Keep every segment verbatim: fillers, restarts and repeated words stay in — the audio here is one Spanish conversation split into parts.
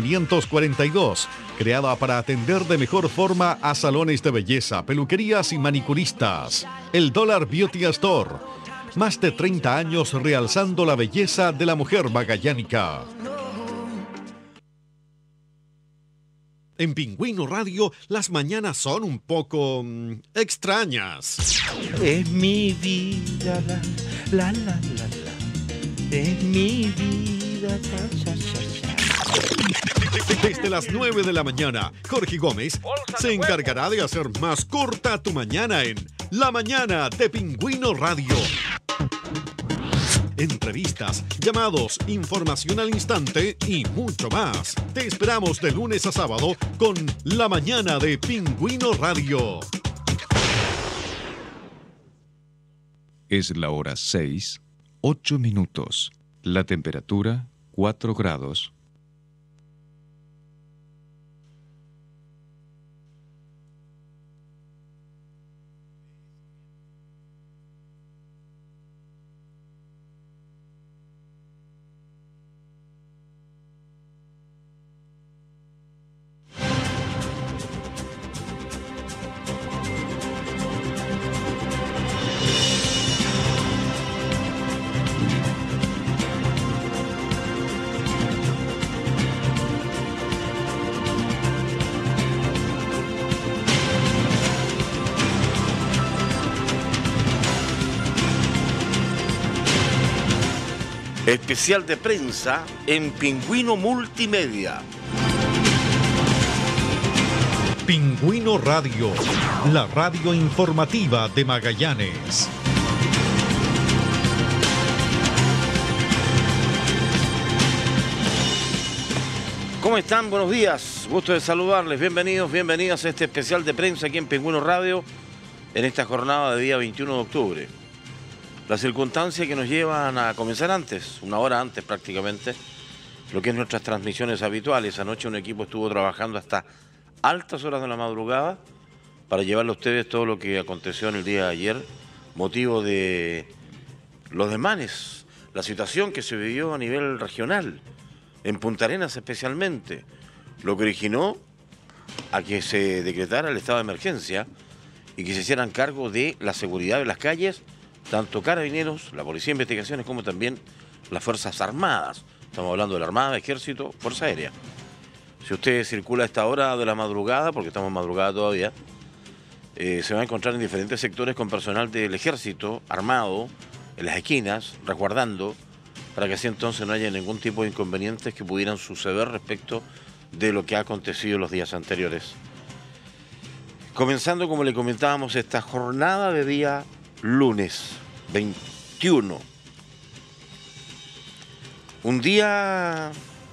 quinientos cuarenta y dos, creada para atender de mejor forma a salones de belleza, peluquerías y manicuristas. El Dollar Beauty Store. Más de treinta años realzando la belleza de la mujer magallánica. En Pingüino Radio, las mañanas son un poco mmm, extrañas. Es mi vida, la, la, la, la, la. Es mi vida, cha, cha, cha, cha. Desde las nueve de la mañana, Jorge Gómez se encargará de hacer más corta tu mañana en La Mañana de Pingüino Radio. Entrevistas, llamados, información al instante y mucho más. Te esperamos de lunes a sábado con La Mañana de Pingüino Radio. Es la hora seis, ocho minutos. La temperatura, cuatro grados. Especial de prensa en Pingüino Multimedia. Pingüino Radio, la radio informativa de Magallanes. ¿Cómo están? Buenos días. Gusto de saludarles. Bienvenidos, bienvenidas a este especial de prensa aquí en Pingüino Radio en esta jornada de día veintiuno de octubre. Las circunstancias que nos llevan a comenzar antes, una hora antes prácticamente, lo que es nuestras transmisiones habituales. Anoche un equipo estuvo trabajando hasta altas horas de la madrugada para llevarle a ustedes todo lo que aconteció en el día de ayer, motivo de los desmanes, la situación que se vivió a nivel regional, en Punta Arenas especialmente, lo que originó a que se decretara el estado de emergencia y que se hicieran cargo de la seguridad de las calles, tanto Carabineros, la Policía de Investigaciones, como también las Fuerzas Armadas. Estamos hablando de la Armada, Ejército, Fuerza Aérea. Si usted circula a esta hora de la madrugada, porque estamos en madrugada todavía, eh, se va a encontrar en diferentes sectores con personal del Ejército armado, en las esquinas, resguardando, para que así entonces no haya ningún tipo de inconvenientes que pudieran suceder respecto de lo que ha acontecido los días anteriores. Comenzando, como le comentábamos, esta jornada de día lunes veintiuno. Un día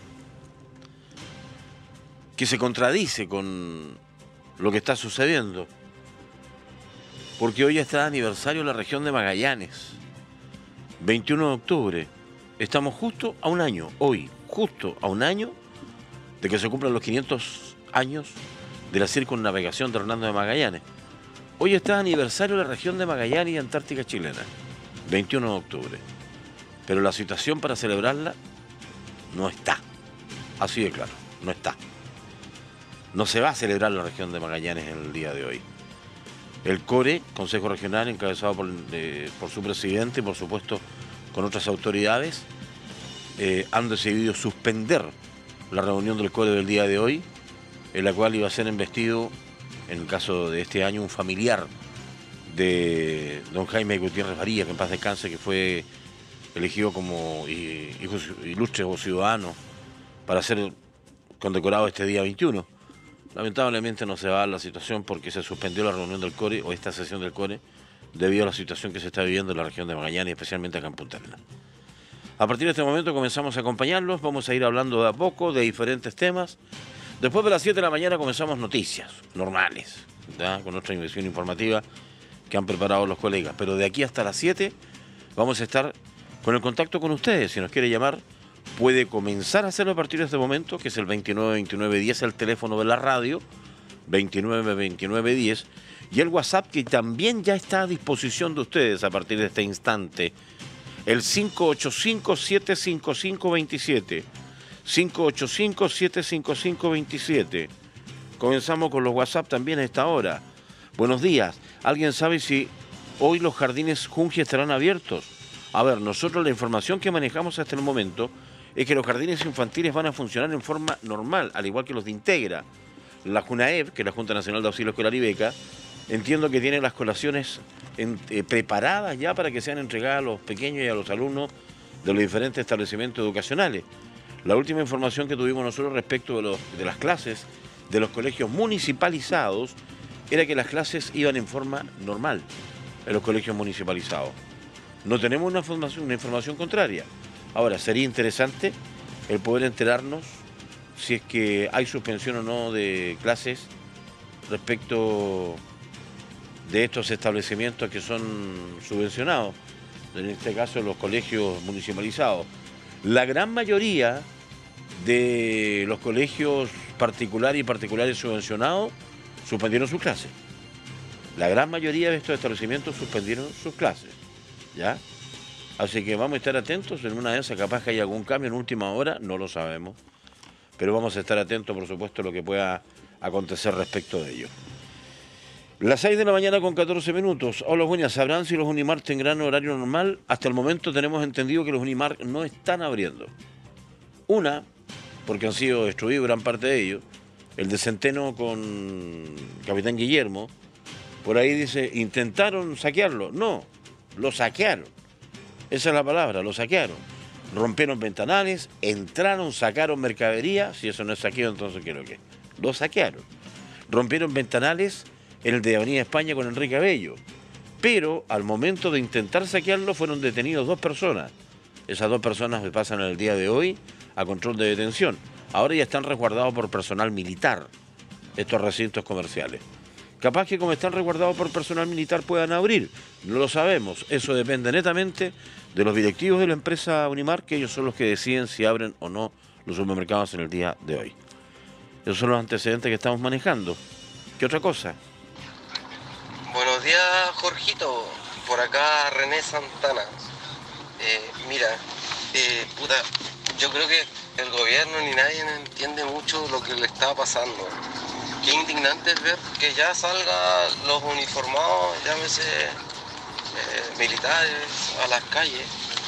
que se contradice con lo que está sucediendo, porque hoy está de aniversario la región de Magallanes, veintiuno de octubre. Estamos justo a un año, hoy, justo a un año de que se cumplan los quinientos años de la circunnavegación de Hernando de Magallanes. Hoy está aniversario de la región de Magallanes y Antártica chilena, veintiuno de octubre. Pero la situación para celebrarla no está. Así de claro, no está. No se va a celebrar la región de Magallanes en el día de hoy. El CORE, Consejo Regional, encabezado por, eh, por su presidente y por supuesto con otras autoridades, eh, han decidido suspender la reunión del CORE del día de hoy, en la cual iba a ser investido, en el caso de este año, un familiar de don Jaime Gutiérrez Varillas, que en paz descanse, que fue elegido como hijo ilustre o ciudadano para ser condecorado este día veintiuno. Lamentablemente no se va a dar la situación porque se suspendió la reunión del CORE o esta sesión del CORE debido a la situación que se está viviendo en la región de Magallanes, especialmente acá en Punta Arenas. A partir de este momento comenzamos a acompañarlos, vamos a ir hablando de a poco de diferentes temas. Después de las siete de la mañana comenzamos noticias normales, ¿ya? Con nuestra investigación informativa que han preparado los colegas. Pero de aquí hasta las siete vamos a estar con el contacto con ustedes. Si nos quiere llamar, puede comenzar a hacerlo a partir de este momento, que es el veintinueve veintinueve diez, el teléfono de la radio, veintinueve veintinueve diez, y el WhatsApp, que también ya está a disposición de ustedes a partir de este instante, el cinco ocho cinco, siete cinco cinco, dos siete, cinco ocho cinco, siete cinco cinco, dos siete. Comenzamos con los WhatsApp también a esta hora. Buenos días. ¿Alguien sabe si hoy los jardines Junji estarán abiertos? A ver, nosotros la información que manejamos hasta el momento es que los jardines infantiles van a funcionar en forma normal, al igual que los de Integra. La JUNAEB, que es la Junta Nacional de Auxilio Escolar y Beca, entiendo que tiene las colaciones en, eh, preparadas ya para que sean entregadas a los pequeños y a los alumnos de los diferentes establecimientos educacionales. La última información que tuvimos nosotros respecto de, los, de las clases de los colegios municipalizados era que las clases iban en forma normal en los colegios municipalizados. No tenemos una información, una información contraria. Ahora, sería interesante el poder enterarnos si es que hay suspensión o no de clases respecto de estos establecimientos que son subvencionados, en este caso los colegios municipalizados. La gran mayoría de los colegios particulares y particulares subvencionados suspendieron sus clases. La gran mayoría de estos establecimientos suspendieron sus clases, ¿ya? Así que vamos a estar atentos, en una de esas capaz que haya algún cambio en última hora, no lo sabemos, pero vamos a estar atentos, por supuesto, a lo que pueda acontecer respecto de ello. Las seis de la mañana con catorce minutos. Hola, buenas. ¿Sabrán si los Unimar tendrán horario normal? Hasta el momento tenemos entendido que los Unimar no están abriendo. Una, porque han sido destruidos gran parte de ellos. El de Centeno con Capitán Guillermo, por ahí dice, intentaron saquearlo. No, lo saquearon. Esa es la palabra, lo saquearon. Rompieron ventanales, entraron, sacaron mercadería. Si eso no es saqueo, entonces ¿qué es lo que es? Lo saquearon. Rompieron ventanales en el de Avenida España con Enrique Abello. Pero al momento de intentar saquearlo fueron detenidos dos personas. Esas dos personas pasan el día de hoy a control de detención. Ahora ya están resguardados por personal militar estos recintos comerciales. Capaz que como están resguardados por personal militar puedan abrir. No lo sabemos. Eso depende netamente de los directivos de la empresa Unimar, que ellos son los que deciden si abren o no los supermercados en el día de hoy. Esos son los antecedentes que estamos manejando. ¿Qué otra cosa? Buenos días, Jorgito. Por acá, René Santana. Eh, mira, eh, puta, yo creo que el gobierno ni nadie entiende mucho lo que le está pasando. Qué indignante es ver que ya salgan los uniformados, llámese eh, militares, a las calles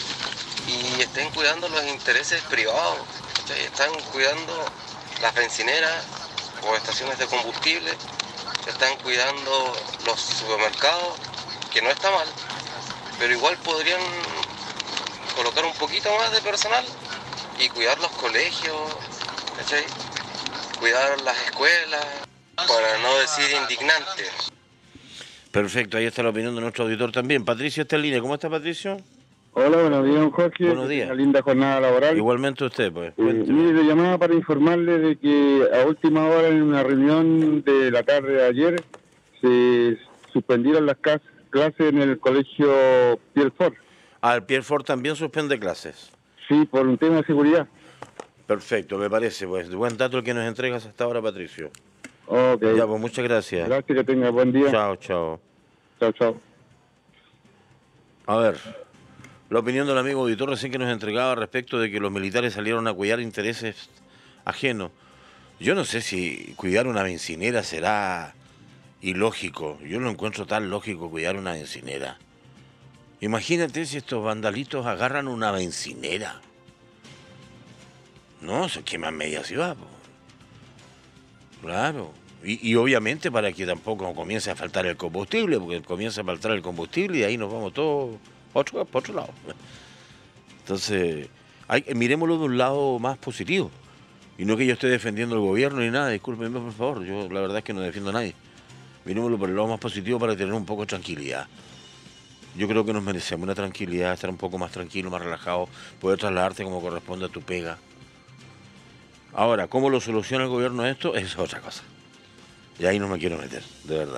y estén cuidando los intereses privados. ¿Cachai? Están cuidando las bencineras o estaciones de combustible, están cuidando los supermercados, que no está mal, pero igual podrían colocar un poquito más de personal y cuidar los colegios, ¿cachai? Cuidar las escuelas, para no decir indignante. Perfecto, ahí está la opinión de nuestro auditor también. Patricio está en línea. ¿Cómo está, Patricio? Hola, buenos días, don Jorge. Buenos días. Una linda jornada laboral. Igualmente usted, pues. Eh, mire, le llamaba para informarle de que a última hora en una reunión de la tarde de ayer se suspendieron las clases en el colegio Pierfort. Ah, el Pierfort también suspende clases. Sí, por un tema de seguridad. Perfecto, me parece, pues. Buen dato el que nos entregas hasta ahora, Patricio. Ok. Ya, pues muchas gracias. Gracias, que tenga buen día. Chao, chao. Chao, chao. A ver, la opinión del amigo auditor recién que nos entregaba respecto de que los militares salieron a cuidar intereses ajenos. Yo no sé si cuidar una bencinera será ilógico. Yo no encuentro tan lógico cuidar una bencinera. Imagínate si estos vandalitos agarran una bencinera. No, se queman media ciudad. Po. Claro. Y, y obviamente para que tampoco comience a faltar el combustible, porque comienza a faltar el combustible y ahí nos vamos todos otro, por otro lado. Entonces, hay, miremoslo de un lado más positivo. Y no que yo esté defendiendo al gobierno ni nada, discúlpenme por favor, yo la verdad es que no defiendo a nadie. Miremoslo por el lado más positivo para tener un poco de tranquilidad. Yo creo que nos merecemos una tranquilidad, estar un poco más tranquilo, más relajado, poder trasladarte como corresponde a tu pega. Ahora, ¿cómo lo soluciona el gobierno esto? Es otra cosa. Y ahí no me quiero meter, de verdad.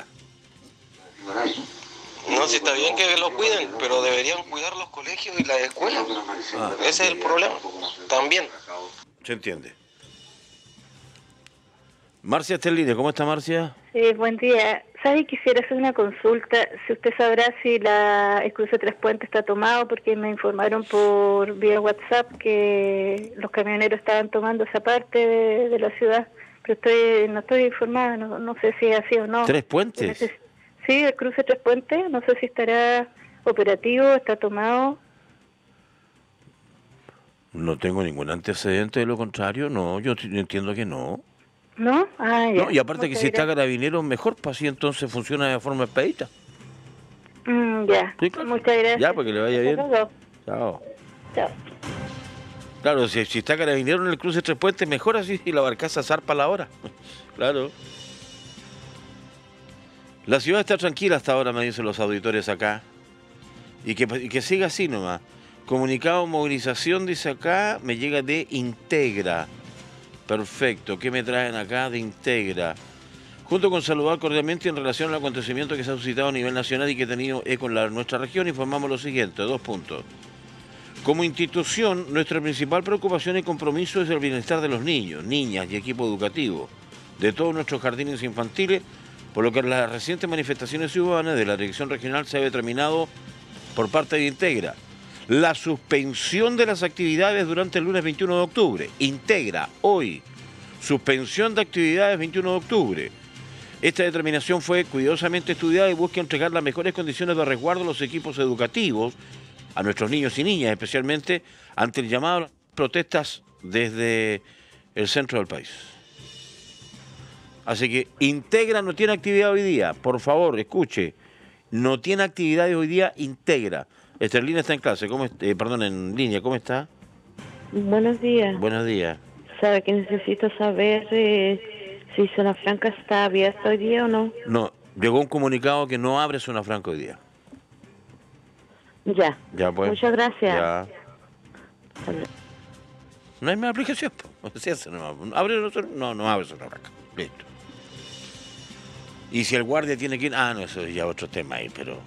No, si está bien que lo cuiden, pero deberían cuidar los colegios y las escuelas. Ah, ese es el problema, también. Se entiende. Marcia está en línea, ¿cómo está Marcia? Eh, buen día. ¿sabe? Quisiera hacer una consulta. Si usted sabrá si la, el cruce Tres Puentes está tomado, porque me informaron por vía WhatsApp que los camioneros estaban tomando esa parte de, de la ciudad. Pero estoy, no estoy informada, no, no sé si es así o no. ¿Tres Puentes? Sí, el cruce Tres Puentes, no sé si estará operativo, está tomado. No tengo ningún antecedente de lo contrario, no, yo entiendo que no. ¿No? Ah, ya. No, y aparte que Muchas si está gracias. Carabineros, mejor, para así entonces funciona de forma expedita. Mm, ya, Sí, claro. muchas gracias. Ya, para que le vaya bien. Hasta luego. Chao. Chao. Claro, si, si está Carabineros en el cruce Tres Puentes, mejor así y la barcaza zarpa a la hora. Claro. La ciudad está tranquila hasta ahora, me dicen los auditores acá. Y que, y que siga así nomás. Comunicado, movilización, dice acá, me llega de Integra. Perfecto. ¿Qué me traen acá de Integra? Junto con saludar cordialmente en relación al acontecimiento que se ha suscitado a nivel nacional y que ha tenido eco en la, nuestra región, informamos lo siguiente, dos puntos. Como institución, nuestra principal preocupación y compromiso es el bienestar de los niños, niñas y equipo educativo de todos nuestros jardines infantiles, por lo que en las recientes manifestaciones ciudadanas de la Dirección Regional se ha determinado por parte de Integra la suspensión de las actividades durante el lunes veintiuno de octubre. Integra hoy, suspensión de actividades veintiuno de octubre. Esta determinación fue cuidadosamente estudiada y busca entregar las mejores condiciones de resguardo a los equipos educativos, a nuestros niños y niñas, especialmente ante el llamado a las protestas desde el centro del país. Así que Integra no tiene actividad hoy día. Por favor, escuche. No tiene actividades hoy día Integra. Esterlina está en clase, ¿cómo est- eh, perdón, en línea, ¿cómo está? Buenos días. Buenos días. Sabe que necesito saber eh, si Zona Franca está abierta hoy día o no. No, llegó un comunicado que no abre Zona Franca hoy día. Ya. Ya, pues. Muchas gracias. Ya. No hay más aplicación. po. Se hace nomás. ¿Abre o no? No, no abre Zona Franca. Listo. Y si el guardia tiene que ir... Ah, no, eso es ya otro tema ahí, pero...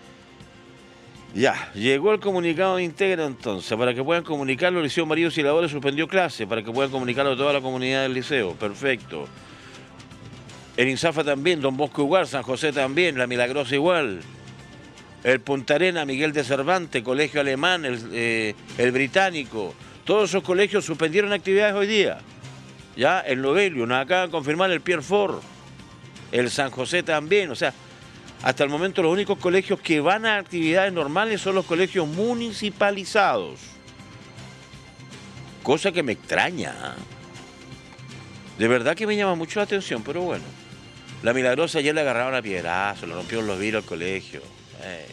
Ya, llegó el comunicado de Integra entonces. Para que puedan comunicarlo, el Liceo María Auxiliadores suspendió clase. Para que puedan comunicarlo a toda la comunidad del liceo. Perfecto. El INSAFA también, Don Bosco igual, San José también, La Milagrosa igual. El Punta Arena, Miguel de Cervantes, Colegio Alemán, el, eh, el Británico. Todos esos colegios suspendieron actividades hoy día. Ya, el Novelio, nos acaban de confirmar el Pierrefort. El San José también, o sea... Hasta el momento los únicos colegios que van a actividades normales son los colegios municipalizados. Cosa que me extraña. De verdad que me llama mucho la atención, pero bueno. La Milagrosa ayer le agarraron a piedrazo, le rompieron los vidrios al colegio. Eh.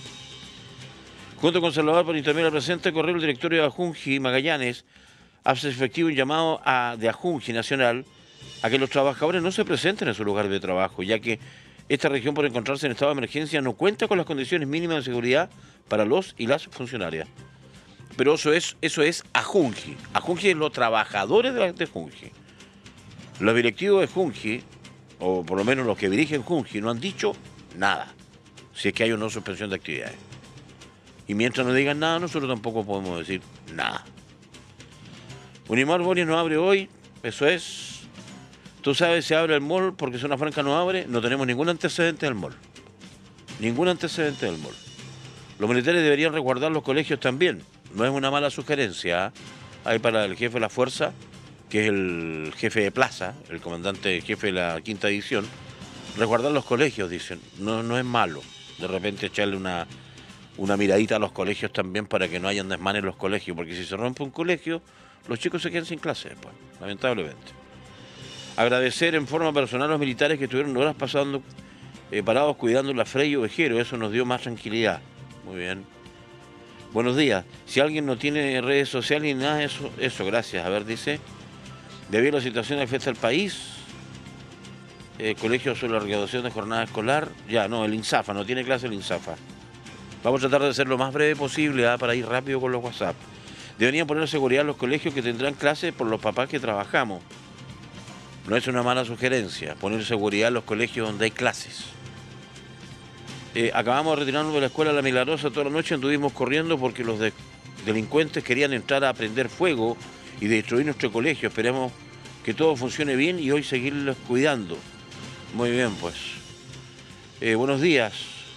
Junto con Salvador por intermedio del presente correo, el directorio de Ajungi Magallanes hace efectivo un llamado a, de Ajungi Nacional a que los trabajadores no se presenten en su lugar de trabajo, ya que esta región, por encontrarse en estado de emergencia, no cuenta con las condiciones mínimas de seguridad para los y las funcionarias. Pero eso es, eso es Ajungi. Ajungi es los trabajadores de, la, de Junji. Los directivos de Junji, o por lo menos los que dirigen Junji, no han dicho nada, si es que hay o no suspensión de actividades. Y mientras no digan nada, nosotros tampoco podemos decir nada. Unimar Boris no abre hoy, eso es... Tú sabes si abre el mall porque Zona Franca no abre, no tenemos ningún antecedente del mall. Ningún antecedente del mall. Los militares deberían resguardar los colegios también. No es una mala sugerencia. ¿eh? Hay para el jefe de la fuerza, que es el jefe de plaza, el comandante jefe de la quinta división, resguardar los colegios, dicen. No, no es malo. De repente echarle una, una miradita a los colegios también para que no hayan desmanes en los colegios, porque si se rompe un colegio, los chicos se quedan sin clase después, lamentablemente. Agradecer en forma personal a los militares que estuvieron horas pasando eh, parados cuidando la Frey Ovejero, eso nos dio más tranquilidad. Muy bien. Buenos días. Si alguien no tiene redes sociales ni nada de eso, eso, gracias. A ver, dice, debido a la situación de fiesta del país, eh, colegio sobre la reanudación de jornada escolar, ya, no, el INSAFA, no tiene clase el INSAFA. Vamos a tratar de ser lo más breve posible ¿eh? para ir rápido con los WhatsApp. Deberían poner seguridad en los colegios que tendrán clases por los papás que trabajamos. No es una mala sugerencia, poner seguridad en los colegios donde hay clases. Eh, acabamos de retirarnos de la escuela La Milagrosa toda la noche, anduvimos corriendo porque los de delincuentes querían entrar a prender fuego y destruir nuestro colegio. Esperemos que todo funcione bien y hoy seguirlos cuidando. Muy bien, pues. Eh, buenos días.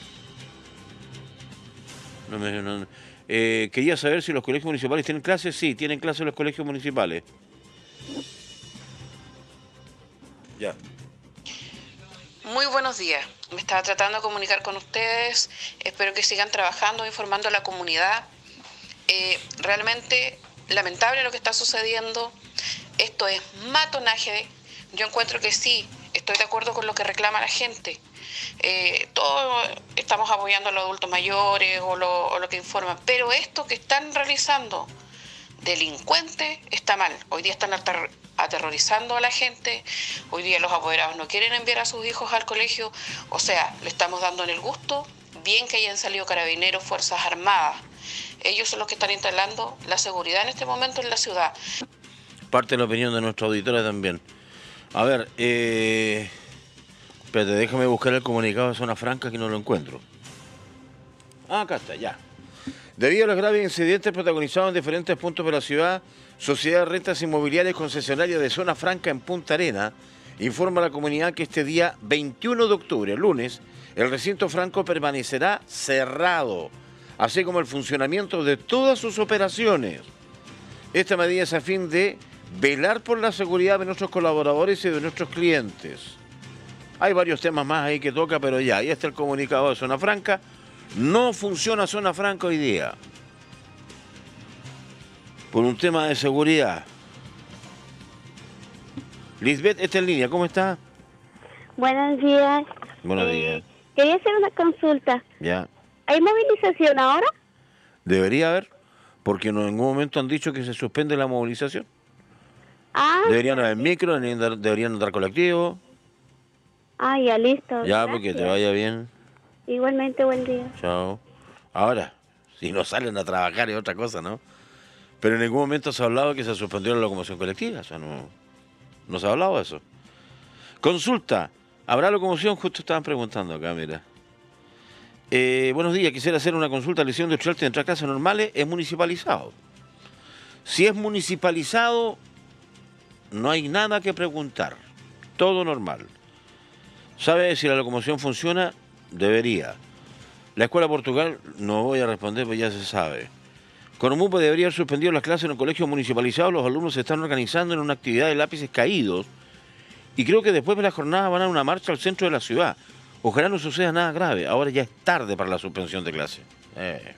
No me, no, eh, quería saber si los colegios municipales tienen clases. Sí, tienen clases los colegios municipales. Ya. Muy buenos días. Me estaba tratando de comunicar con ustedes. Espero que sigan trabajando, informando a la comunidad. Eh, realmente lamentable lo que está sucediendo. Esto es matonaje. Yo encuentro que sí, estoy de acuerdo con lo que reclama la gente. Eh, todos estamos apoyando a los adultos mayores o lo, o lo que informan, pero esto que están realizando delincuentes está mal. Hoy día están ater aterrorizando a la gente, hoy día los apoderados no quieren enviar a sus hijos al colegio, o sea, le estamos dando en el gusto, bien que hayan salido carabineros, fuerzas armadas. Ellos son los que están instalando la seguridad en este momento en la ciudad. Parte de la opinión de nuestra auditora también. A ver, eh... espérate, déjame buscar el comunicado de Zona Franca que no lo encuentro. Ah, acá está, ya. Debido a los graves incidentes protagonizados en diferentes puntos de la ciudad, Sociedad de Rentas Inmobiliarias Concesionaria de Zona Franca en Punta Arena informa a la comunidad que este día veintiuno de octubre, lunes, el recinto franco permanecerá cerrado, así como el funcionamiento de todas sus operaciones. Esta medida es a fin de velar por la seguridad de nuestros colaboradores y de nuestros clientes. Hay varios temas más ahí que toca, pero ya, ahí está el comunicado de Zona Franca. No funciona Zona Franca hoy día. Por un tema de seguridad. Lisbeth, esta en línea, ¿cómo está? Buenos días. Buenos eh, días. Quería hacer una consulta. Ya. ¿Hay movilización ahora? Debería haber, porque en ningún momento han dicho que se suspende la movilización. Ah. Deberían haber micro, deberían dar, deberían dar colectivo. Ah, ya listo. Ya, Gracias. porque te vaya bien. Igualmente, buen día. Chao. Ahora, si no salen a trabajar es otra cosa, ¿no? Pero en ningún momento se ha hablado que se suspendió la locomoción colectiva. O sea, no, no se ha hablado de eso. Consulta. ¿Habrá locomoción? Justo estaban preguntando acá, mira. Eh, buenos días. Quisiera hacer una consulta. La liceo industrial tendrá clases normales. Es municipalizado. Si es municipalizado, no hay nada que preguntar. Todo normal. ¿Sabe si la locomoción funciona? Debería. La Escuela Portugal, no voy a responder, pues ya se sabe. Conomupo debería haber suspendido las clases en el colegio municipalizado. Los alumnos se están organizando en una actividad de lápices caídos. Y creo que después de la jornada van a una marcha al centro de la ciudad. Ojalá no suceda nada grave. Ahora ya es tarde para la suspensión de clases. Eh.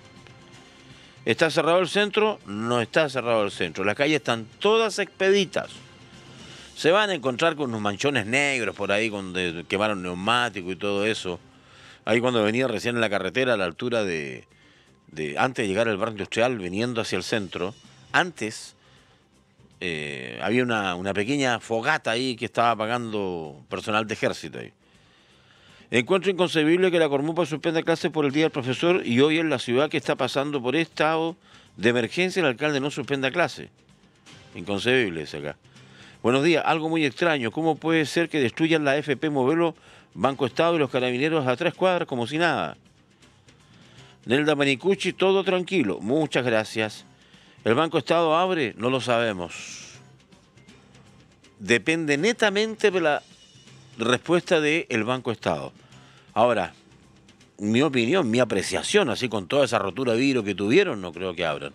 ¿Está cerrado el centro? No está cerrado el centro. Las calles están todas expeditas. Se van a encontrar con unos manchones negros por ahí donde quemaron neumáticos y todo eso. Ahí cuando venía recién en la carretera a la altura de, de antes de llegar al barrio industrial, viniendo hacia el centro, antes eh, había una, una pequeña fogata ahí que estaba apagando personal de ejército ahí. Encuentro inconcebible que la Cormupa suspenda clases por el Día del Profesor y hoy en la ciudad que está pasando por estado de emergencia el alcalde no suspenda clases. Inconcebible es acá. Buenos días, algo muy extraño. ¿Cómo puede ser que destruyan la F P Movelo, Banco Estado y los carabineros a tres cuadras como si nada? Nelda Manicucci, todo tranquilo. Muchas gracias. ¿El Banco Estado abre? No lo sabemos. Depende netamente de la respuesta del Banco Estado. Ahora, mi opinión, mi apreciación, así con toda esa rotura de vidrio que tuvieron, no creo que abran.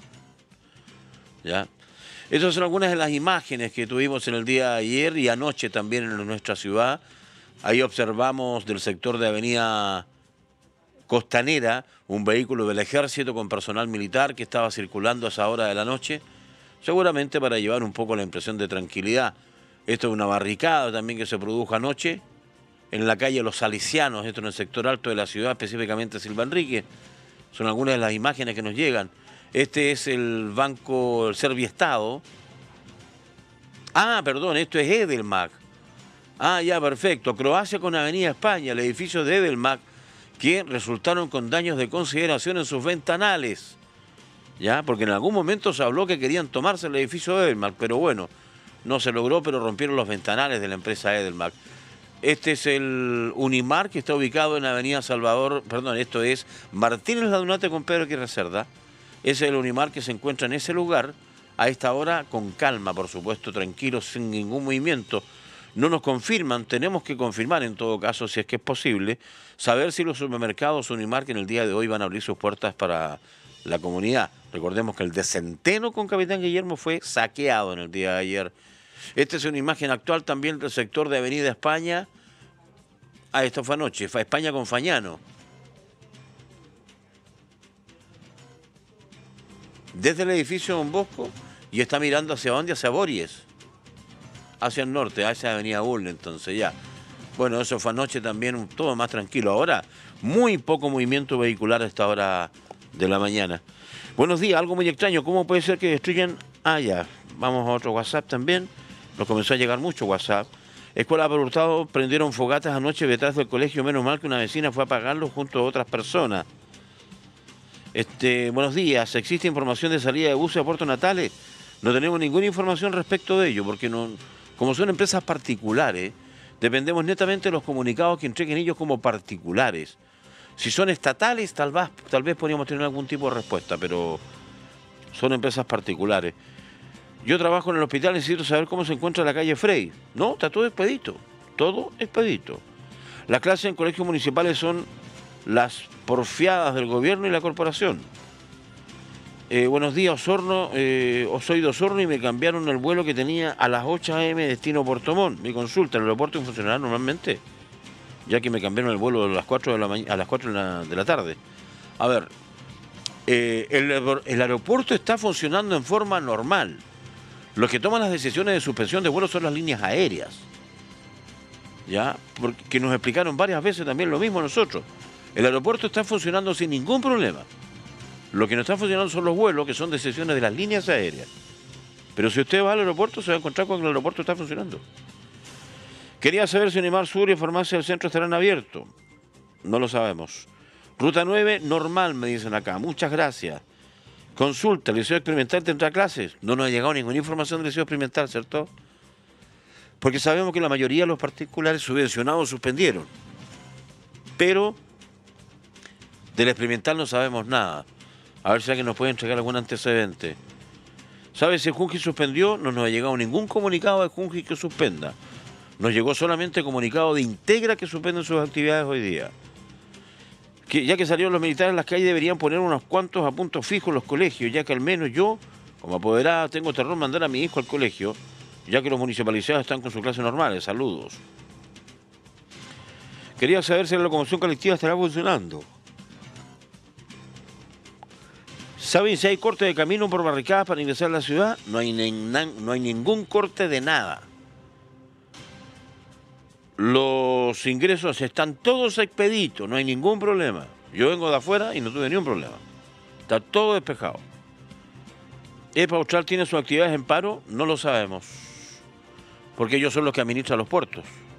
¿Ya? Esas son algunas de las imágenes que tuvimos en el día de ayer y anoche también en nuestra ciudad. Ahí observamos del sector de Avenida Costanera un vehículo del ejército con personal militar que estaba circulando a esa hora de la noche, seguramente para llevar un poco la impresión de tranquilidad. Esto es una barricada también que se produjo anoche en la calle Los Salesianos, esto en el sector alto de la ciudad, específicamente Silva Enrique. Son algunas de las imágenes que nos llegan. Este es el Banco el Serviestado. Ah, perdón, esto es Edelmac. Ah, ya, perfecto. Croacia con Avenida España, el edificio de Edelmac, que resultaron con daños de consideración en sus ventanales. Ya, porque en algún momento se habló que querían tomarse el edificio de Edelmac, pero bueno, no se logró, pero rompieron los ventanales de la empresa Edelmac. Este es el Unimar, que está ubicado en Avenida Salvador, perdón, esto es Martínez Ladunate con Pedro Aguirre Cerda. Ese es el Unimar que se encuentra en ese lugar, a esta hora con calma, por supuesto, tranquilo, sin ningún movimiento. no nos confirman, tenemos que confirmar en todo caso, si es que es posible, saber si los supermercados Unimark en el día de hoy van a abrir sus puertas para la comunidad. Recordemos que el de Centeno con Capitán Guillermo fue saqueado en el día de ayer. Esta es una imagen actual también del sector de Avenida España. Ah, esto fue anoche, fue España con Fañano. Desde el edificio Don Bosco y está mirando hacia dónde, hacia Bories. Hacia el norte, hacia Avenida Bull, entonces ya. Bueno, eso fue anoche también, todo más tranquilo. Ahora, muy poco movimiento vehicular a esta hora de la mañana. Buenos días, algo muy extraño. ¿Cómo puede ser que destruyan? Ah, ya. Vamos a otro WhatsApp también. Nos comenzó a llegar mucho WhatsApp. Escuela por Hurtado prendieron fogatas anoche detrás del colegio. Menos mal que una vecina fue a apagarlo junto a otras personas. Este, buenos días. ¿Existe información de salida de buses a Puerto Natales? No tenemos ninguna información respecto de ello, porque no, como son empresas particulares, dependemos netamente de los comunicados que entreguen ellos como particulares. Si son estatales, tal vez, tal vez podríamos tener algún tipo de respuesta, pero son empresas particulares. Yo trabajo en el hospital, necesito saber cómo se encuentra la calle Frey. No, está todo expedito, todo expedito. Las clases en colegios municipales son las porfiadas del gobierno y la corporación. Eh, buenos días, Osorno. Eh, soy de Osorno y me cambiaron el vuelo que tenía a las ocho a eme destino Puerto Montt. Mi consulta, ¿el aeropuerto funcionará normalmente? Ya que me cambiaron el vuelo a las cuatro de la, a las cuatro de la, de la tarde. A ver, eh, el, el aeropuerto está funcionando en forma normal. Los que toman las decisiones de suspensión de vuelos son las líneas aéreas. ¿Ya? Porque nos explicaron varias veces también lo mismo nosotros. El aeropuerto está funcionando sin ningún problema. Lo que no está funcionando son los vuelos, que son decisiones de las líneas aéreas. Pero si usted va al aeropuerto, se va a encontrar con que el aeropuerto está funcionando. Quería saber si Unimar Sur y Farmacia del Centro estarán abiertos. No lo sabemos. Ruta nueve, normal, me dicen acá. Muchas gracias. Consulta, ¿el Liceo Experimental tendrá clases? No nos ha llegado ninguna información del Liceo Experimental, ¿cierto? Porque sabemos que la mayoría de los particulares subvencionados suspendieron. Pero del experimental no sabemos nada. A ver si alguien nos puede entregar algún antecedente. ¿Sabe si el Junji suspendió? No nos ha llegado ningún comunicado de Junji que suspenda. Nos llegó solamente comunicado de Integra que suspenden sus actividades hoy día. Que ya que salieron los militares en las calles deberían poner unos cuantos a puntos fijos en los colegios, ya que al menos yo, como apoderada, tengo terror mandar a mi hijo al colegio, ya que los municipalizados están con sus clases normales. Saludos. Quería saber si la locomoción colectiva estará funcionando. ¿Saben si hay corte de camino por barricadas para ingresar a la ciudad? No hay, no hay ningún corte de nada. Los ingresos están todos expeditos, no hay ningún problema. Yo vengo de afuera y no tuve ningún problema. Está todo despejado. ¿EPA Austral tiene sus actividades en paro? No lo sabemos. Porque ellos son los que administran los puertos.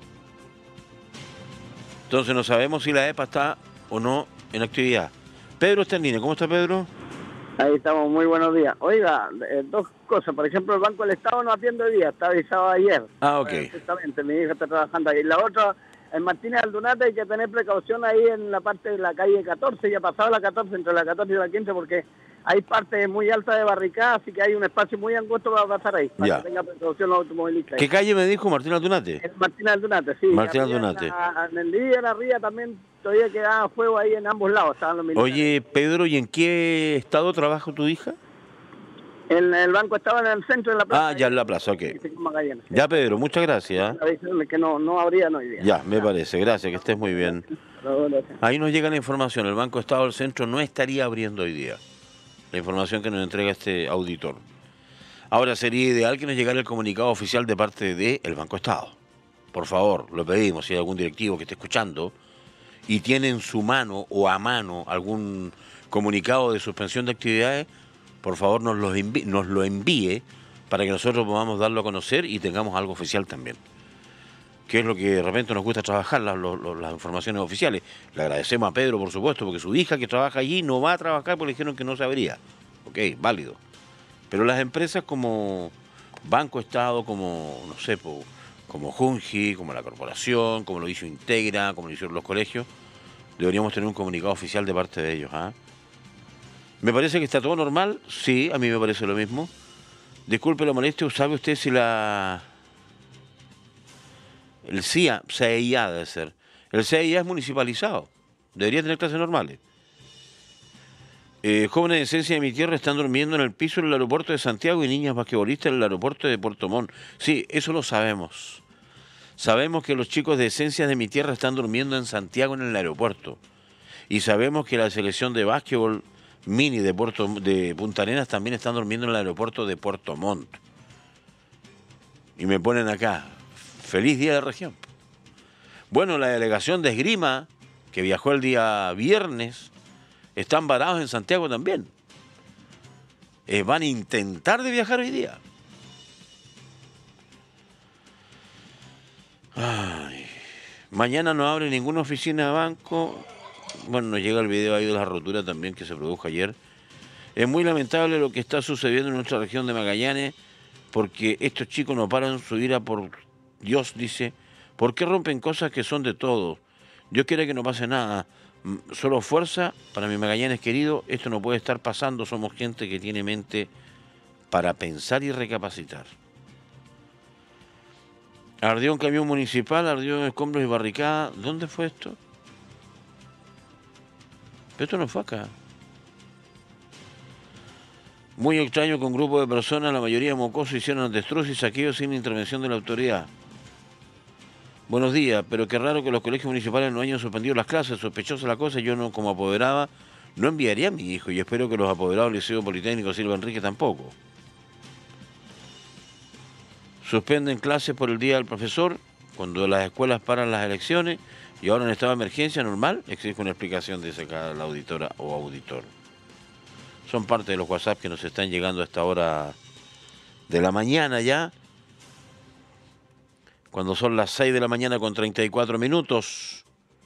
Entonces no sabemos si la EPA está o no en actividad. Pedro está en línea. ¿Cómo está, Pedro? Ahí estamos, muy buenos días. Oiga, eh, dos cosas. Por ejemplo, el Banco del Estado no atiende hoy día, está avisado ayer. Ah, ok. Eh, justamente, mi hija está trabajando ahí. La otra, en Martínez Aldunate hay que tener precaución ahí en la parte de la calle catorce, ya pasado la catorce, entre la catorce y la quince, porque hay parte muy alta de barricada, así que hay un espacio muy angosto para pasar ahí, para ya. que tenga precaución los automovilistas. ¿Qué calle me dijo Martín Aldunate? Es Martínez Aldunate, sí. Martín Aldunate. En el día de arriba también todavía quedaba fuego ahí en ambos lados, estaban los militares. Oye, Pedro, ¿y en qué estado trabaja tu hija? El, el banco estaba en el centro de la plaza. Ah, ya en la plaza, ok. Magallanes. Ya, Pedro, muchas gracias. ¿eh? Que no, no habría no hoy día. Ya, me parece. Gracias, que estés muy bien. Ahí nos llega la información. El Banco Estado del Centro no estaría abriendo hoy día. La información que nos entrega este auditor. Ahora, sería ideal que nos llegara el comunicado oficial de parte del Banco Estado. Por favor, lo pedimos. Si hay algún directivo que esté escuchando y tiene en su mano o a mano algún comunicado de suspensión de actividades, por favor nos, los envi- nos lo envíe para que nosotros podamos darlo a conocer y tengamos algo oficial también. Que es lo que de repente nos gusta trabajar, las, los, las informaciones oficiales. Le agradecemos a Pedro, por supuesto, porque su hija que trabaja allí no va a trabajar porque le dijeron que no sabría. Ok, válido. Pero las empresas como Banco Estado, como, no sé, como Junji, como la corporación, como lo hizo Integra, como lo hicieron los colegios, deberíamos tener un comunicado oficial de parte de ellos, ¿ah? ¿eh? ¿Me parece que está todo normal? Sí, a mí me parece lo mismo. Disculpe la molestia, ¿sabe usted si la El C I A, C I A debe ser. El C I A es municipalizado. Debería tener clases normales. Eh, jóvenes de Esencia de mi tierra están durmiendo en el piso del aeropuerto de Santiago y niñas basquetbolistas en el aeropuerto de Puerto Montt. Sí, eso lo sabemos. Sabemos que los chicos de Esencias de mi tierra están durmiendo en Santiago en el aeropuerto. Y sabemos que la selección de básquetbol mini de, Puerto, de Punta Arenas también están durmiendo en el aeropuerto de Puerto Montt. Y me ponen acá, feliz día de región. Bueno, la delegación de esgrima, que viajó el día viernes, están varados en Santiago también. Eh, van a intentar de viajar hoy día. Ay. Mañana no abre ninguna oficina de banco. Bueno, nos llega el video ahí de la rotura también que se produjo ayer. Es muy lamentable lo que está sucediendo en nuestra región de Magallanes, porque estos chicos no paran su ira por Dios, dice. ¿Por qué rompen cosas que son de todos? Dios quiere que no pase nada. Solo fuerza para mi Magallanes querido. Esto no puede estar pasando. Somos gente que tiene mente para pensar y recapacitar. Ardió un camión municipal, ardió escombros y barricadas. ¿Dónde fue esto? Esto no fue acá. Muy extraño que un grupo de personas, la mayoría mocosos, hicieron destrozos y saqueos sin intervención de la autoridad. Buenos días, pero qué raro que los colegios municipales no hayan suspendido las clases. Sospechosa la cosa, yo no, como apoderada, no enviaría a mi hijo y espero que los apoderados del Liceo Politécnico Silva Enrique tampoco. Suspenden clases por el día del profesor, cuando las escuelas paran las elecciones, y ahora en estado de emergencia normal, exige una explicación, dice acá la auditora o auditor. Son parte de los WhatsApp que nos están llegando a esta hora de la mañana ya, cuando son las seis de la mañana con treinta y cuatro minutos.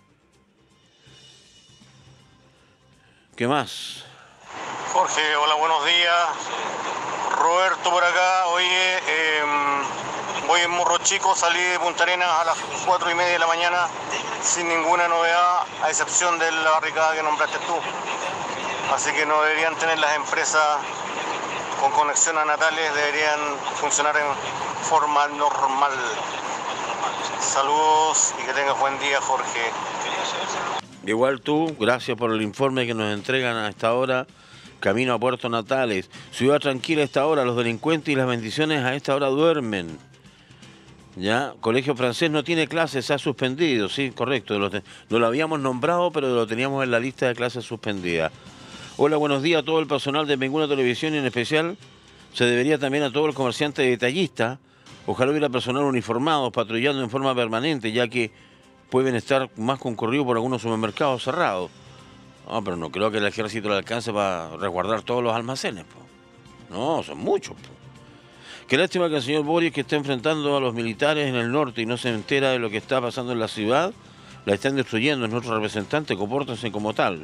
¿Qué más? Jorge, hola, buenos días. Roberto por acá. Oye, eh, voy en Morro Chico, salí de Punta Arenas a las cuatro y media de la mañana sin ninguna novedad, a excepción de la barricada que nombraste tú. Así que no deberían tener las empresas con conexión a Natales, deberían funcionar en forma normal. Saludos y que tengas buen día, Jorge. Igual tú, gracias por el informe que nos entregan a esta hora. Camino a Puerto Natales. Ciudad tranquila a esta hora, los delincuentes y las bendiciones a esta hora duermen. Ya, Colegio Francés no tiene clases, se ha suspendido, sí, correcto. Lo, no lo habíamos nombrado, pero lo teníamos en la lista de clases suspendidas. Hola, buenos días a todo el personal de Ninguna Televisión y en especial se debería también a todo el comerciante detallista. Ojalá hubiera personal uniformado, patrullando en forma permanente, ya que pueden estar más concurridos por algunos supermercados cerrados. No, pero no creo que el ejército le alcance para resguardar todos los almacenes, po. No, son muchos, po. Qué lástima que el señor Boris, que está enfrentando a los militares en el norte y no se entera de lo que está pasando en la ciudad, la están destruyendo. Es nuestro representante, compórtense como tal.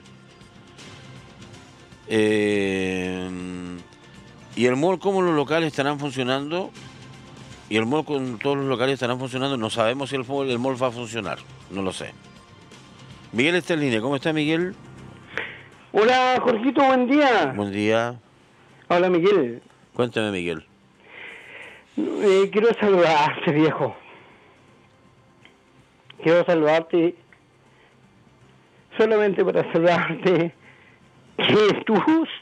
Eh, ¿Y el mall cómo los locales estarán funcionando? ¿Y el mall con todos los locales estarán funcionando? No sabemos si el mall, el mall va a funcionar, no lo sé. Miguel está en línea, ¿cómo está Miguel? Hola, Jorgito, buen día. Buen día. Hola, Miguel. Cuéntame, Miguel. Eh, quiero saludarte, viejo. Quiero saludarte solamente para saludarte que tú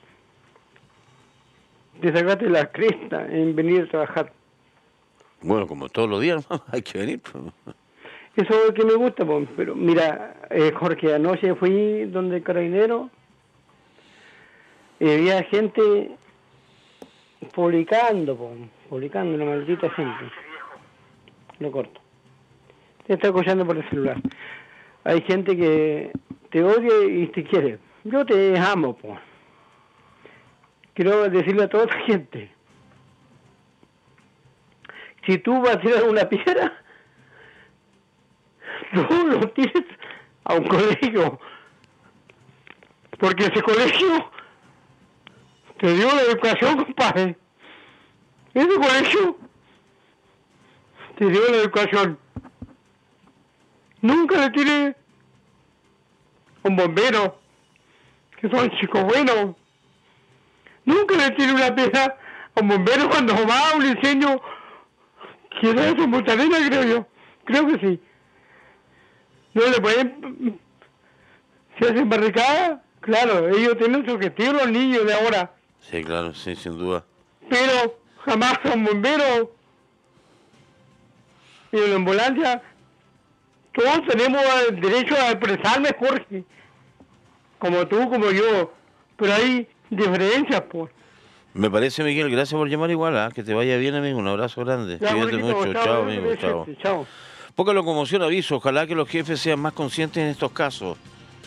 te sacaste la cresta en venir a trabajar. Bueno, como todos los días, hay que venir. Eso es lo que me gusta, pues. Pero mira, eh, Jorge, anoche fui donde el carabinero y había gente publicando, pues, publicando, una maldita gente. Lo corto. Te está escuchando por el celular. Hay gente que te odia y te quiere. Yo te amo, pues. Quiero decirle a toda esta gente, si tú vas a tirar una piedra, no lo tires a un colegio, porque ese colegio te dio la educación, compadre. Ese colegio te dio la educación. Nunca le tires a un bombero, que son chicos buenos. Nunca le tires una piedra a un bombero cuando va a un diseño que era de su Punta Arenas, creo yo. Creo que sí. No le pueden... Si hacen barricada, claro, ellos tienen su objetivo, los niños de ahora. Sí, claro, sí, sin duda. Pero jamás son bomberos. Y en la ambulancia, todos tenemos el derecho a expresarme, Jorge. Como tú, como yo. Pero hay diferencias, pues. Me parece, Miguel, gracias por llamar igual, ¿eh? Que te vaya bien, amigo, un abrazo grande. Ya, Cuídate bonito, mucho, chao, chao, Dios amigo, te chao. bendice, chao. Poca locomoción, aviso, ojalá que los jefes sean más conscientes en estos casos.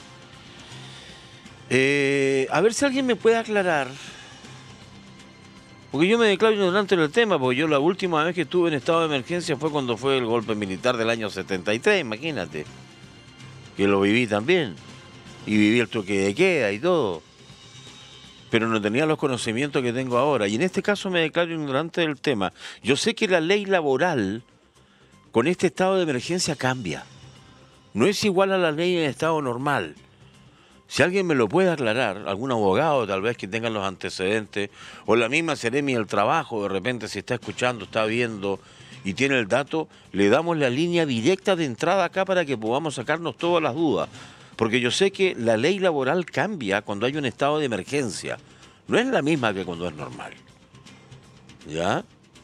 Eh, a ver si alguien me puede aclarar, porque yo me declaro ignorante en el tema, porque yo la última vez que estuve en estado de emergencia fue cuando fue el golpe militar del año setenta y tres, imagínate, que lo viví también, y viví el toque de queda y todo, pero no tenía los conocimientos que tengo ahora, y en este caso me declaro ignorante del tema. Yo sé que la ley laboral con este estado de emergencia cambia, no es igual a la ley en estado normal. Si alguien me lo puede aclarar, algún abogado tal vez que tenga los antecedentes, o la misma Seremi del Trabajo, de repente si está escuchando, está viendo y tiene el dato, le damos la línea directa de entrada acá para que podamos sacarnos todas las dudas. Porque yo sé que la ley laboral cambia cuando hay un estado de emergencia. No es la misma que cuando es normal. ¿Ya?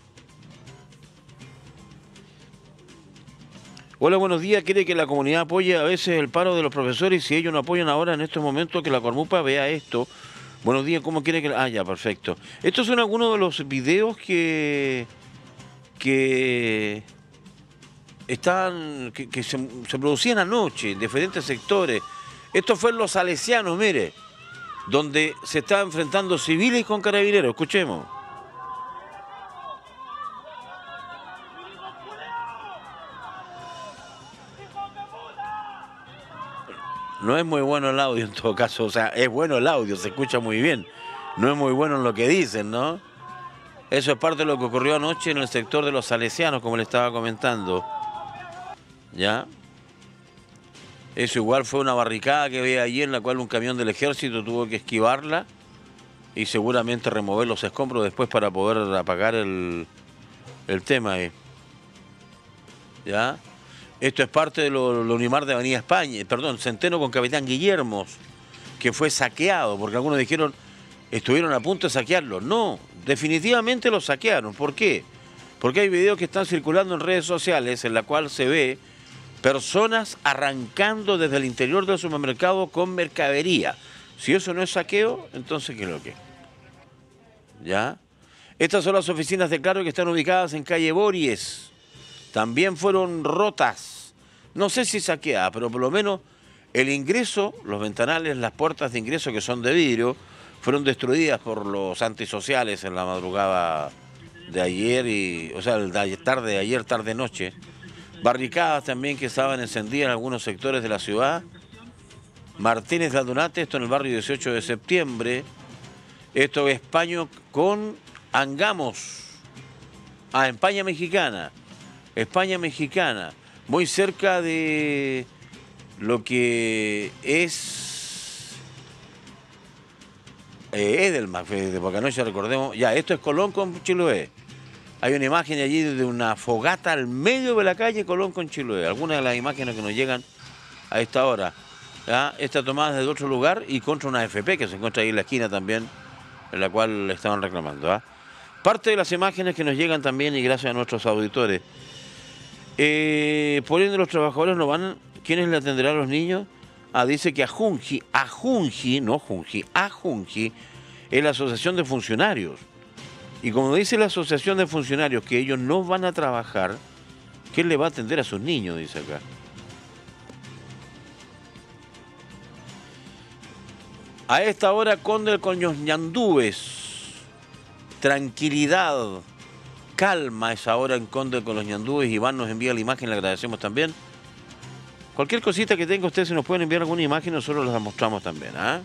Hola, buenos días. Quiere que la comunidad apoye a veces el paro de los profesores y si ellos no apoyan ahora en estos momentos que la Cormupa vea esto. Buenos días, ¿cómo quiere que...? Ah, ya, perfecto. Estos son algunos de los videos que... que... están... que, que se, se producían anoche en diferentes sectores. Esto fue en Los Salesianos, mire, donde se estaban enfrentando civiles con carabineros. Escuchemos. No es muy bueno el audio en todo caso, o sea, es bueno el audio, se escucha muy bien. No es muy bueno en lo que dicen, ¿no? Eso es parte de lo que ocurrió anoche en el sector de Los Salesianos, como le estaba comentando. ¿Ya? Eso igual fue una barricada que había allí en la cual un camión del ejército tuvo que esquivarla y seguramente remover los escombros después para poder apagar el, el tema ahí. ¿Ya? Esto es parte de lo, lo Unimar de Avenida España, perdón, Centeno con Capitán Guillermos, que fue saqueado, porque algunos dijeron, estuvieron a punto de saquearlo. No, definitivamente lo saquearon. ¿Por qué? Porque hay videos que están circulando en redes sociales en la cual se ve personas arrancando desde el interior del supermercado con mercadería. Si eso no es saqueo, entonces ¿qué es lo que? ¿Ya? Estas son las oficinas de Claro que están ubicadas en calle Bories. También fueron rotas. No sé si saqueadas, pero por lo menos el ingreso, los ventanales, las puertas de ingreso que son de vidrio, fueron destruidas por los antisociales en la madrugada de ayer, y, o sea, de tarde de ayer, tarde-noche. Barricadas también que estaban encendidas en algunos sectores de la ciudad. Martínez de Aldunate, esto en el barrio dieciocho de septiembre. Esto es Paño con Angamos. Ah, España Mexicana. España Mexicana. Muy cerca de lo que es eh, Edelman, de Pocanoche, recordemos. Ya, esto es Colón con Chiloé. Hay una imagen allí de una fogata al medio de la calle Colón con Chiloé. Algunas de las imágenes que nos llegan a esta hora. ¿Ya? Esta tomada desde otro lugar y contra una F P que se encuentra ahí en la esquina también, en la cual estaban reclamando. ¿Ah? Parte de las imágenes que nos llegan también, y gracias a nuestros auditores. Eh, por ende, los trabajadores no van. ¿Quiénes le atenderán a los niños? Ah, dice que Ajunji, Ajunji, no Junji, Ajunji es la asociación de funcionarios. Y como dice la asociación de funcionarios que ellos no van a trabajar, ¿quién le va a atender a sus niños? Dice acá. A esta hora, Conde con los ñandúes. Tranquilidad. Calma esa hora en Conde con los ñandúes. Iván nos envía la imagen, le agradecemos también. Cualquier cosita que tenga usted, si nos pueden enviar alguna imagen, nosotros las mostramos también. ¿Ah?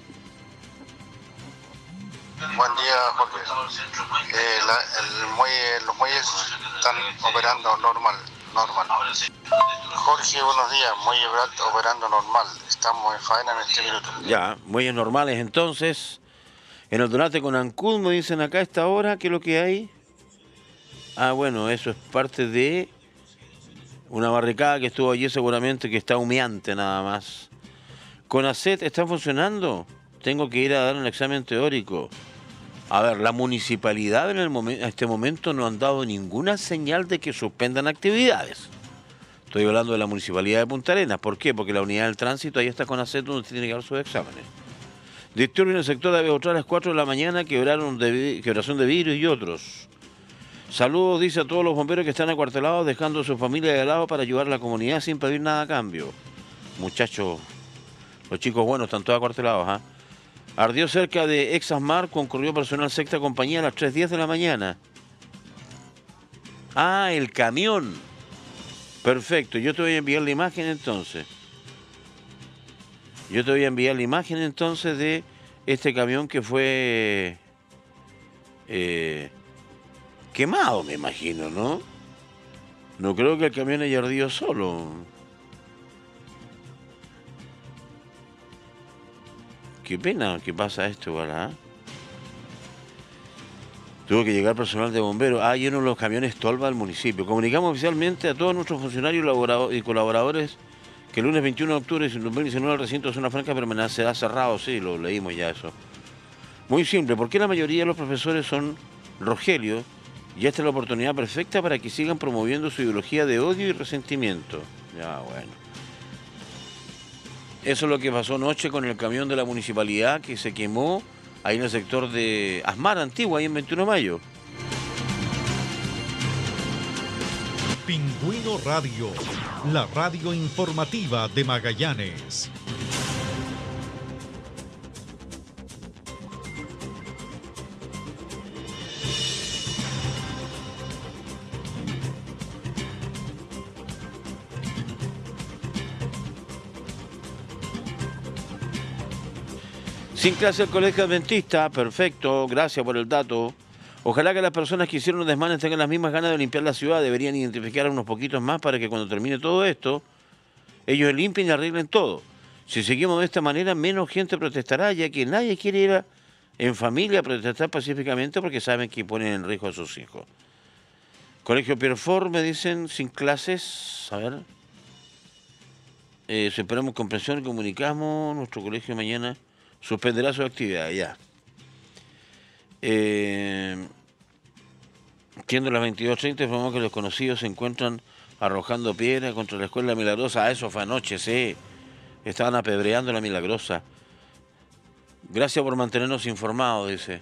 Buen día, Jorge. Eh, la, el muelle, los muelles están operando normal, normal. Jorge, buenos días. Muelle Brat operando normal. Estamos en faena en este minuto. Ya, muelles normales entonces. En el Donate con Ancud me dicen acá a esta hora, ¿qué es lo que hay? Ah, bueno, eso es parte de Una barricada que estuvo allí seguramente que está humeante nada más. ¿CONACET está funcionando? Tengo que ir a dar un examen teórico. A ver, la municipalidad en el momen- en este momento no han dado ninguna señal de que suspendan actividades. Estoy hablando de la municipalidad de Punta Arenas. ¿Por qué? Porque la unidad del tránsito ahí está CONACET donde tiene que dar sus exámenes. Disturbio en el sector de Abeotrá a las cuatro de la mañana, quebraron de, vi- quebración de vidrio y otros. Saludos, dice a todos los bomberos que están acuartelados, dejando a su familia de lado para ayudar a la comunidad sin pedir nada a cambio. Muchachos, los chicos buenos están todos acuartelados, ¿ah? Ardió cerca de Exasmar, concurrió personal sexta compañía a las tres diez de la mañana. Ah, el camión. Perfecto, yo te voy a enviar la imagen entonces. Yo te voy a enviar la imagen entonces de este camión que fue eh, quemado, me imagino, ¿no? No creo que el camión haya ardido solo. Qué pena que pasa esto, igual, ¿ah? Tuvo que llegar personal de bomberos. Ah, lleno los camiones Tolva al municipio. Comunicamos oficialmente a todos nuestros funcionarios y colaboradores que el lunes veintiuno de octubre de dos mil diecinueve el recinto de Zona Franca permanecerá cerrado. Sí, lo leímos ya eso. Muy simple, porque la mayoría de los profesores son Rogelio y esta es la oportunidad perfecta para que sigan promoviendo su ideología de odio y resentimiento. Ya, bueno. Eso es lo que pasó anoche con el camión de la municipalidad que se quemó ahí en el sector de Asmar Antigua, ahí en veintiuno de mayo. Pingüino Radio, la radio informativa de Magallanes. Sin clase el colegio adventista, perfecto, gracias por el dato. Ojalá que las personas que hicieron los desmanes tengan las mismas ganas de limpiar la ciudad, deberían identificar a unos poquitos más para que cuando termine todo esto, ellos limpien y arreglen todo. Si seguimos de esta manera, menos gente protestará, ya que nadie quiere ir a, en familia a protestar pacíficamente porque saben que ponen en riesgo a sus hijos. Colegio Pierfort, me dicen, sin clases, a ver. Eh, si esperamos comprensión y comunicamos, nuestro colegio mañana suspenderá su actividad, ya. Eh, Siendo las veintidós treinta, informamos que los desconocidos se encuentran arrojando piedras contra la escuela Milagrosa. Ah, eso fue anoche, sí. Estaban apedreando la Milagrosa. Gracias por mantenernos informados, dice.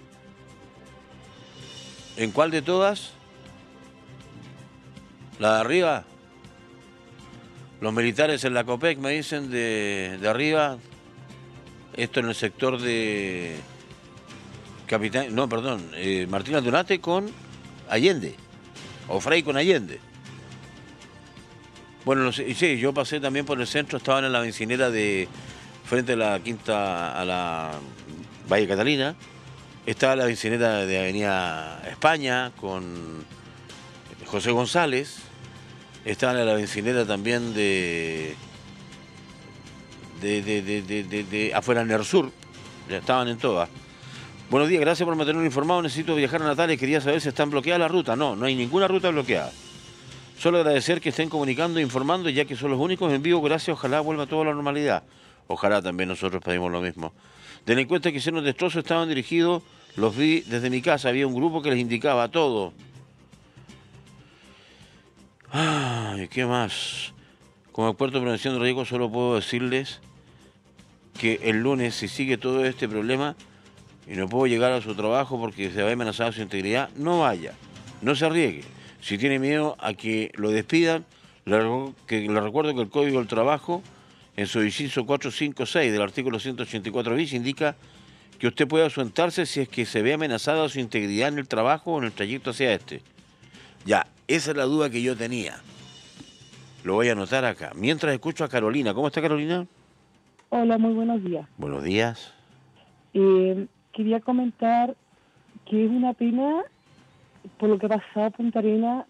¿En cuál de todas? ¿La de arriba? Los militares en la COPEC me dicen de, de arriba. Esto en el sector de Capitán, no, perdón, eh, Martín Aldunate con Allende, o Frei con Allende. Bueno, no sé, sí, yo pasé también por el centro, estaban en la bencinera de frente a la quinta, a la Valle Catalina, estaba la bencinera de Avenida España con José González, estaban en la bencinera también de De, de, de, de, de, de afuera en el sur, ya estaban en todas. Buenos días, gracias por mantenerme informado. Necesito viajar a Natales, quería saber si están bloqueadas las rutas. No, no hay ninguna ruta bloqueada. Solo agradecer que estén comunicando e informando, ya que son los únicos en vivo. Gracias, ojalá vuelva toda la normalidad. Ojalá también nosotros pedimos lo mismo. Delincuentes que hicieron destrozos estaban dirigidos, los vi desde mi casa, había un grupo que les indicaba todo. Ay, ¿qué más? Como experto en prevención de riesgos solo puedo decirles que el lunes, si sigue todo este problema y no puedo llegar a su trabajo porque se va a amenazar su integridad, no vaya, no se arriesgue. Si tiene miedo a que lo despidan, le, que, le recuerdo que el Código del Trabajo, en su inciso cuatro cinco seis del artículo ciento ochenta y cuatro bis, indica que usted puede ausentarse si es que se ve amenazada su integridad en el trabajo o en el trayecto hacia este. Ya, esa es la duda que yo tenía. Lo voy a anotar acá. Mientras escucho a Carolina. ¿Cómo está Carolina? Hola, muy buenos días. Buenos días. Eh, quería comentar que es una pena por lo que ha pasado en Punta Arenas,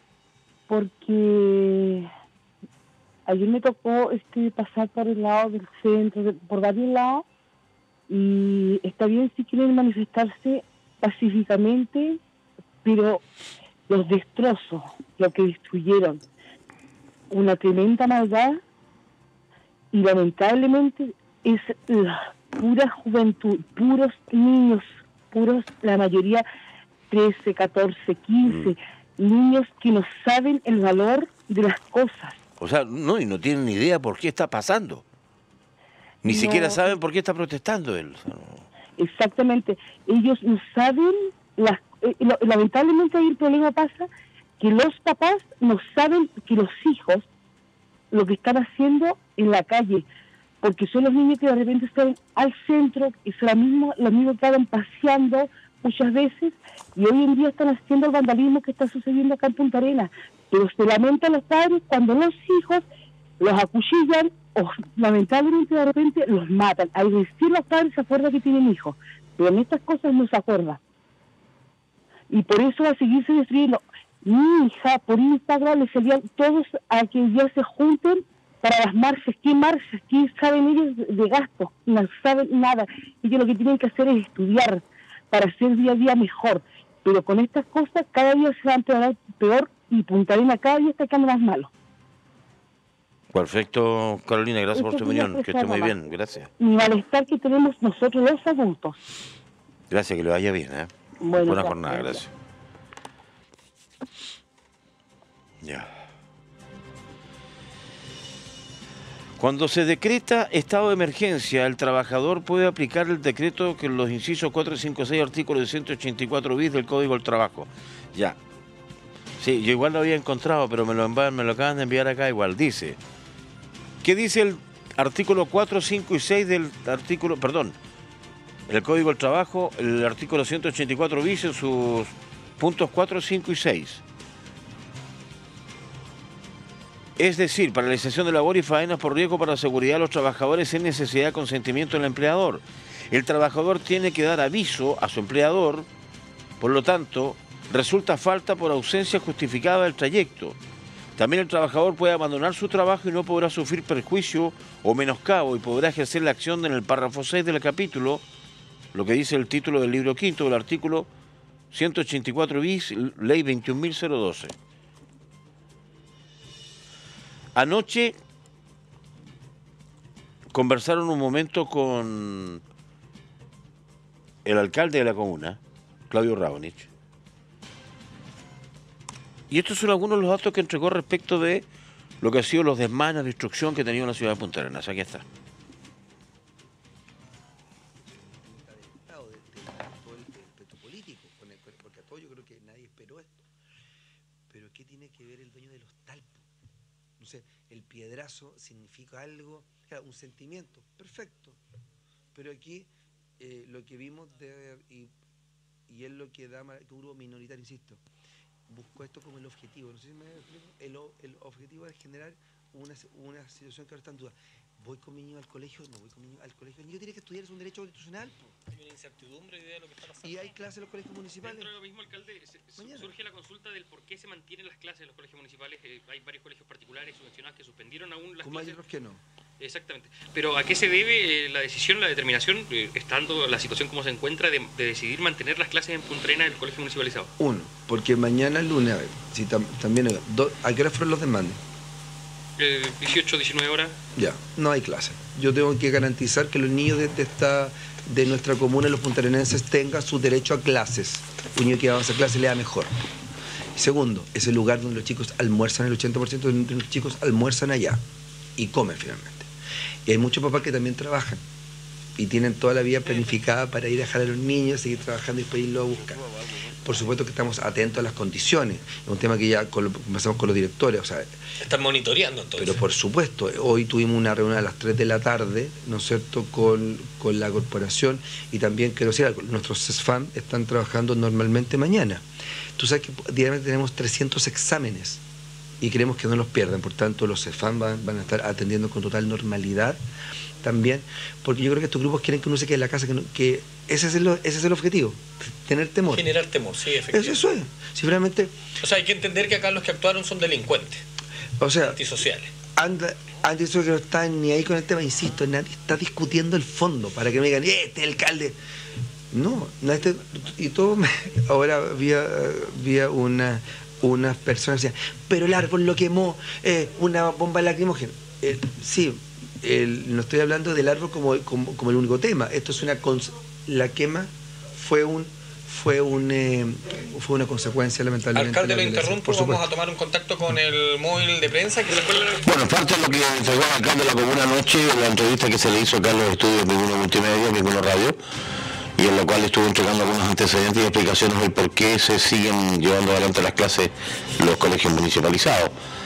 porque ayer me tocó este pasar por el lado del centro, por varios lados, y está bien si quieren manifestarse pacíficamente, pero los destrozos, lo que destruyeron, una tremenda maldad y lamentablemente es la pura juventud, puros niños, puros, la mayoría trece, catorce, quince, mm. niños que no saben el valor de las cosas. O sea, no, y no tienen ni idea por qué está pasando. Ni no, siquiera saben por qué está protestando él. Exactamente. Ellos no saben, las, eh, lamentablemente ahí el problema pasa que los papás no saben que los hijos lo que están haciendo en la calle, porque son los niños que de repente están al centro, y son los mismos, los mismos que andan paseando muchas veces, y hoy en día están haciendo el vandalismo que está sucediendo acá en Punta Arenas. Pero se lamentan los padres cuando los hijos los acuchillan o lamentablemente de repente los matan. Al decir los padres se acuerdan que tienen hijos, pero en estas cosas no se acuerda. Y por eso va a seguirse destruyendo. Mi hija, por Instagram, le salían todos a que ya se junten para las marchas. ¿Qué marchas? ¿Qué saben ellos de gastos? No saben nada. Ellos lo que tienen que hacer es estudiar para ser día a día mejor. Pero con estas cosas cada día se va a empeorar peor y Punta Arenas cada día está quedando más malo. Perfecto, Carolina, gracias por tu opinión. Que esté muy bien, gracias. Mi malestar que tenemos nosotros los adultos. Gracias, que le vaya bien, ¿eh? Bueno, buena jornada, gracias. Ya. Cuando se decreta estado de emergencia, el trabajador puede aplicar el decreto que en los incisos cuatro, cinco, seis, artículo de ciento ochenta y cuatro bis del Código del Trabajo. Ya. Sí, yo igual lo había encontrado, pero me lo, me lo acaban de enviar acá igual. Dice, ¿qué dice el artículo cuatro, cinco y seis del artículo, perdón, el Código del Trabajo, el artículo ciento ochenta y cuatro bis en sus puntos cuatro, cinco y seis? Es decir, paralización de labor y faenas por riesgo para la seguridad de los trabajadores sin necesidad de consentimiento del empleador. El trabajador tiene que dar aviso a su empleador, por lo tanto, resulta falta por ausencia justificada del trayecto. También el trabajador puede abandonar su trabajo y no podrá sufrir perjuicio o menoscabo y podrá ejercer la acción en el párrafo seis del capítulo, lo que dice el título del libro quinto del artículo ciento ochenta y cuatro bis, ley veintiún mil doce. Anoche conversaron un momento con el alcalde de la comuna, Claudio Raonich. Y estos son algunos de los datos que entregó respecto de lo que ha sido los desmanes de destrucción que ha tenido la ciudad de Punta Arenas. Aquí está. Porque a todo yo creo que nadie esperó esto. Pero ¿qué tiene que ver el dueño de los talpos? No sé, el piedrazo significa algo, un sentimiento, perfecto. Pero aquí eh, lo que vimos de, y, y es lo que da que hubo minoritario, insisto, busco esto como el objetivo. No sé si me explico. El, el objetivo es generar una, una situación que ahora está en duda. ¿Voy con mi niño al colegio? No voy con mi niño al colegio. El niño tiene que estudiar, es un derecho constitucional. Po. Hay una incertidumbre de lo que está pasando. Y hay clases en los colegios municipales. Dentro de lo mismo, alcalde, se, surge la consulta del por qué se mantienen las clases en los colegios municipales. Eh, hay varios colegios particulares subvencionados que suspendieron aún las Como clases. Hay otros que no. Exactamente. Pero ¿a qué se debe eh, la decisión, la determinación, eh, estando la situación como se encuentra, de, de decidir mantener las clases en Punta Arenas en el colegio municipalizado? Uno, porque mañana lunes, a ver, si tam, también, do, ¿a qué hora fueron los demandes? Eh, dieciocho, diecinueve horas. Ya, no hay clase. Yo tengo que garantizar que los niños de, de, esta, de nuestra comuna, los puntarenenses, tengan su derecho a clases. Un niño que va a hacer clases le da mejor. Segundo, es el lugar donde los chicos almuerzan, el ochenta por ciento de los chicos almuerzan allá y comen finalmente. Y hay muchos papás que también trabajan y tienen toda la vida planificada para ir a dejar a los niños, seguir trabajando y después irlo a buscar. Por supuesto que estamos atentos a las condiciones. Es un tema que ya conversamos con los directores. O sea, están monitoreando entonces. Pero por supuesto, hoy tuvimos una reunión a las tres de la tarde, ¿no es cierto?, con, con la corporación, y también quiero decir algo, nuestros CESFAM están trabajando normalmente mañana. Tú sabes que diariamente tenemos trescientos exámenes y queremos que no los pierdan, por tanto los CESFAM van, van a estar atendiendo con total normalidad también, porque yo creo que estos grupos quieren que uno se quede en la casa, que, no, que ese, es el, ese es el objetivo, tener temor. Generar temor, sí, efectivamente. Eso, eso es, si realmente... O sea, hay que entender que acá los que actuaron son delincuentes, o sea, antisociales. Anda, antes que no están ni ahí con el tema, insisto, nadie está discutiendo el fondo, para que me digan, este alcalde... No, no este, y todo, me, ahora había, había una... unas personas decían, pero el árbol lo quemó, eh, una bomba lacrimógena. Eh, sí, el, no estoy hablando del árbol como, como, como el único tema. Esto es una la quema fue un fue un eh, fue una consecuencia lamentablemente. Alcalde, lo interrumpo, vamos a tomar un contacto con el móvil de prensa que se puede... Bueno, parte de lo que entregó el alcalde de la comuna anoche, en la entrevista que se le hizo acá en los estudios de Minguno Multimedia, Minguno Radio, y en la cual estuvo entregando algunos antecedentes y explicaciones del por qué se siguen llevando adelante las clases en los colegios municipalizados.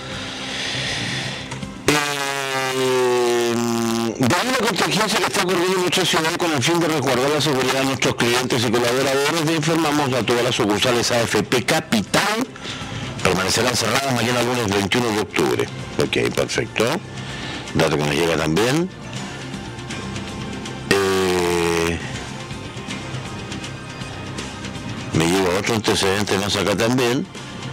Debido a la contingencia que está ocurriendo en nuestra ciudad con el fin de resguardar la seguridad de nuestros clientes y colaboradores, le informamos a todas las sucursales A F P Capital permanecerán cerradas mañana lunes veintiuno de octubre. Ok, perfecto. Dato que nos llega también. Eh, me llega otro antecedente más acá también.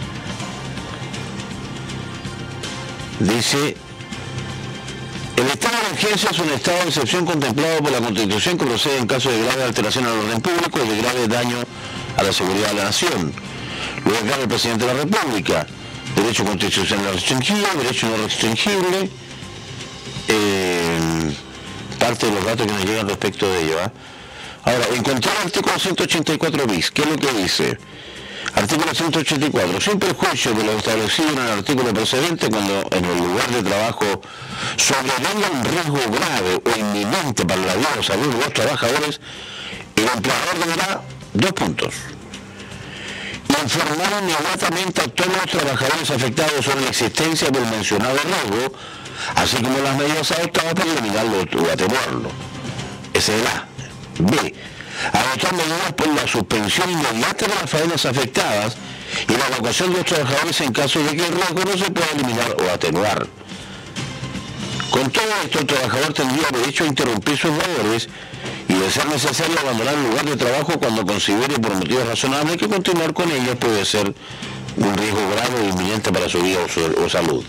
Dice... El estado de emergencia es un estado de excepción contemplado por la Constitución que procede en caso de grave alteración al orden público o de grave daño a la seguridad de la nación. Lo declara el presidente de la República. Derecho constitucional restringido, derecho no restringible. Eh, parte de los datos que nos llegan respecto de ello. ¿eh? Ahora, encontré el artículo ciento ochenta y cuatro bis. ¿Qué es lo que dice? Artículo ciento ochenta y cuatro. Sin perjuicio de lo establecido en el artículo precedente, cuando en el lugar de trabajo sobrevenga un riesgo grave o inminente para la vida o salud de los trabajadores, el empleador deberá, dos puntos, informar inmediatamente a todos los trabajadores afectados sobre la existencia del mencionado riesgo, así como las medidas adoptadas para eliminarlo o atenuarlo. Ese es el A. B. Adoptar medidas por la suspensión inmediata de las faenas afectadas y la evacuación de los trabajadores en caso de que el riesgo no se pueda eliminar o atenuar. Con todo esto, el trabajador tendría derecho a interrumpir sus labores y, de ser necesario, abandonar el lugar de trabajo cuando considere por motivos razonables que continuar con ellas puede ser un riesgo grave o inminente para su vida o, su, o salud.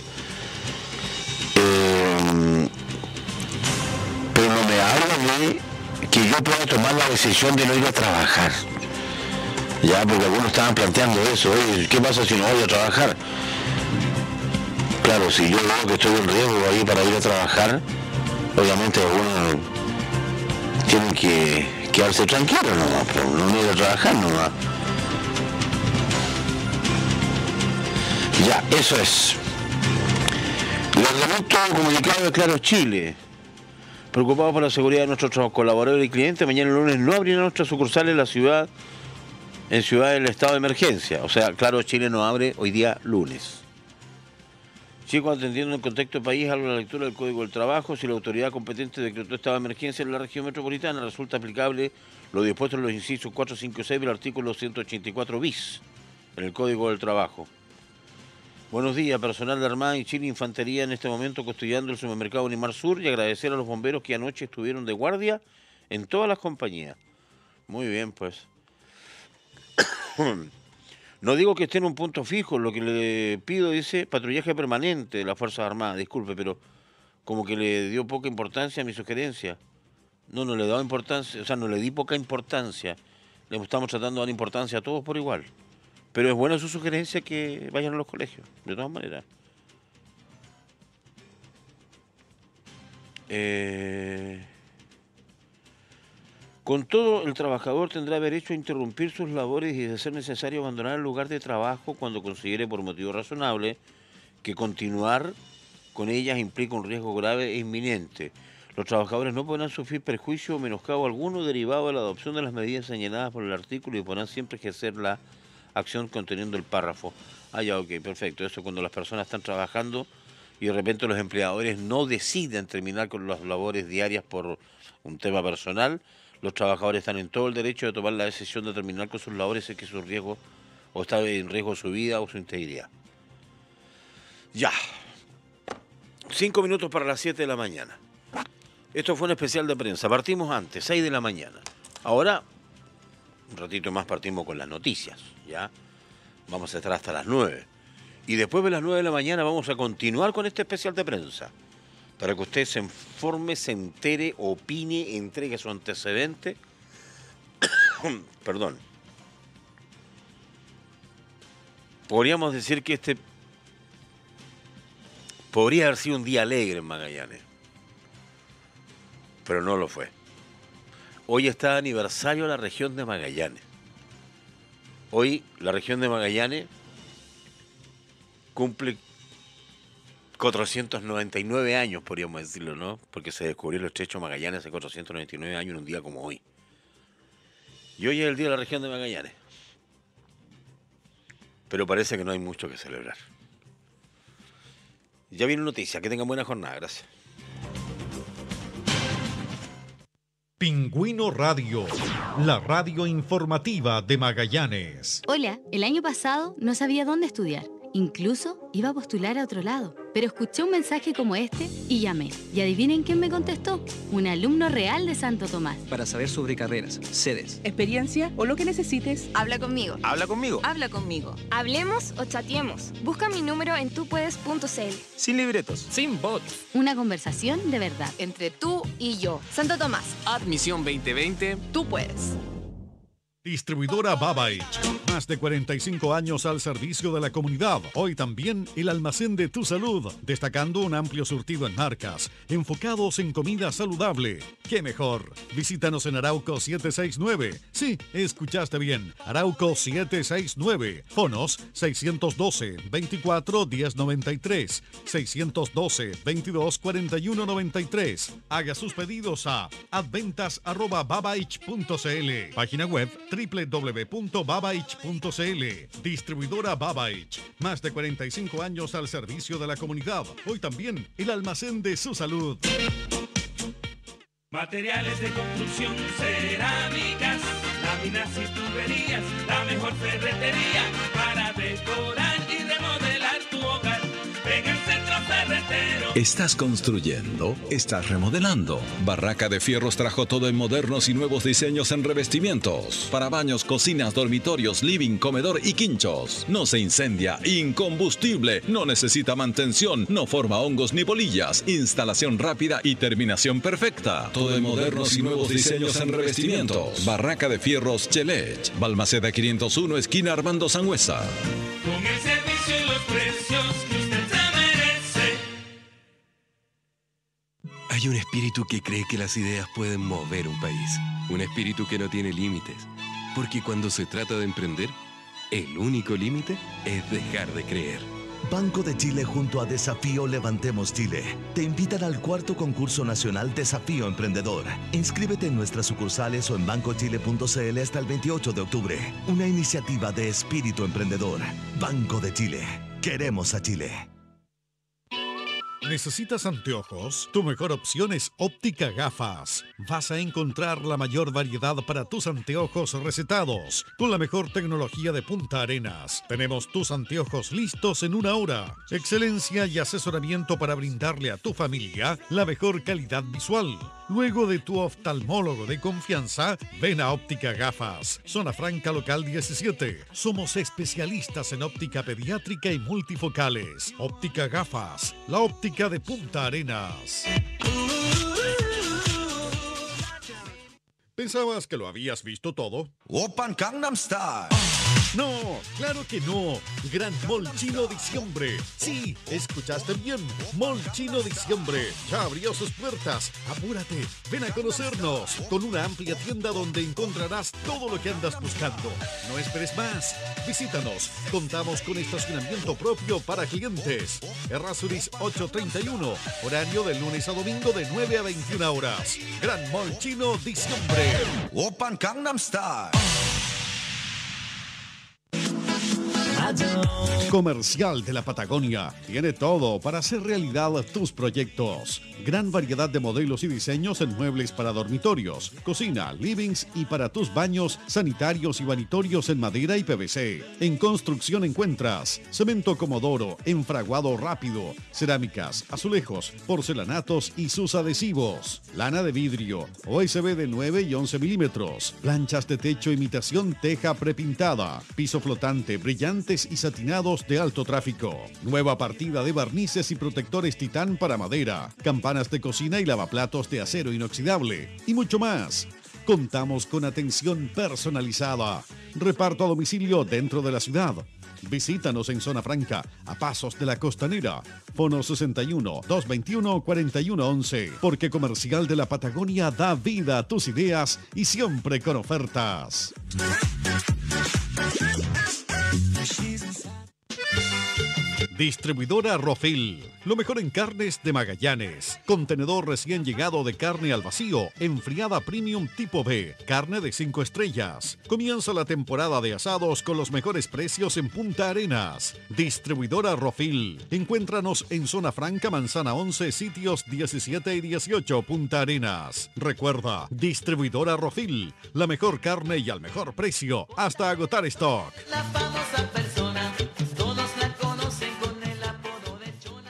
Eh, pero no me habla de que yo pueda tomar la decisión de no ir a trabajar. Ya, porque algunos estaban planteando eso, ¿eh? ¿Qué pasa si no voy a trabajar? Claro, si yo veo que estoy en riesgo ahí para ir a trabajar, obviamente algunos tienen que quedarse tranquilos nomás, pero no ir a trabajar nomás. Ya, eso es. Reglamento comunicado de Claro Chile. Preocupados por la seguridad de nuestros colaboradores y clientes, mañana lunes no abrirán nuestras sucursales en la ciudad, en ciudad del estado de emergencia. O sea, Claro Chile no abre hoy día lunes. Chicos, atendiendo el contexto del país, hablo de la lectura del Código del Trabajo. Si la autoridad competente decretó estado de emergencia en la región metropolitana, resulta aplicable lo dispuesto en los incisos cuatro, cinco y seis del artículo ciento ochenta y cuatro bis en el Código del Trabajo. Buenos días, personal de Armada y Chile Infantería en este momento custodiando el supermercado Unimar Sur y agradecer a los bomberos que anoche estuvieron de guardia en todas las compañías. Muy bien, pues. No digo que esté en un punto fijo, lo que le pido dice patrullaje permanente de las Fuerzas Armadas, disculpe, pero como que le dio poca importancia a mi sugerencia. No, no le he dado importancia, o sea, no le di poca importancia. Le estamos tratando de dar importancia a todos por igual. Pero es buena su sugerencia que vayan a los colegios, de todas maneras. Eh... Con todo, el trabajador tendrá derecho a interrumpir sus labores y, de ser necesario, abandonar el lugar de trabajo cuando considere por motivo razonable que continuar con ellas implica un riesgo grave e inminente. Los trabajadores no podrán sufrir perjuicio o menoscabo alguno derivado de la adopción de las medidas señaladas por el artículo y podrán siempre ejercer la acción conteniendo el párrafo. Ah, ya, ok, perfecto. Eso cuando las personas están trabajando y de repente los empleadores no deciden terminar con las labores diarias por un tema personal, los trabajadores están en todo el derecho de tomar la decisión de terminar con sus labores si que su riesgo o está en riesgo su vida o su integridad. Ya. Cinco minutos para las siete de la mañana. Esto fue un especial de prensa. Partimos antes, seis de la mañana. Ahora, un ratito más partimos con las noticias, ¿ya? Vamos a estar hasta las nueve. Y después de las nueve de la mañana vamos a continuar con este especial de prensa. Para que usted se informe, se entere, opine, entregue su antecedente. Perdón. podríamos decir que este podría haber sido un día alegre en Magallanes, pero no lo fue. Hoy está de aniversario la región de Magallanes. Hoy la región de Magallanes cumple cuatrocientos noventa y nueve años, podríamos decirlo, ¿no? Porque se descubrió el estrecho Magallanes hace cuatrocientos noventa y nueve años en un día como hoy. Y hoy es el día de la región de Magallanes. Pero parece que no hay mucho que celebrar. Ya viene noticia. Que tengan buena jornada. Gracias. Pingüino Radio, la radio informativa de Magallanes. Hola, el año pasado no sabía dónde estudiar. Incluso iba a postular a otro lado, pero escuché un mensaje como este y llamé. Y adivinen quién me contestó, un alumno real de Santo Tomás. Para saber sobre carreras, sedes, experiencia o lo que necesites, habla conmigo. Habla conmigo. Habla conmigo. Hablemos o chateemos. Busca mi número en tupuedes punto c l. Sin libretos, sin bots. Una conversación de verdad. Entre tú y yo. Santo Tomás. Admisión veinte veinte. Tú puedes. Distribuidora Babaich, más de cuarenta y cinco años al servicio de la comunidad. Hoy también el almacén de tu salud, destacando un amplio surtido en marcas, enfocados en comida saludable. ¡Qué mejor! Visítanos en Arauco siete seis nueve. Sí, escuchaste bien, Arauco siete seis nueve. Fonos seiscientos doce, veinticuatro, diez noventa y tres, seiscientos doce, veintidós, cuarenta y uno noventa y tres. Haga sus pedidos a adventas arroba babaich punto c l. Página web doble u doble u doble u punto babaich punto c l. Distribuidora Babaich. Más de cuarenta y cinco años al servicio de la comunidad. Hoy también el almacén de su salud. Materiales de construcción, cerámicas, láminas y tuberías, la mejor ferretería para decorar y remodelar tu hogar. En el Centro Ferretero. ¿Estás construyendo? ¿Estás remodelando? Barraca de Fierros trajo todo en modernos y nuevos diseños en revestimientos. Para baños, cocinas, dormitorios, living, comedor y quinchos. No se incendia, incombustible, no necesita mantención, no forma hongos ni bolillas. Instalación rápida y terminación perfecta. Todo en modernos y nuevos diseños en revestimientos. Barraca de Fierros Chelech. Balmaceda quinientos uno, esquina Armando Sangüesa. Con el servicio y los precios que usted se merece. Hay un espíritu que cree que las ideas pueden mover un país. Un espíritu que no tiene límites. Porque cuando se trata de emprender, el único límite es dejar de creer. Banco de Chile junto a Desafío Levantemos Chile te invitan al cuarto concurso nacional Desafío Emprendedor. Inscríbete en nuestras sucursales o en banco chile punto c l hasta el veintiocho de octubre. Una iniciativa de espíritu emprendedor. Banco de Chile. Queremos a Chile. ¿Necesitas anteojos? Tu mejor opción es Óptica Gafas. Vas a encontrar la mayor variedad para tus anteojos recetados, con la mejor tecnología de Punta Arenas. Tenemos tus anteojos listos en una hora. Excelencia y asesoramiento para brindarle a tu familia la mejor calidad visual. Luego de tu oftalmólogo de confianza, ven a Óptica Gafas. Zona Franca Local diecisiete. Somos especialistas en óptica pediátrica y multifocales. Óptica Gafas, la óptica de Punta Arenas. ¿Pensabas que lo habías visto todo? Open Gangnam Style. No, claro que no. Gran Mall Chino Diciembre. Sí, escuchaste bien. Mall Chino Diciembre. Ya abrió sus puertas. Apúrate, ven a conocernos. Con una amplia tienda donde encontrarás todo lo que andas buscando. No esperes más. Visítanos. Contamos con estacionamiento propio para clientes. Errázuriz ochocientos treinta y uno. Horario de lunes a domingo de nueve a veintiuna horas. Gran Mall Chino Diciembre. Open Gangnam Style. Comercial de la Patagonia tiene todo para hacer realidad tus proyectos. Gran variedad de modelos y diseños en muebles para dormitorios, cocina, livings y para tus baños, sanitarios y vanitorios en madera y P V C. En construcción encuentras cemento Comodoro, enfraguado rápido, cerámicas, azulejos, porcelanatos y sus adhesivos, lana de vidrio, O S B de nueve y once milímetros, planchas de techo imitación teja prepintada, piso flotante, brillantes y satinados de alto tráfico. Nueva partida de barnices y protectores titán para madera, campanas de cocina y lavaplatos de acero inoxidable y mucho más. Contamos con atención personalizada, reparto a domicilio dentro de la ciudad Visítanos en Zona Franca, a pasos de la Costanera. Fono sesenta y uno, doscientos veintiuno, cuarenta y uno once. Porque Comercial de la Patagonia da vida a tus ideas y siempre con ofertas. Distribuidora Rofil, lo mejor en carnes de Magallanes. Contenedor recién llegado de carne al vacío, enfriada premium tipo B, carne de cinco estrellas. Comienza la temporada de asados con los mejores precios en Punta Arenas. Distribuidora Rofil, encuéntranos en Zona Franca, Manzana once, sitios diecisiete y dieciocho, Punta Arenas. Recuerda, Distribuidora Rofil, la mejor carne y al mejor precio, hasta agotar stock. La famosa persona, todos la conocen con el apodo de Chona.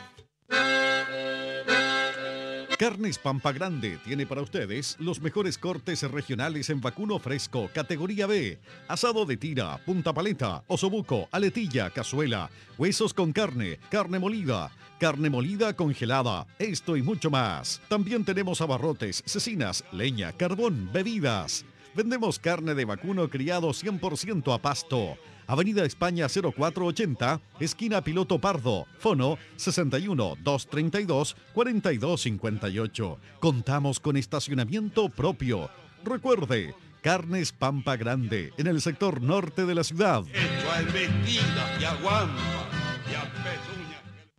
Carnes Pampa Grande tiene para ustedes los mejores cortes regionales en vacuno fresco, categoría B, asado de tira, punta paleta, osobuco, aletilla, cazuela, huesos con carne, carne molida, carne molida congelada, esto y mucho más. También tenemos abarrotes, cecinas, leña, carbón, bebidas. Vendemos carne de vacuno criado cien por ciento a pasto. Avenida España cero cuatro ochenta, esquina Piloto Pardo, fono sesenta y uno, doscientos treinta y dos, cuarenta y dos cincuenta y ocho. Contamos con estacionamiento propio. Recuerde, Carnes Pampa Grande, en el sector norte de la ciudad. Hecho a Embestida y a Guampa y a Pezuña.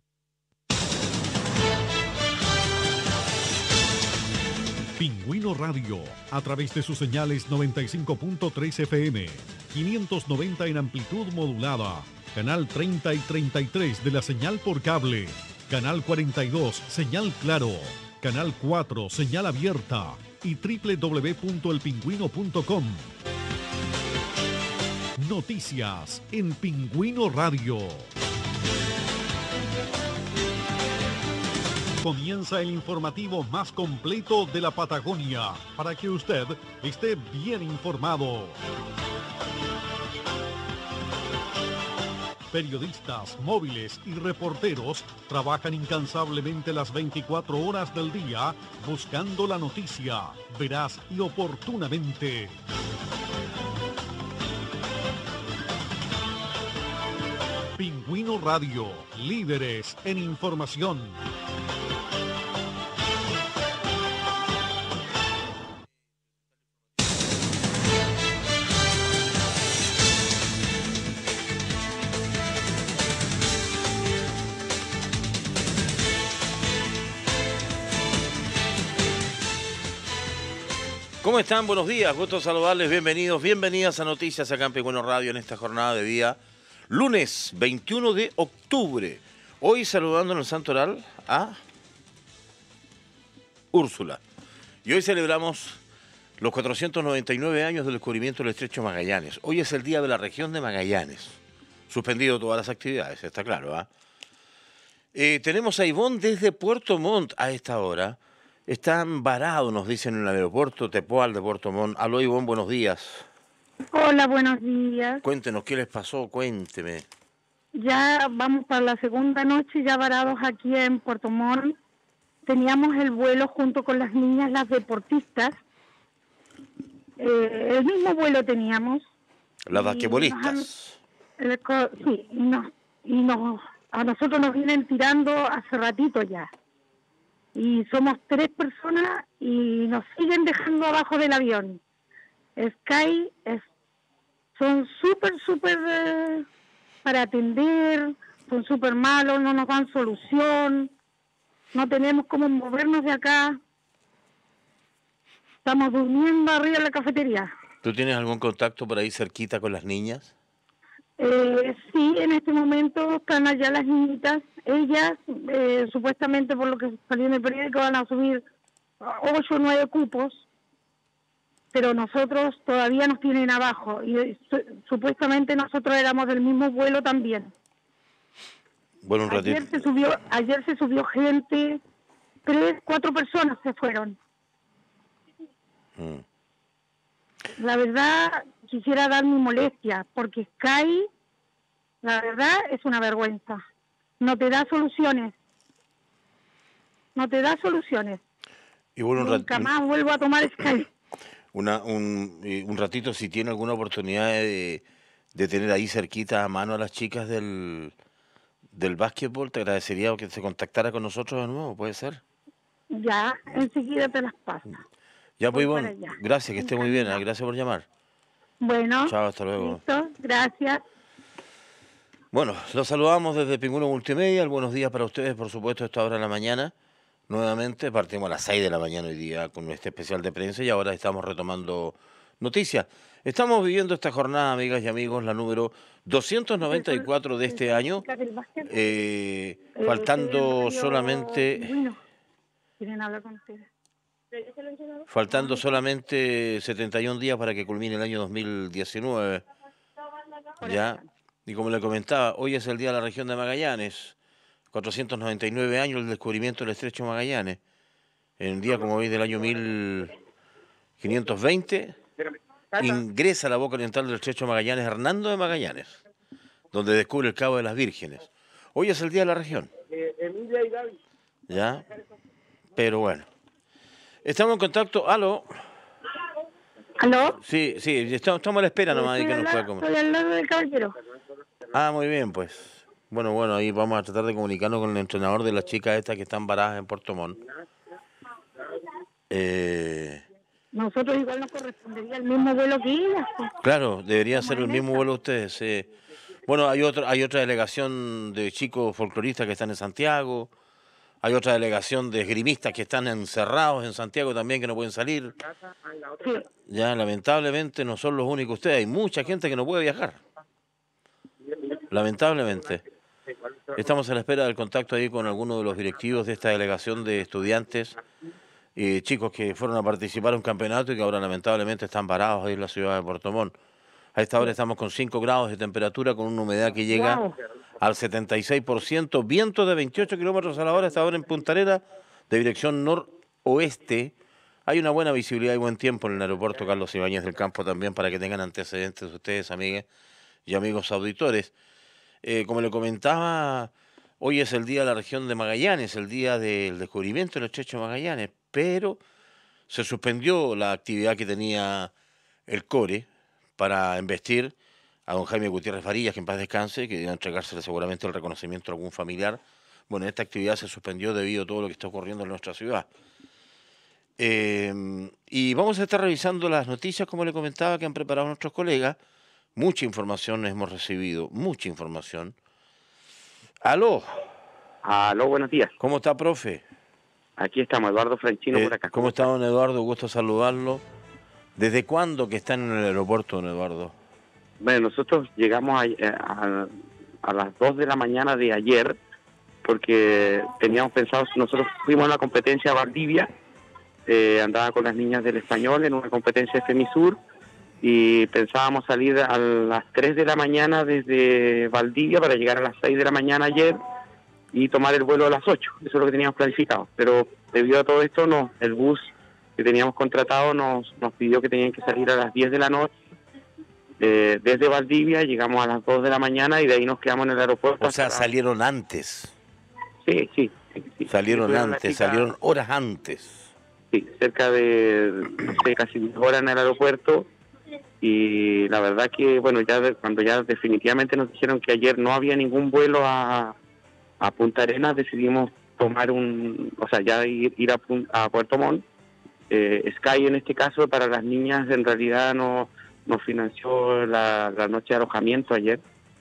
Pingüino Radio, a través de sus señales noventa y cinco punto tres F M, quinientos noventa en amplitud modulada, canal treinta y treinta y tres de la señal por cable, canal cuarenta y dos, señal claro, canal cuatro, señal abierta y doble u doble u doble u punto el pingüino punto com. Noticias en Pingüino Radio. Comienza el informativo más completo de la Patagonia para que usted esté bien informado. Periodistas, móviles y reporteros trabajan incansablemente las veinticuatro horas del día buscando la noticia veraz y oportunamente. Pingüino Radio, líderes en información. ¿Cómo están? Buenos días, gusto saludarles, bienvenidos, bienvenidas a Noticias acá en Pingüino Radio en esta jornada de día, lunes veintiuno de octubre. Hoy saludando en el Santo Oral a Úrsula. Y hoy celebramos los cuatrocientos noventa y nueve años del descubrimiento del Estrecho de Magallanes. Hoy es el día de la región de Magallanes. Suspendido todas las actividades, está claro, ¿ah? ¿eh? Eh, tenemos a Ivonne desde Puerto Montt a esta hora. Están varados, nos dicen en el aeropuerto Tepual de Puerto Montt. Aló, Ivonne, buenos días. Hola, buenos días. Cuéntenos, ¿qué les pasó? Cuénteme. Ya vamos para la segunda noche, ya varados aquí en Puerto Montt. Teníamos el vuelo junto con las niñas, las deportistas. Eh, el mismo vuelo teníamos. Las basquetbolistas. El, sí, y, nos, y nos, a nosotros nos vienen tirando hace ratito ya. Y somos tres personas y nos siguen dejando abajo del avión. Sky es, son súper, súper eh, para atender, son súper malos, no nos dan solución, no tenemos cómo movernos de acá. Estamos durmiendo arriba en la cafetería. ¿Tú tienes algún contacto por ahí cerquita con las niñas? Eh, sí, en este momento están allá las niñitas. Ellas, eh, supuestamente por lo que salió en el periódico, van a subir ocho o nueve cupos, pero nosotros todavía nos tienen abajo. Y su, supuestamente nosotros éramos del mismo vuelo también. Bueno, un ratito. Ayer se subió, ayer se subió gente, tres, cuatro personas se fueron. Mm. La verdad, quisiera dar mi molestia, porque Sky, la verdad, es una vergüenza. No te da soluciones. No te da soluciones. Y bueno, un Nunca más vuelvo a tomar Sky. Una, un, un ratito, si tiene alguna oportunidad de, de tener ahí cerquita a mano a las chicas del, del básquetbol, te agradecería que se contactara con nosotros de nuevo, ¿puede ser? Ya, enseguida te las paso. Ya, pues, Voy Ivonne, para allá. gracias, que esté muy bien, ¿eh? Gracias por llamar. Bueno, Chao, hasta luego. listo, gracias. Bueno, los saludamos desde Pingüino Multimedia. El buenos días para ustedes, por supuesto, a esta hora de la mañana. Nuevamente partimos a las seis de la mañana hoy día con este especial de prensa y ahora estamos retomando noticias. Estamos viviendo esta jornada, amigas y amigos, la número doscientos noventa y cuatro de este año, eh, faltando solamente... ¿Quieren hablar con ustedes? Faltando solamente setenta y un días para que culmine el año dos mil diecinueve. Ya, y como le comentaba, hoy es el día de la región de Magallanes, cuatrocientos noventa y nueve años del descubrimiento del estrecho Magallanes. En el día, como veis, del año mil quinientos veinte, ingresa a la boca oriental del estrecho Magallanes Hernando de Magallanes, donde descubre el Cabo de las Vírgenes. Hoy es el día de la región. Ya, pero bueno. Estamos en contacto. ¿Aló? ¿Aló? Sí, sí, estamos, estamos a la espera nomás de que nos pueda Estoy comer. al lado del caballero. Ah, muy bien, pues. Bueno, bueno, ahí vamos a tratar de comunicarnos con el entrenador de las chicas estas que están varadas en Puerto Montt. Eh, Nosotros igual nos correspondería el mismo vuelo que ellas. Pues. claro, debería ser el mismo vuelo ustedes. eh. Bueno, hay otra, hay otra delegación de chicos folcloristas que están en Santiago. Hay otra delegación de esgrimistas que están encerrados en Santiago también, que no pueden salir. Sí. Ya, lamentablemente no son los únicos ustedes. Hay mucha gente que no puede viajar. Lamentablemente. Estamos a la espera del contacto ahí con algunos de los directivos de esta delegación de estudiantes y chicos que fueron a participar en un campeonato y que ahora lamentablemente están varados ahí en la ciudad de Puerto Montt. A esta hora estamos con cinco grados de temperatura, con una humedad que llega al setenta y seis por ciento, viento de veintiocho kilómetros a la hora, a esta hora en Punta Arenas, de dirección noroeste. Hay una buena visibilidad y buen tiempo en el aeropuerto Carlos Ibáñez del Campo también, para que tengan antecedentes ustedes, amigas y amigos auditores. Eh, como le comentaba, hoy es el día de la región de Magallanes, el día del descubrimiento del estrecho de Magallanes, pero se suspendió la actividad que tenía el CORE para investir a don Jaime Gutiérrez Farías, que en paz descanse, que iba a entregársele seguramente el reconocimiento a algún familiar. Bueno, esta actividad se suspendió debido a todo lo que está ocurriendo en nuestra ciudad. Eh, y vamos a estar revisando las noticias, como le comentaba, que han preparado nuestros colegas. Mucha información hemos recibido, mucha información. ¿Aló? Aló, buenos días. ¿Cómo está, profe? Aquí estamos, Eduardo Franchino Eh, por acá. ¿Cómo está, don Eduardo? Gusto saludarlo. ¿Desde cuándo que están en el aeropuerto, don Eduardo? Bueno, nosotros llegamos a, a, a las dos de la mañana de ayer, porque teníamos pensado, nosotros fuimos a la competencia a Valdivia, eh, andaba con las niñas del español en una competencia de FEMISUR, y pensábamos salir a las tres de la mañana desde Valdivia para llegar a las seis de la mañana ayer y tomar el vuelo a las ocho. Eso es lo que teníamos planificado. Pero debido a todo esto, no, el bus que teníamos contratado nos, nos pidió que tenían que salir a las diez de la noche eh, desde Valdivia. Llegamos a las dos de la mañana y de ahí nos quedamos en el aeropuerto. O sea, salieron antes. Sí, sí. sí, sí. Salieron Estuvieron antes, chica, salieron horas antes. Sí, cerca de, no sé, casi diez horas en el aeropuerto. Y la verdad que, bueno, ya de, cuando ya definitivamente nos dijeron que ayer no había ningún vuelo a, a Punta Arenas, decidimos tomar un, o sea, ya ir, ir a, a Puerto Montt. Eh, Sky en este caso para las niñas en realidad no nos financió la, la noche de alojamiento ayer.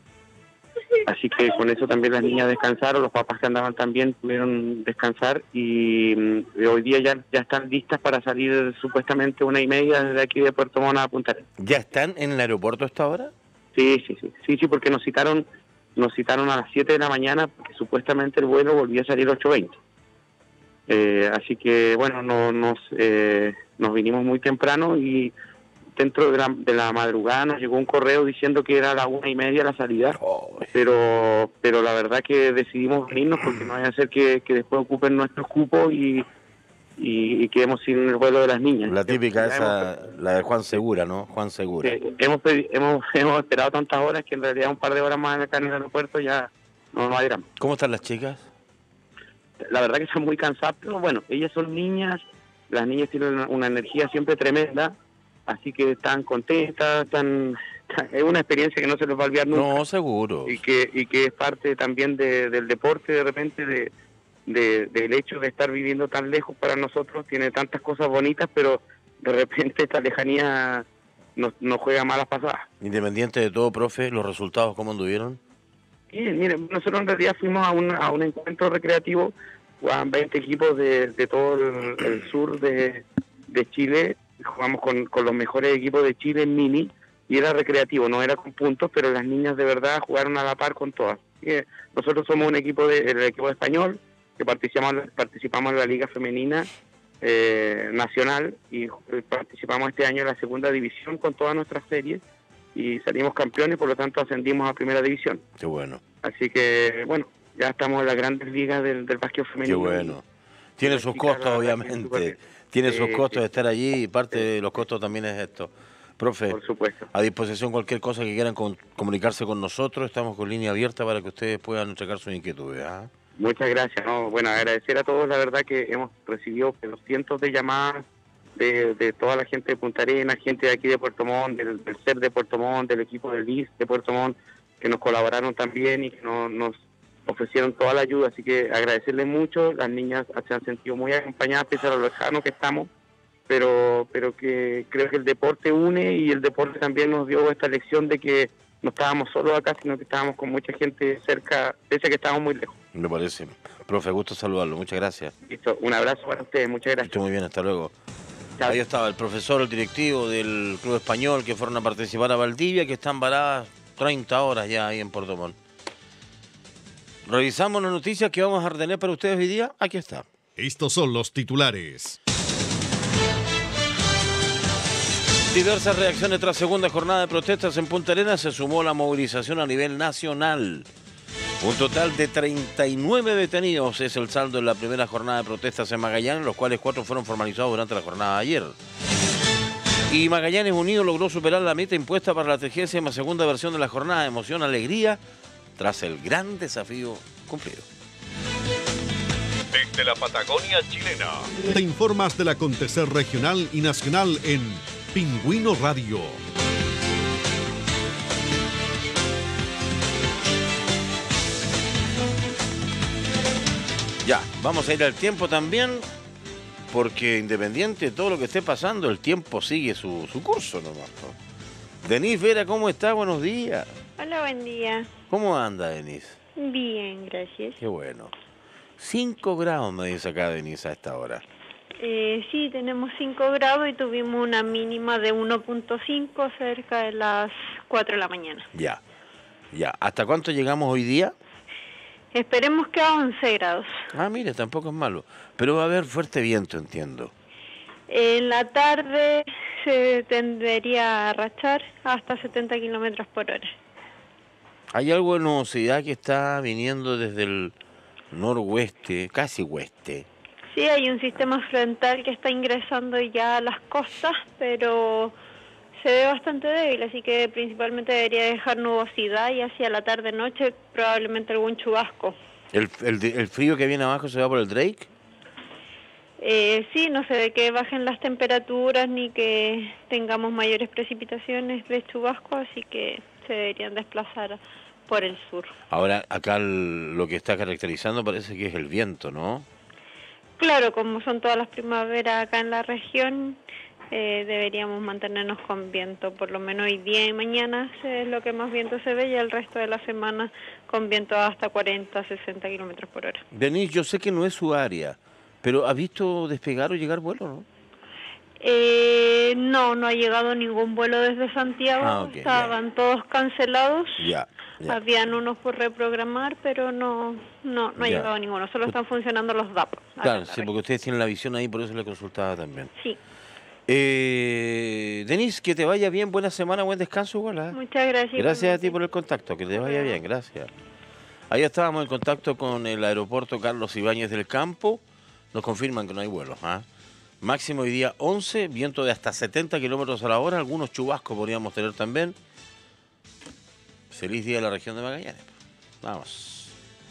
Así que con eso también las niñas descansaron, los papás que andaban también pudieron descansar y, y hoy día ya, ya están listas para salir supuestamente una y media desde aquí de Puerto Montt a Punta Arenas. ¿Ya están en el aeropuerto hasta ahora? Sí, sí, sí, sí, sí, porque nos citaron, nos citaron a las siete de la mañana porque supuestamente el vuelo volvía a salir ocho veinte. Eh, así que bueno, no, nos, eh, nos vinimos muy temprano y dentro de la, de la madrugada nos llegó un correo diciendo que era a la una y media la salida, oh. pero pero la verdad que decidimos venirnos porque no vaya a ser que, que después ocupen nuestros cupos y, y, y quedemos sin el vuelo de las niñas. La típica esa, hemos, la de Juan Segura, ¿no? Juan Segura. Eh, hemos, hemos hemos esperado tantas horas que en realidad un par de horas más acá en el aeropuerto ya no nos irán. ¿Cómo están las chicas? La verdad que están muy cansadas, pero bueno, ellas son niñas, las niñas tienen una, una energía siempre tremenda. Así que están contentas, están es una experiencia que no se les va a olvidar nunca. No, seguro. Y que, y que es parte también de, del deporte, de repente, de, de, del hecho de estar viviendo tan lejos para nosotros. Tiene tantas cosas bonitas, pero de repente esta lejanía nos, nos juega malas pasadas. Independiente de todo, profe, ¿los resultados cómo anduvieron? Bien, miren, nosotros en realidad fuimos a un, a un encuentro recreativo, jugaban veinte equipos de, de todo el, el sur de, de Chile, jugamos con, con los mejores equipos de Chile en mini, y era recreativo, no era con puntos, pero las niñas de verdad jugaron a la par con todas. Y, eh, nosotros somos un equipo de, el equipo español, que participamos, participamos en la Liga Femenina eh, Nacional, y eh, participamos este año en la segunda división con todas nuestras series, y salimos campeones, por lo tanto ascendimos a primera división. Qué bueno. Así que, bueno, ya estamos en las grandes ligas del, del básquet femenino. Qué bueno. Tiene sus costos, obviamente. Tiene sus costos de estar allí, y parte de los costos también es esto. Profe, por supuesto, a disposición cualquier cosa que quieran con, comunicarse con nosotros, estamos con línea abierta para que ustedes puedan entregar sus inquietudes. ¿Ah? Muchas gracias. No, bueno, agradecer a todos, la verdad que hemos recibido los cientos de llamadas de, de toda la gente de Punta Arenas, gente de aquí de Puerto Montt, del, del C E R de Puerto Montt, del equipo del I S de Puerto Montt, que nos colaboraron también y que no, nos ofrecieron toda la ayuda, así que agradecerles mucho. Las niñas se han sentido muy acompañadas pese a lo lejano que estamos, pero pero que creo que el deporte une, y el deporte también nos dio esta lección de que no estábamos solos acá, sino que estábamos con mucha gente cerca, pese a que estábamos muy lejos. Me parece. Profe, gusto saludarlo, muchas gracias. Listo, un abrazo para ustedes, muchas gracias. Estoy muy bien, hasta luego. Chao. Ahí estaba el profesor, el directivo del Club Español, que fueron a participar a Valdivia, que están varadas treinta horas ya ahí en Puerto Montt. Revisamos las noticias que vamos a tener para ustedes hoy día. Aquí está. Estos son los titulares. Diversas reacciones tras segunda jornada de protestas en Punta Arenas. Se sumó la movilización a nivel nacional. Un total de treinta y nueve detenidos es el saldo en la primera jornada de protestas en Magallanes, los cuales cuatro fueron formalizados durante la jornada de ayer. Y Magallanes Unido logró superar la meta impuesta para la trigésima segunda versión de la jornada de emoción, alegría, tras el gran desafío cumplido. Desde la Patagonia chilena. Te informas del acontecer regional y nacional en Pingüino Radio. Ya, vamos a ir al tiempo también, porque independiente de todo lo que esté pasando, el tiempo sigue su, su curso nomás, ¿no? Denise Vera, ¿cómo está? Buenos días. Hola, buen día. ¿Cómo anda, Denise? Bien, gracias. Qué bueno. Cinco grados me dice acá, Denise, a esta hora. Eh, sí, tenemos cinco grados y tuvimos una mínima de uno punto cinco cerca de las cuatro de la mañana. Ya, ya. ¿Hasta cuánto llegamos hoy día? Esperemos que a once grados. Ah, mire, tampoco es malo. Pero va a haber fuerte viento, entiendo. En la tarde se tendería a rachar hasta setenta kilómetros por hora. Hay algo de nubosidad que está viniendo desde el noroeste, casi oeste. Sí, hay un sistema frontal que está ingresando ya a las costas, pero se ve bastante débil, así que principalmente debería dejar nubosidad y hacia la tarde-noche probablemente algún chubasco. ¿El, el, ¿El frío que viene abajo se va por el Drake? Eh, sí, no se ve que bajen las temperaturas ni que tengamos mayores precipitaciones de chubasco, así que se deberían desplazar por el sur. Ahora, acá el, lo que está caracterizando parece que es el viento, ¿no? Claro, como son todas las primaveras acá en la región, eh, deberíamos mantenernos con viento, por lo menos hoy día y mañana es lo que más viento se ve, y el resto de la semana con viento hasta cuarenta, sesenta kilómetros por hora. Denise, yo sé que no es su área, pero ¿ha visto despegar o llegar vuelo, no? Eh, no, no ha llegado ningún vuelo desde Santiago, ah, okay, estaban ya. todos cancelados. Ya. Ya. Habían unos por reprogramar, pero no no, no ha Ya. llegado ninguno, solo están funcionando los D A P. Claro, sí, porque ustedes tienen la visión ahí, por eso le consultaba también. Sí. Eh, Denise, que te vaya bien, buena semana, buen descanso, igual. ¿eh? Muchas gracias. Gracias a ti por el contacto, que te vaya bien, gracias. Ahí estábamos en contacto con el aeropuerto Carlos Ibáñez del Campo, nos confirman que no hay vuelos. ¿eh? Máximo hoy día once, viento de hasta setenta kilómetros a la hora, algunos chubascos podríamos tener también. Feliz día de la región de Magallanes. Vamos.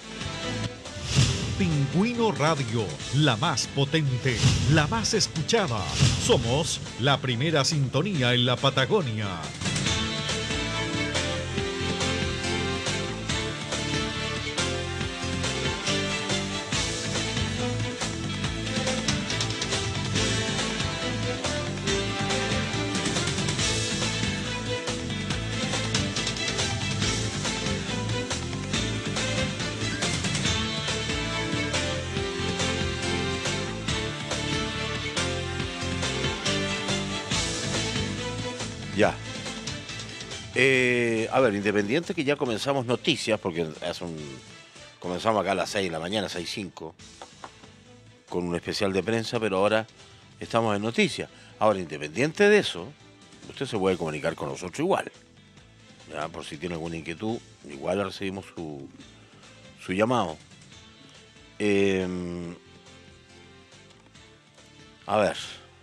Pingüino Radio, la más potente, la más escuchada. Somos la primera sintonía en la Patagonia. Ya. Eh, a ver, Independiente, que ya comenzamos noticias, porque hace un, comenzamos acá a las seis de la mañana, seis y cinco, con un especial de prensa, pero ahora estamos en noticias. Ahora, independiente de eso, usted se puede comunicar con nosotros igual. Ya, por si tiene alguna inquietud, igual recibimos su, su llamado. Eh, a ver,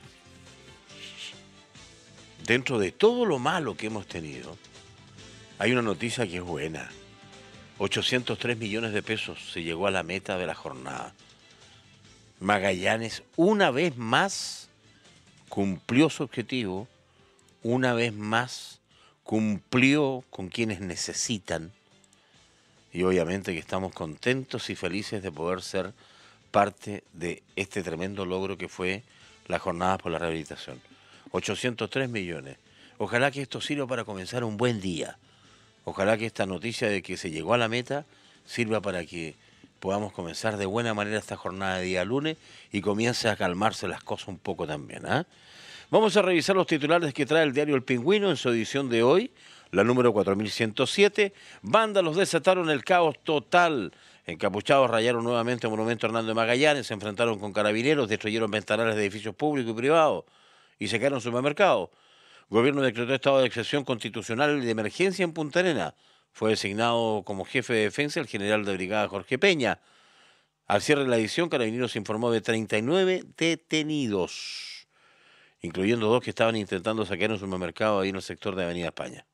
dentro de todo lo malo que hemos tenido, hay una noticia que es buena. ochocientos tres millones de pesos se llegó a la meta de la jornada. Magallanes una vez más cumplió su objetivo, una vez más cumplió con quienes necesitan, y obviamente que estamos contentos y felices de poder ser parte de este tremendo logro que fue la jornada por la rehabilitación. ochocientos tres millones. Ojalá que esto sirva para comenzar un buen día. Ojalá que esta noticia de que se llegó a la meta sirva para que podamos comenzar de buena manera esta jornada de día lunes y comience a calmarse las cosas un poco también, ¿eh? Vamos a revisar los titulares que trae el diario El Pingüino en su edición de hoy, la número cuatro mil ciento siete. Vándalos desataron el caos total. Encapuchados rayaron nuevamente el monumento Hernando de Magallanes, se enfrentaron con carabineros, destruyeron ventanales de edificios públicos y privados y saquearon supermercados. Gobierno decretó estado de excepción constitucional y de emergencia en Punta Arenas. Fue designado como jefe de defensa el general de brigada Jorge Peña. Al cierre de la edición, Carabineros informó de treinta y nueve detenidos, incluyendo dos que estaban intentando saquear un supermercado ahí en el sector de Avenida España.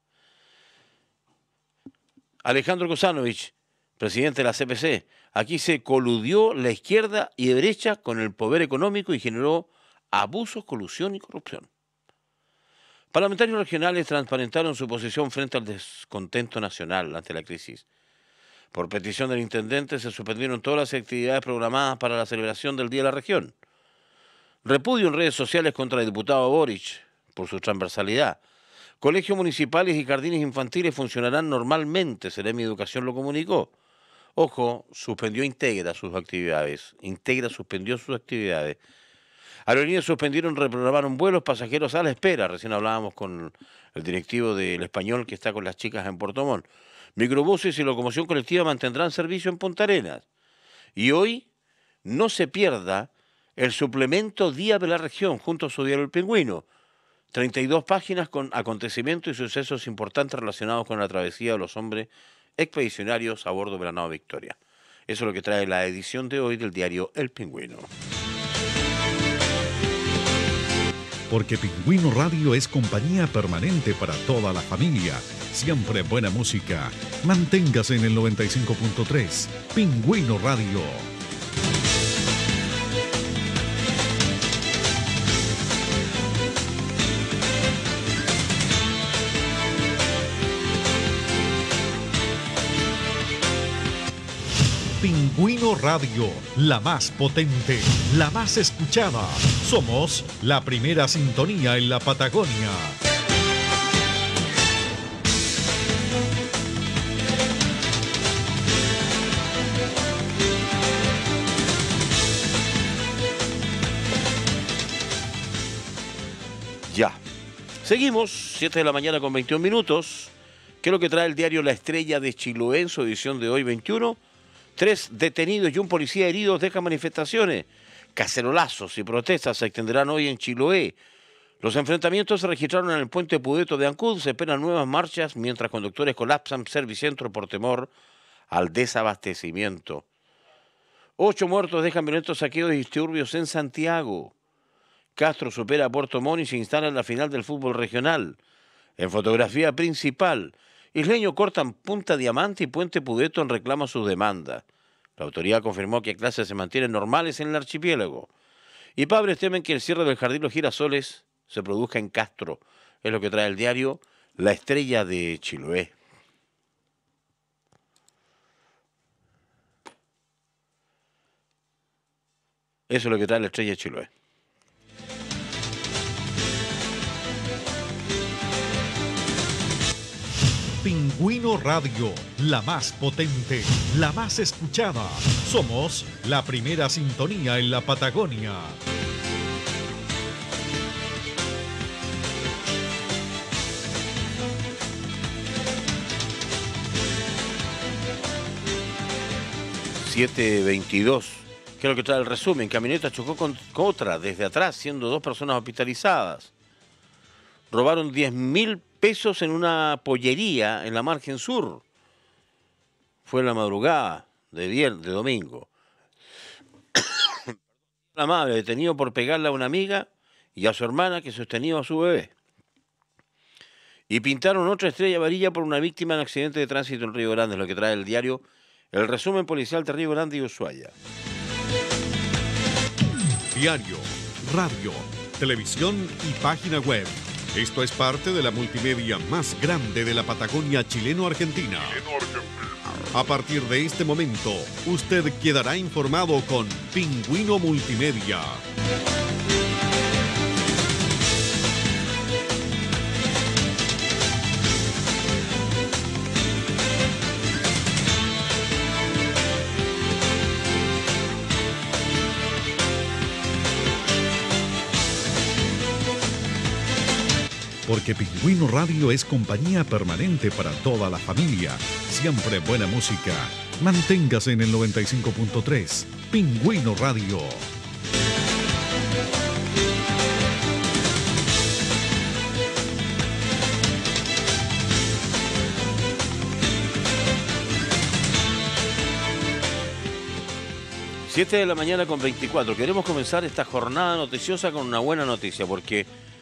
Alejandro Kosanovich, presidente de la C P C, aquí se coludió la izquierda y derecha con el poder económico y generó abusos, colusión y corrupción. Parlamentarios regionales transparentaron su posición frente al descontento nacional ante la crisis. Por petición del intendente se suspendieron todas las actividades programadas para la celebración del Día de la Región. Repudio en redes sociales contra el diputado Boric por su transversalidad. Colegios municipales y jardines infantiles funcionarán normalmente, Seremi Educación lo comunicó. Ojo, suspendió Integra sus actividades. Integra suspendió sus actividades. Aerolíneas suspendieron, reprogramaron vuelos, pasajeros a la espera. Recién hablábamos con el directivo del Español que está con las chicas en Puerto Montt. Microbuses y locomoción colectiva mantendrán servicio en Punta Arenas. Y hoy no se pierda el suplemento Día de la Región junto a su diario El Pingüino. treinta y dos páginas con acontecimientos y sucesos importantes relacionados con la travesía de los hombres expedicionarios a bordo de la nave Victoria. Eso es lo que trae la edición de hoy del diario El Pingüino. Porque Pingüino Radio es compañía permanente para toda la familia. Siempre buena música. Manténgase en el noventa y cinco punto tres. Pingüino Radio. Pingüino Radio, la más potente, la más escuchada. Somos la primera sintonía en la Patagonia. Ya. Seguimos, siete de la mañana con veintiún minutos. ¿Qué es lo que trae el diario La Estrella de Chiloé en su edición de hoy veintiuno? Tres detenidos y un policía heridos dejan manifestaciones. Cacerolazos y protestas se extenderán hoy en Chiloé. Los enfrentamientos se registraron en el puente Pudeto de Ancud. Se esperan nuevas marchas mientras conductores colapsan Servicentro por temor al desabastecimiento. Ocho muertos dejan violentos saqueos y disturbios en Santiago. Castro supera a Puerto Montt y se instala en la final del fútbol regional. En fotografía principal, isleños cortan Punta Diamante y Puente Pudeto en reclamo a sus demandas. La autoridad confirmó que clases se mantienen normales en el archipiélago. Y padres temen que el cierre del Jardín Los Girasoles se produzca en Castro. Es lo que trae el diario La Estrella de Chiloé. Eso es lo que trae La Estrella de Chiloé. Pingüino Radio, la más potente, la más escuchada. Somos la primera sintonía en la Patagonia. siete veintidós. Creo que trae el resumen. Camioneta chocó con, con otra desde atrás, siendo dos personas hospitalizadas. Robaron diez mil pesos en una pollería en la margen sur. Fue en la madrugada de viernes, de domingo. La madre detenido por pegarle a una amiga y a su hermana que sostenía a su bebé. Y pintaron otra estrella amarilla por una víctima en accidente de tránsito en Río Grande, lo que trae el diario El Resumen Policial de Río Grande y Ushuaia. Diario, radio, televisión y página web. Esto es parte de la multimedia más grande de la Patagonia chileno-argentina. A partir de este momento, usted quedará informado con Pingüino Multimedia. Porque Pingüino Radio es compañía permanente para toda la familia. Siempre buena música. Manténgase en el noventa y cinco punto tres. Pingüino Radio. siete de la mañana con veinticuatro. Queremos comenzar esta jornada noticiosa con una buena noticia, porque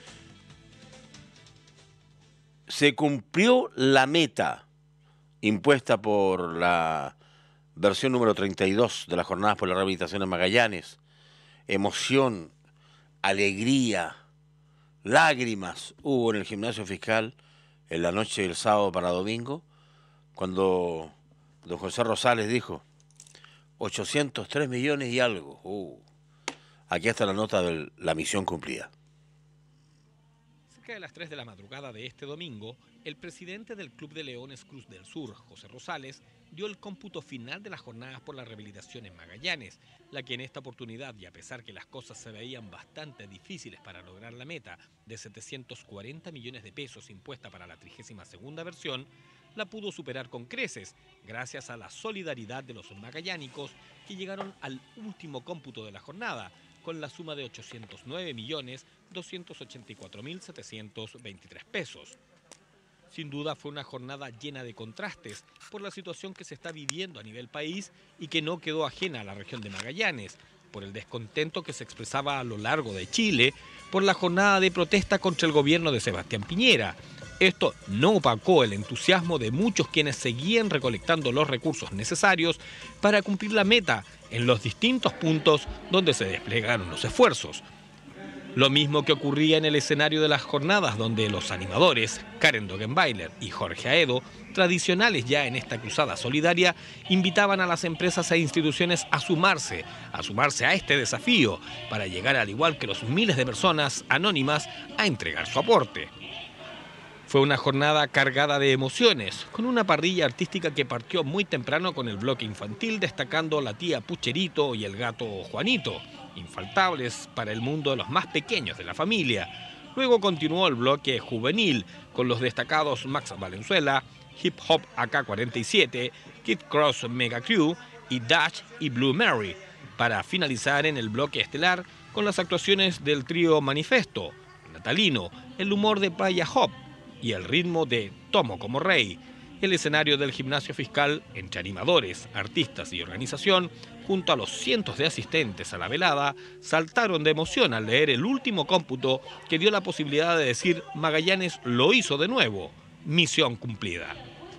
se cumplió la meta impuesta por la versión número treinta y dos de las jornadas por la rehabilitación en Magallanes. Emoción, alegría, lágrimas hubo en el gimnasio fiscal en la noche del sábado para domingo, cuando don José Rosales dijo ochocientos tres millones y algo. Uh, aquí está la nota de la misión cumplida. Cerca de las tres de la madrugada de este domingo, el presidente del Club de Leones Cruz del Sur, José Rosales, dio el cómputo final de las jornadas por la rehabilitación en Magallanes, la que en esta oportunidad, y a pesar que las cosas se veían bastante difíciles para lograr la meta de setecientos cuarenta millones de pesos impuesta para la trigésima segunda versión, la pudo superar con creces, gracias a la solidaridad de los magallánicos que llegaron al último cómputo de la jornada, con la suma de ochocientos nueve millones doscientos ochenta y cuatro mil setecientos veintitrés pesos. Sin duda fue una jornada llena de contrastes por la situación que se está viviendo a nivel país y que no quedó ajena a la región de Magallanes, por el descontento que se expresaba a lo largo de Chile por la jornada de protesta contra el gobierno de Sebastián Piñera. Esto no opacó el entusiasmo de muchos quienes seguían recolectando los recursos necesarios para cumplir la meta en los distintos puntos donde se desplegaron los esfuerzos. Lo mismo que ocurría en el escenario de las jornadas, donde los animadores, Karen Dogenbailer y Jorge Aedo, tradicionales ya en esta cruzada solidaria, invitaban a las empresas e instituciones a sumarse, a sumarse a este desafío, para llegar, al igual que los miles de personas anónimas, a entregar su aporte. Fue una jornada cargada de emociones, con una parrilla artística que partió muy temprano con el bloque infantil, destacando la tía Pucherito y el gato Juanito, infaltables para el mundo de los más pequeños de la familia. Luego continuó el bloque juvenil, con los destacados Max Valenzuela, Hip Hop A K cuarenta y siete, Kid Cross Mega Crew y Dash y Blue Mary, para finalizar en el bloque estelar con las actuaciones del trío Manifesto, Natalino, el humor de Playa Hop y el ritmo de Tomo como Rey. El escenario del gimnasio fiscal, entre animadores, artistas y organización, junto a los cientos de asistentes a la velada, saltaron de emoción al leer el último cómputo que dio la posibilidad de decir: Magallanes lo hizo de nuevo, misión cumplida.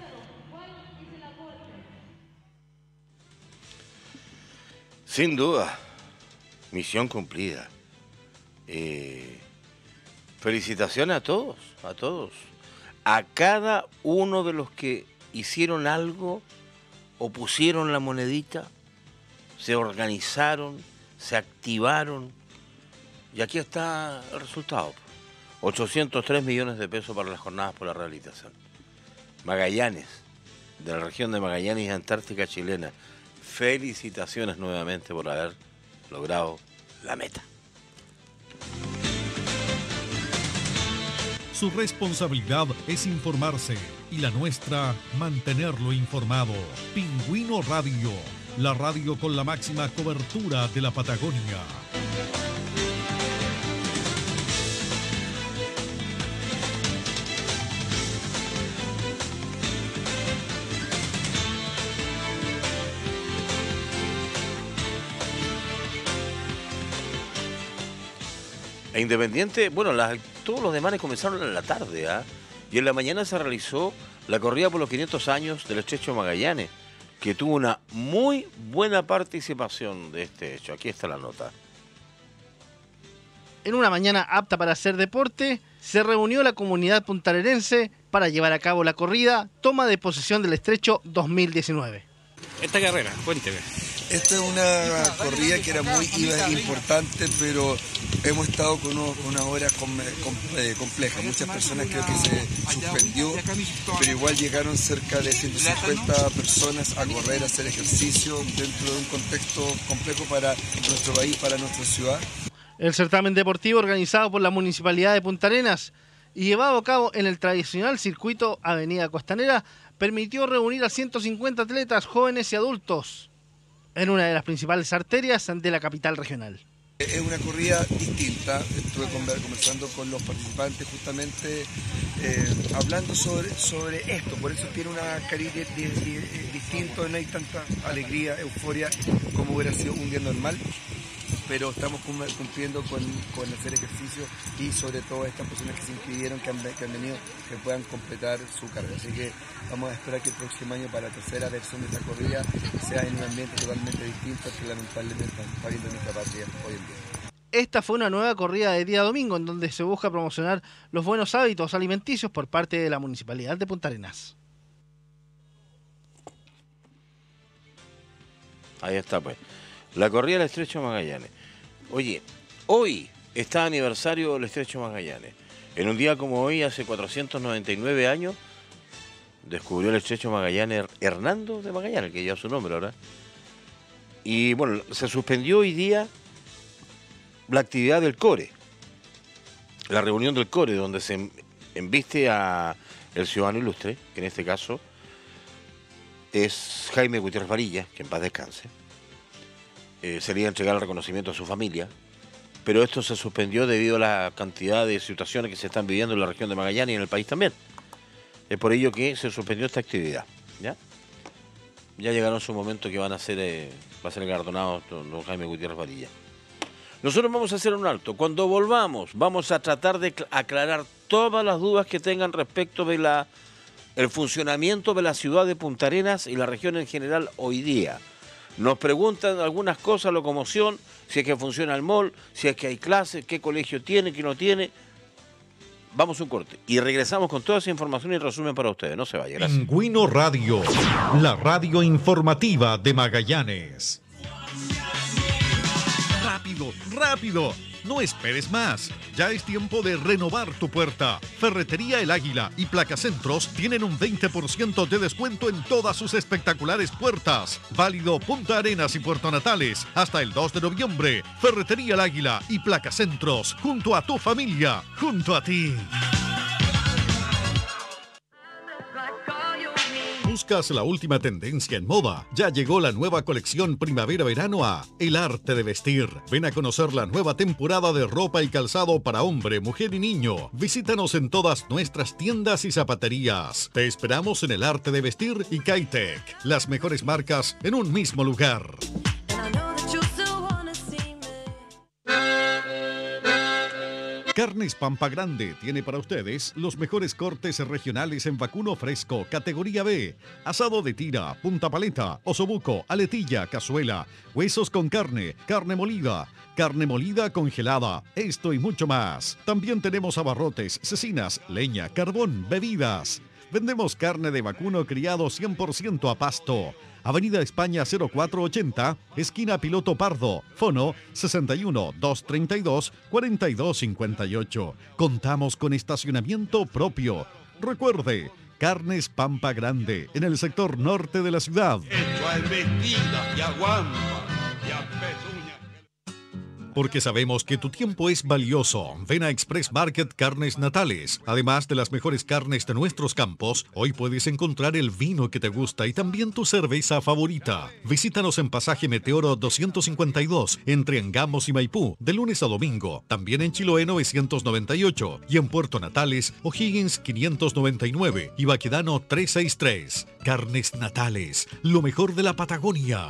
Sin duda, misión cumplida. Eh, felicitaciones a todos, a todos. A cada uno de los que hicieron algo o pusieron la monedita, se organizaron, se activaron, y aquí está el resultado. ochocientos tres millones de pesos para las jornadas por la rehabilitación. Magallanes, de la región de Magallanes y Antártica chilena. Felicitaciones nuevamente por haber logrado la meta. Su responsabilidad es informarse y la nuestra, mantenerlo informado. Pingüino Radio, la radio con la máxima cobertura de la Patagonia. E Independiente, bueno, las, todos los demás comenzaron en la tarde, ¿ah? Y en la mañana se realizó la corrida por los quinientos años del Estrecho Magallanes, que tuvo una muy buena participación de este hecho. Aquí está la nota. En una mañana apta para hacer deporte, se reunió la comunidad puntarenense para llevar a cabo la corrida Toma de Posesión del Estrecho dos mil diecinueve. Esta carrera, cuénteme. Esta es una corrida que era muy importante, pero hemos estado con, uno, con una hora com, com, eh, compleja. Muchas personas creo que se suspendió, pero igual llegaron cerca de ciento cincuenta personas a correr, a hacer ejercicio dentro de un contexto complejo para nuestro país, para nuestra ciudad. El certamen deportivo organizado por la Municipalidad de Punta Arenas y llevado a cabo en el tradicional circuito Avenida Costanera permitió reunir a ciento cincuenta atletas jóvenes y adultos en una de las principales arterias de la capital regional. Es una corrida distinta, estuve conversando con los participantes justamente eh, hablando sobre, sobre esto, por eso tiene una cariz distinto, no hay tanta alegría, euforia como hubiera sido un día normal, pero estamos cumpliendo con, con hacer ejercicio y sobre todo estas personas que se inscribieron, que han, que han venido, que puedan completar su carga. Así que vamos a esperar que el próximo año para la tercera versión de esta corrida sea en un ambiente totalmente distinto que lamentablemente está viendo nuestra patria hoy en día. Esta fue una nueva corrida de día domingo en donde se busca promocionar los buenos hábitos alimenticios por parte de la Municipalidad de Punta Arenas. Ahí está pues. La corrida del Estrecho Magallanes. Oye, hoy está aniversario del Estrecho Magallanes. En un día como hoy, hace cuatrocientos noventa y nueve años, descubrió el Estrecho Magallanes Hernando de Magallanes, que lleva su nombre ahora. Y bueno, se suspendió hoy día la actividad del CORE, la reunión del CORE, donde se embiste a el ciudadano ilustre, que en este caso es Jaime Gutiérrez Varilla, que en paz descanse. Eh, sería entregar el reconocimiento a su familia, pero esto se suspendió debido a la cantidad de situaciones que se están viviendo en la región de Magallanes y en el país también. Es por ello que se suspendió esta actividad. Ya, ya llegaron su momento que van a ser, eh, va a ser galardonado don Jaime Gutiérrez Varilla. Nosotros vamos a hacer un alto. Cuando volvamos, vamos a tratar de aclarar todas las dudas que tengan respecto de la, el funcionamiento de la ciudad de Punta Arenas y la región en general hoy día. Nos preguntan algunas cosas, locomoción, si es que funciona el mall, si es que hay clases, qué colegio tiene, qué no tiene. Vamos a un corte y regresamos con toda esa información y resumen para ustedes. No se vaya, gracias. Pingüino Radio, la radio informativa de Magallanes. Rápido, rápido. No esperes más. Ya es tiempo de renovar tu puerta. Ferretería El Águila y Placacentros tienen un veinte por ciento de descuento en todas sus espectaculares puertas. Válido Punta Arenas y Puerto Natales hasta el dos de noviembre. Ferretería El Águila y Placacentros, junto a tu familia, junto a ti. ¿Buscas la última tendencia en moda? Ya llegó la nueva colección primavera-verano a El Arte de Vestir. Ven a conocer la nueva temporada de ropa y calzado para hombre, mujer y niño. Visítanos en todas nuestras tiendas y zapaterías. Te esperamos en El Arte de Vestir y K-Tech. Las mejores marcas en un mismo lugar. Carnes Pampa Grande tiene para ustedes los mejores cortes regionales en vacuno fresco, categoría B, asado de tira, punta paleta, osobuco, aletilla, cazuela, huesos con carne, carne molida, carne molida congelada, esto y mucho más. También tenemos abarrotes, cecinas, leña, carbón, bebidas. Vendemos carne de vacuno criado cien por ciento a pasto. Avenida España cero cuatro ochenta, esquina Piloto Pardo, fono sesenta y uno, doscientos treinta y dos, cuarenta y dos cincuenta y ocho. Contamos con estacionamiento propio. Recuerde, Carnes Pampa Grande, en el sector norte de la ciudad. Porque sabemos que tu tiempo es valioso. Ven a Express Market Carnes Natales. Además de las mejores carnes de nuestros campos, hoy puedes encontrar el vino que te gusta y también tu cerveza favorita. Visítanos en Pasaje Meteoro doscientos cincuenta y dos, entre Angamos y Maipú, de lunes a domingo. También en Chiloé novecientos noventa y ocho y en Puerto Natales, O'Higgins quinientos noventa y nueve y Baquedano trescientos sesenta y tres. Carnes Natales, lo mejor de la Patagonia.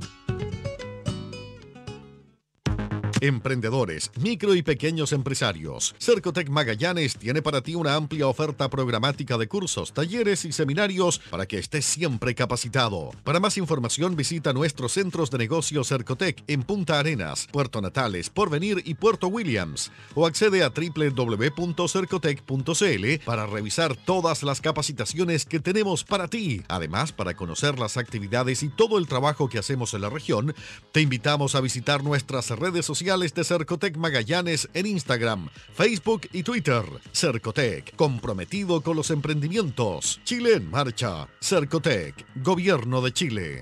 Emprendedores, micro y pequeños empresarios. Cercotec Magallanes tiene para ti una amplia oferta programática de cursos, talleres y seminarios para que estés siempre capacitado. Para más información visita nuestros centros de negocios Cercotec en Punta Arenas, Puerto Natales, Porvenir y Puerto Williams o accede a doble u doble u doble u punto cercotec punto c l para revisar todas las capacitaciones que tenemos para ti. Además, para conocer las actividades y todo el trabajo que hacemos en la región, te invitamos a visitar nuestras redes sociales de Cercotec Magallanes en Instagram, Facebook y Twitter. Cercotec, comprometido con los emprendimientos. Chile en marcha. Cercotec, Gobierno de Chile.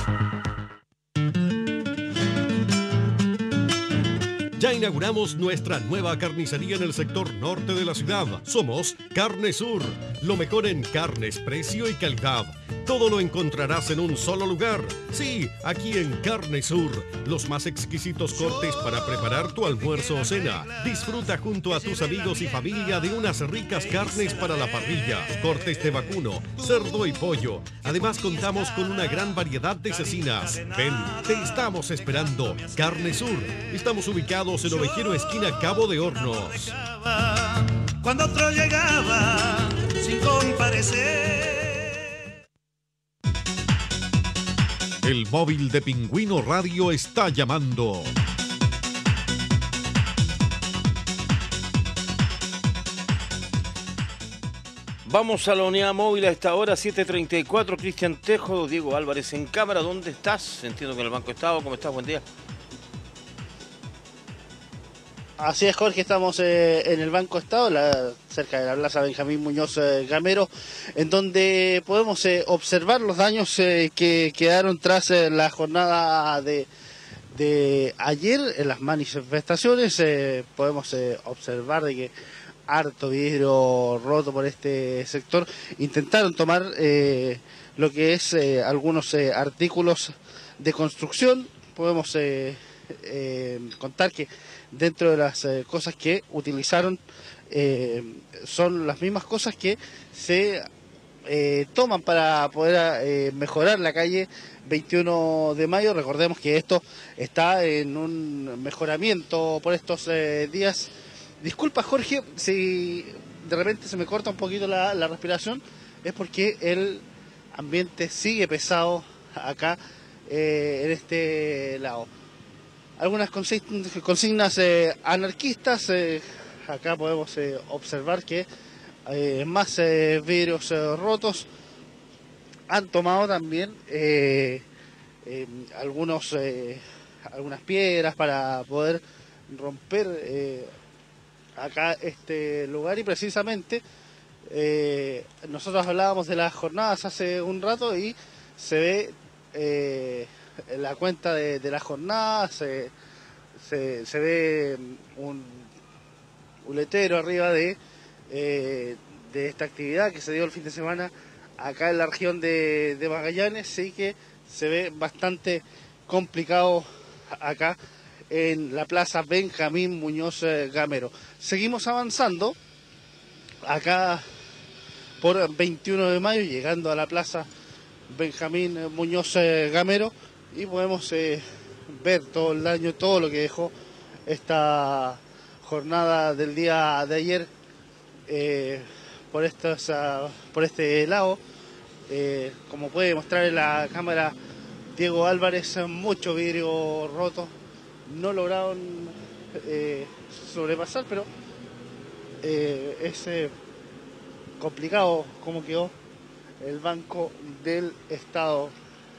Ya inauguramos nuestra nueva carnicería en el sector norte de la ciudad. Somos Carne Sur, lo mejor en carnes, precio y calidad. Todo lo encontrarás en un solo lugar. Sí, aquí en Carne Sur, los más exquisitos cortes para preparar tu almuerzo o cena. Disfruta junto a tus amigos y familia de unas ricas carnes para la parrilla, cortes de vacuno, cerdo y pollo. Además contamos con una gran variedad de cecinas. Ven, te estamos esperando. Carne Sur, estamos ubicados en Ovejero, esquina Cabo de Hornos. Cuando otro llegaba sin comparecer. El móvil de Pingüino Radio está llamando. Vamos a la unidad móvil a esta hora, siete treinta y cuatro. Cristian Tejo, Diego Álvarez en cámara. ¿Dónde estás? Entiendo que en el Banco Estado. ¿Cómo estás? Buen día. Así es, Jorge, estamos eh, en el Banco Estado, la, cerca de la Plaza Benjamín Muñoz eh, Gamero, en donde podemos eh, observar los daños eh, que quedaron tras eh, la jornada de, de ayer en las manifestaciones. Eh, podemos eh, observar de que harto vidrio roto por este sector. Intentaron tomar eh, lo que es eh, algunos eh, artículos de construcción. Podemos eh, eh, contar que dentro de las eh, cosas que utilizaron eh, son las mismas cosas que se eh, toman para poder eh, mejorar la calle veintiuno de mayo. Recordemos que esto está en un mejoramiento por estos eh, días. Disculpa, Jorge, si de repente se me corta un poquito la, la respiración, es porque el ambiente sigue pesado acá eh, en este lado. Algunas consignas eh, anarquistas, eh, acá podemos eh, observar que eh, más eh, vidrios eh, rotos. Han tomado también eh, eh, algunos, eh, algunas piedras para poder romper eh, acá este lugar, y precisamente eh, nosotros hablábamos de las jornadas hace un rato y se ve eh, la cuenta de, de las jornadas, se, se, se ve un, un letrero arriba de, eh, de esta actividad que se dio el fin de semana acá en la región de, de Magallanes. Sí que se ve bastante complicado acá en la Plaza Benjamín Muñoz Gamero. Seguimos avanzando acá por veintiuno de mayo, llegando a la Plaza Benjamín Muñoz Gamero, y podemos eh, ver todo el daño, todo lo que dejó esta jornada del día de ayer eh, por, estos, uh, por este lado. Eh, como puede mostrar en la cámara Diego Álvarez, mucho vidrio roto. No lograron eh, sobrepasar, pero eh, es eh, complicado cómo quedó el Banco del Estado.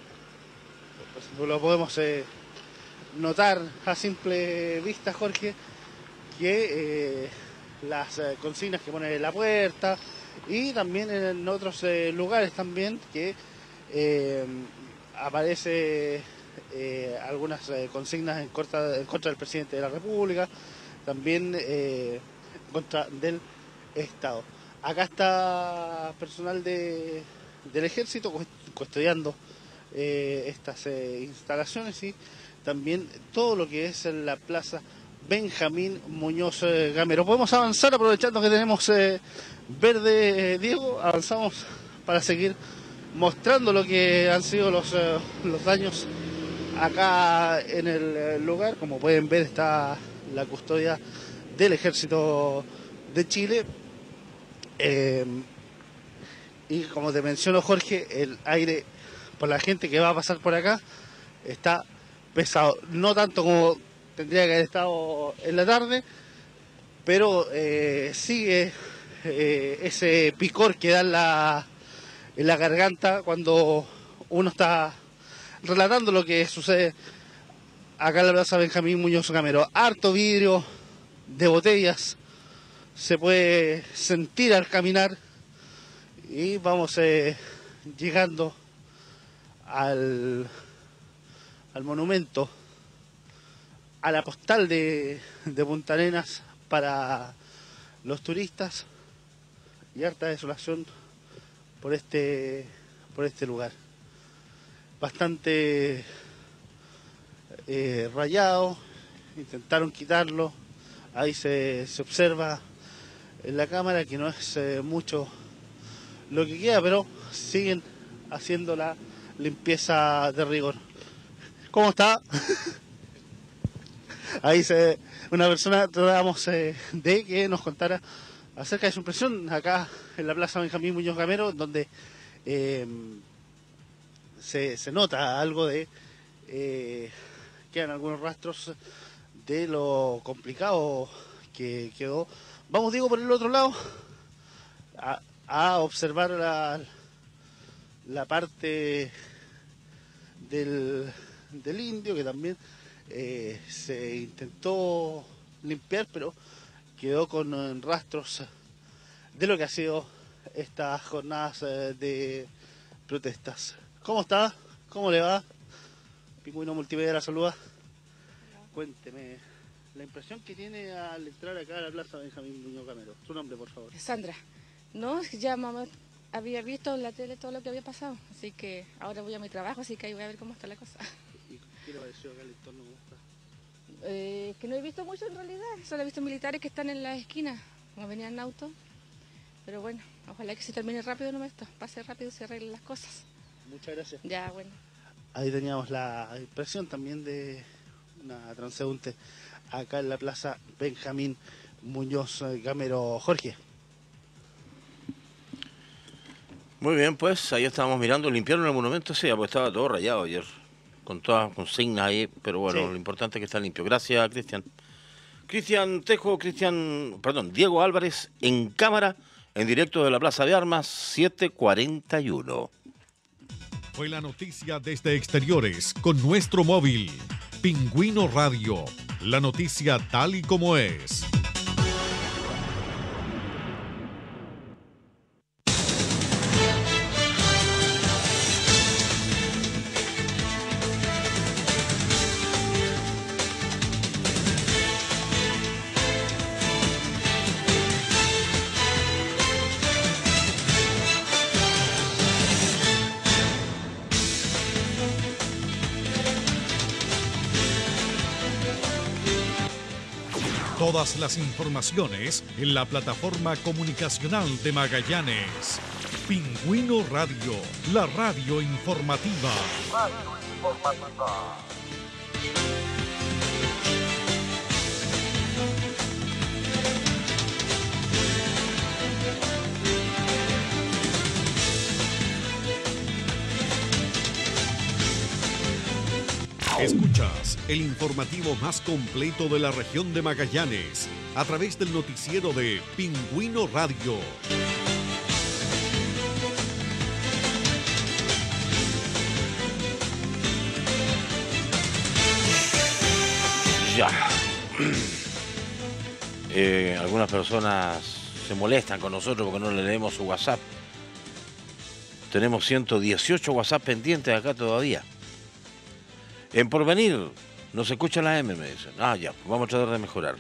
Pues lo podemos eh, notar a simple vista, Jorge, que eh, las eh, consignas que pone en la puerta, y también en otros eh, lugares también que eh, aparece eh, algunas eh, consignas en contra, en contra del presidente de la República, también eh, en contra del Estado. Acá está personal de, del ejército custodiando eh, estas eh, instalaciones y también todo lo que es en la plaza Benjamín Muñoz eh, Gamero. Podemos avanzar aprovechando que tenemos eh, verde, eh, Diego, avanzamos para seguir mostrando lo que han sido los, eh, los daños acá en el lugar. Como pueden ver, está la custodia del Ejército de Chile. Eh, y como te menciono, Jorge, el aire por la gente que va a pasar por acá está pesado. No tanto como tendría que haber estado en la tarde, pero eh, sigue eh, ese picor que da en la, en la garganta cuando uno está relatando lo que sucede acá en la plaza Benjamín Muñoz Gamero. Harto vidrio de botellas se puede sentir al caminar y vamos eh, llegando al, al monumento, a la postal de, de Punta Arenas para los turistas, y harta desolación por este, por este lugar. Bastante eh, rayado, intentaron quitarlo, ahí se, se observa en la cámara que no es eh, mucho lo que queda, pero siguen haciendo la limpieza de rigor. ¿Cómo está? Ahí se una persona tratamos eh, de que nos contara acerca de su impresión acá en la plaza Benjamín Muñoz Gamero, donde eh, se, se nota algo de eh, quedan algunos rastros de lo complicado que quedó. Vamos, Diego, por el otro lado a, a observar la, la parte del, del indio, que también eh, se intentó limpiar, pero quedó con eh, rastros de lo que ha sido estas jornadas eh, de protestas. ¿Cómo está? ¿Cómo le va? Pingüino Multimedia la saluda. Cuénteme la impresión que tiene al entrar acá a la plaza Benjamín Muñoz Gamero. Su nombre, por favor. Sandra. No, ya mamá había visto en la tele todo lo que había pasado, así que ahora voy a mi trabajo, así que ahí voy a ver cómo está la cosa. ¿Y qué le pareció acá el entorno? ¿Cómo está? Eh, que no he visto mucho en realidad, solo he visto militares que están en la esquina, como venían en auto, pero bueno, ojalá que se termine rápido, no me esto, pase rápido y se arreglen las cosas. Muchas gracias. Ya, bueno. Ahí teníamos la impresión también de una transeúnte acá en la plaza Benjamín Muñoz Gamero. Jorge. Muy bien, pues ahí estábamos mirando, limpiaron el monumento, sí, pues estaba todo rayado ayer, con todas las consignas ahí, pero bueno, sí, lo importante es que está limpio. Gracias, Cristian. Cristian Tejo, Cristian, perdón, Diego Álvarez en cámara, en directo de la Plaza de Armas, siete cuarenta y uno. Fue la noticia desde exteriores con nuestro móvil, Pingüino Radio, la noticia tal y como es. Todas las informaciones en la plataforma comunicacional de Magallanes. Pingüino Radio, la radio informativa. Radio informativa. Escuchas el informativo más completo de la región de Magallanes a través del noticiero de Pingüino Radio. Ya. Eh, algunas personas se molestan con nosotros porque no le leemos su WhatsApp. Tenemos ciento dieciocho WhatsApp pendientes acá todavía. En Porvenir, no se escucha la M, me dicen. Ah, ya, pues vamos a tratar de mejorar.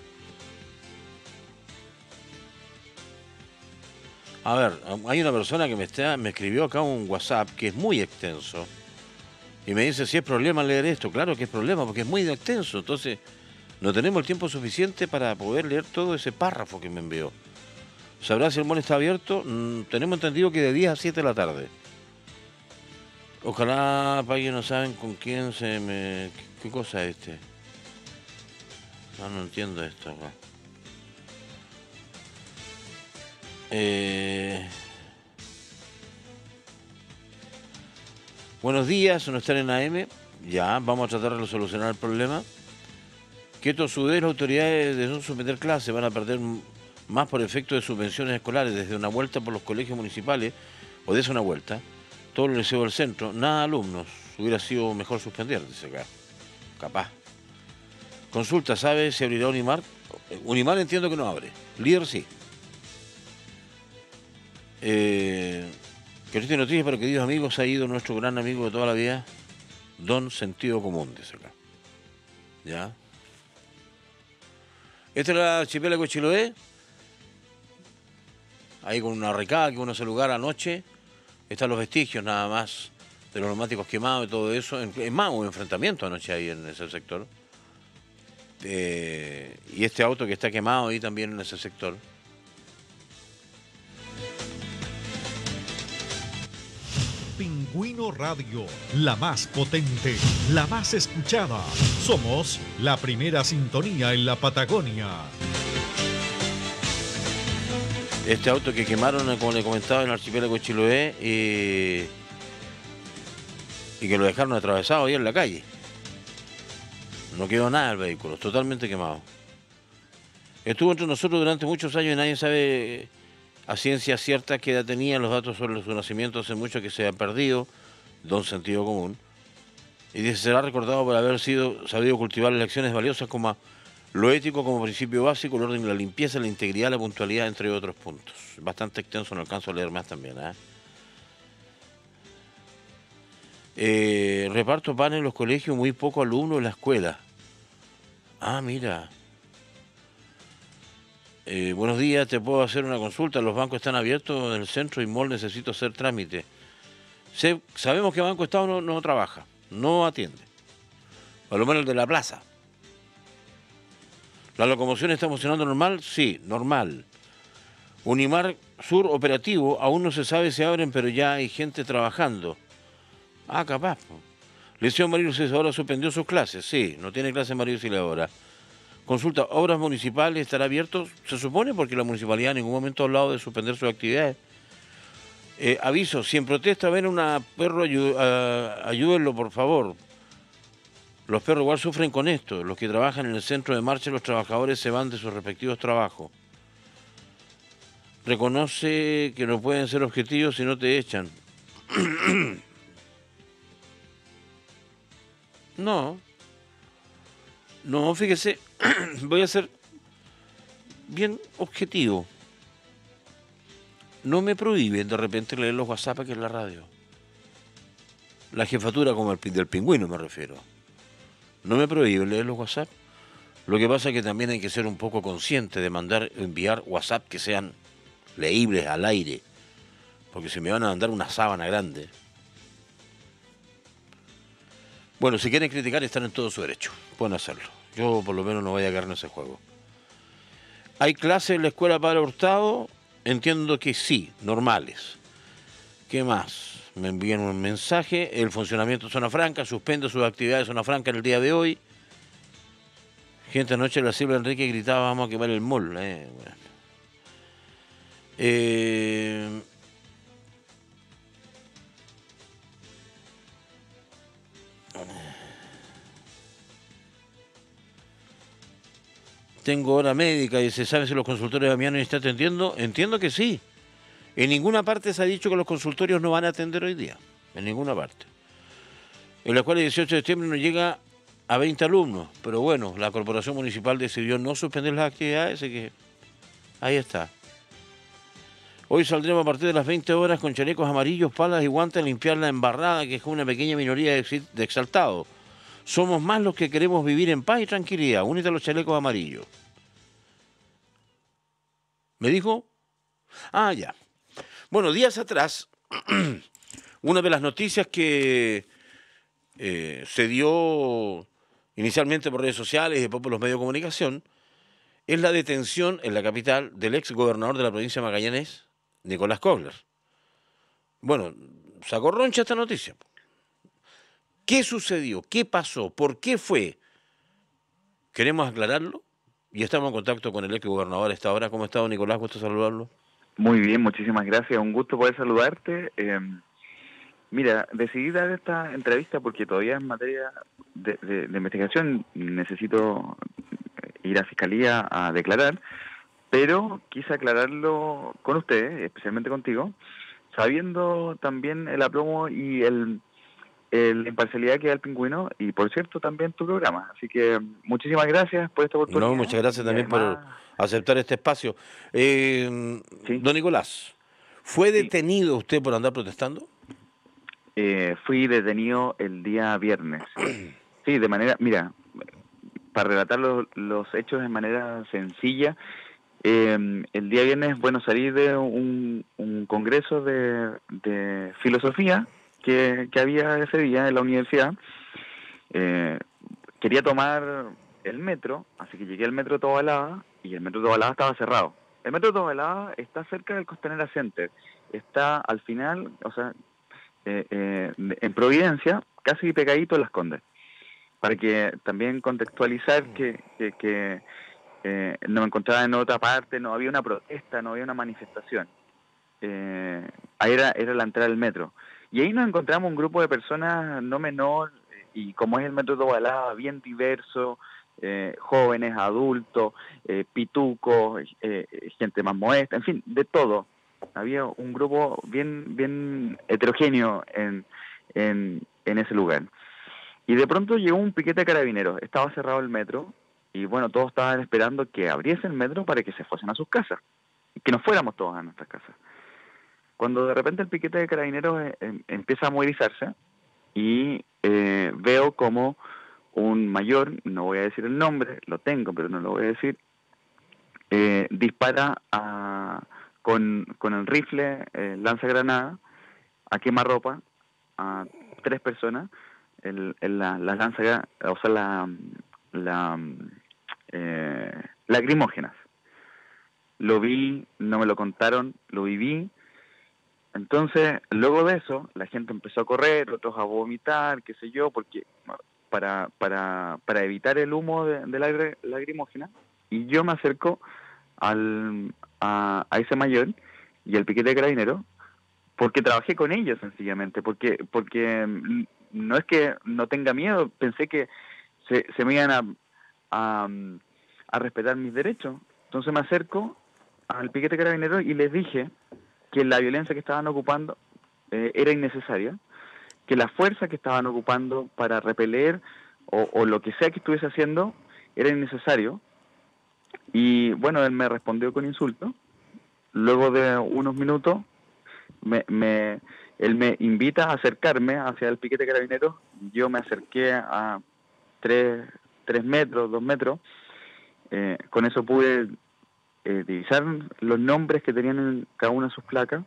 A ver, hay una persona que me, está, me escribió acá un WhatsApp que es muy extenso. Y me dice si es problema leer esto. Claro que es problema, porque es muy extenso. Entonces, no tenemos el tiempo suficiente para poder leer todo ese párrafo que me envió. ¿Sabrá si el mall está abierto? Mm, tenemos entendido que de diez a siete de la tarde. Ojalá, para ellos no saben con quién se me... ¿Qué, qué cosa es este? No, no entiendo esto acá. Eh... Buenos días, no están en A M. Ya, vamos a tratar de solucionar el problema. Quieto su vez, las autoridades de no suspender clases van a perder más por efecto de subvenciones escolares desde una vuelta por los colegios municipales, o desde una vuelta, todo el liceo del centro, nada alumnos. Hubiera sido mejor suspender, dice acá. Capaz. Consulta, ¿sabe si abrirá Unimar? Unimar entiendo que no abre. Líder sí. Eh... Que triste noticia, pero queridos amigos, ha ido nuestro gran amigo de toda la vida, Don Sentido Común, dice acá. ¿Ya? Esta es la archipiélago de Chiloé. Ahí con una recada que uno hace lugar anoche. Están los vestigios nada más de los neumáticos quemados y todo eso. Es más, un enfrentamiento anoche ahí en ese sector. Eh, y este auto que está quemado ahí también en ese sector. Pingüino Radio, la más potente, la más escuchada. Somos la primera sintonía en la Patagonia. Este auto que quemaron, como le comentaba, en el archipiélago de Chiloé y, y que lo dejaron atravesado ahí en la calle. No quedó nada el vehículo, totalmente quemado. Estuvo entre nosotros durante muchos años y nadie sabe a ciencia cierta qué edad tenía. Los datos sobre su nacimiento hace mucho que se han perdido, Don Sentido Común. Y dice, será recordado por haber sido sabido cultivar lecciones valiosas como lo ético como principio básico, el orden, la limpieza, la integridad, la puntualidad, entre otros puntos. Bastante extenso, no alcanzo a leer más también. ¿eh? Eh, reparto pan en los colegios, muy poco alumnos en la escuela. Ah, mira. Eh, buenos días, te puedo hacer una consulta. Los bancos están abiertos en el centro y mall, necesito hacer trámite. Se, sabemos que Banco Estado no, no trabaja, no atiende. Por lo menos el de la plaza. ¿La locomoción está funcionando normal? Sí, normal. Unimar Sur operativo, aún no se sabe si abren, pero ya hay gente trabajando. Ah, capaz. Liceo María Auxiliadora suspendió sus clases. Sí, no tiene clase María Auxiliadora. Consulta, ¿obras municipales estará abierto? Se supone, porque la municipalidad en ningún momento ha hablado de suspender sus actividades. Eh, aviso, si en protesta ven a perro, ayú, uh, ayúdenlo, por favor. Los perros igual sufren con esto. Los que trabajan en el centro de marcha, los trabajadores se van de sus respectivos trabajos. Reconoce que no pueden ser objetivos si no te echan. No. No, fíjese, voy a ser bien objetivo. No me prohíben de repente leer los WhatsApp aquí en la radio. La jefatura como el del Pingüino me refiero. No me prohíben leer los WhatsApp. Lo que pasa es que también hay que ser un poco consciente de mandar, enviar WhatsApp que sean leíbles al aire. Porque si me van a mandar una sábana grande. Bueno, si quieren criticar están en todo su derecho. Pueden hacerlo. Yo por lo menos no voy a caer en ese juego. ¿Hay clases en la escuela Padre Hurtado? Entiendo que sí, normales. ¿Qué más? Me envían un mensaje. El funcionamiento de Zona Franca suspende sus actividades de Zona Franca en el día de hoy. Gente, anoche la Silvia Enrique gritaba, vamos a quemar el mall. Eh, bueno. eh... Tengo hora médica y se sabe si los consultorios de Damiano están atendiendo. Entiendo que sí. En ninguna parte se ha dicho que los consultorios no van a atender hoy día. En ninguna parte. En la escuela el dieciocho de septiembre no llega a veinte alumnos. Pero bueno, la corporación municipal decidió no suspender las actividades, así que ahí está. Hoy saldremos a partir de las veinte horas con chalecos amarillos, palas y guantes a limpiar la embarrada, que es una pequeña minoría de exaltados. Somos más los que queremos vivir en paz y tranquilidad. Únete a los chalecos amarillos. ¿Me dijo? Ah, ya. Bueno, días atrás, una de las noticias que eh, se dio inicialmente por redes sociales y después por los medios de comunicación es la detención en la capital del ex gobernador de la provincia de Magallanes, Nicolás Kobler. Bueno, sacó roncha esta noticia. ¿Qué sucedió? ¿Qué pasó? ¿Por qué fue? Queremos aclararlo y estamos en contacto con el ex gobernador a esta hora. ¿Cómo está, don Nicolás? Gusto saludarlo. Muy bien, muchísimas gracias. Un gusto poder saludarte. Eh, mira, decidí dar esta entrevista porque todavía en materia de, de, de investigación necesito ir a Fiscalía a declarar, pero quise aclararlo con ustedes, especialmente contigo, sabiendo también el aplomo y el... la imparcialidad que da el Pingüino y, por cierto, también tu programa. Así que muchísimas gracias por esta oportunidad. No, muchas gracias también además... por aceptar este espacio. Eh, ¿Sí? Don Nicolás, ¿fue detenido sí. usted por andar protestando? Eh, fui detenido el día viernes. Sí, de manera... Mira, para relatar los, los hechos de manera sencilla, eh, el día viernes, bueno, salí de un, un congreso de, de filosofía Que, que había ese día en la universidad. Eh, quería tomar el metro, así que llegué al metro de Tobalaba y el metro de Tobalaba estaba cerrado. El metro de Tobalaba está cerca del Costanera Center, está al final, o sea, eh, eh, en Providencia, casi pegadito en Las Condes, para que también contextualizar que, que, que eh, no me encontraba en otra parte, no había una protesta, no había una manifestación. Eh, ahí era, era la entrada del metro. Y ahí nos encontramos un grupo de personas no menor, y como es el metro de Tobalaba, bien diverso, eh, jóvenes, adultos, eh, pitucos, eh, gente más modesta, en fin, de todo. Había un grupo bien bien heterogéneo en, en, en ese lugar. Y de pronto llegó un piquete de carabineros, estaba cerrado el metro, y bueno, todos estaban esperando que abriese el metro para que se fuesen a sus casas, que nos fuéramos todos a nuestras casas. Cuando de repente el piquete de carabineros eh, eh, empieza a movilizarse y eh, veo como un mayor, no voy a decir el nombre, lo tengo, pero no lo voy a decir, eh, dispara a, con, con el rifle eh, lanzagranada a quemarropa a tres personas, el, el, la, la lanza, o sea, la, la eh, lacrimógenas. Lo vi, no me lo contaron, lo viví. Entonces, luego de eso, la gente empezó a correr, otros a vomitar, qué sé yo, porque para para para evitar el humo de, de la lacrimógena, y yo me acerco al a, a ese mayor y al piquete de carabineros, porque trabajé con ellos sencillamente, porque porque no es que no tenga miedo, pensé que se, se me iban a, a, a respetar mis derechos. Entonces me acerco al piquete de carabineros y les dije que la violencia que estaban ocupando eh, era innecesaria, que la fuerza que estaban ocupando para repeler o, o lo que sea que estuviese haciendo era innecesario. Y bueno, él me respondió con insultos. Luego de unos minutos, me, me, él me invita a acercarme hacia el piquete de carabineros. Yo me acerqué a tres, tres metros, dos metros. Eh, con eso pude Eh, divisar los nombres que tenían en cada una de sus placas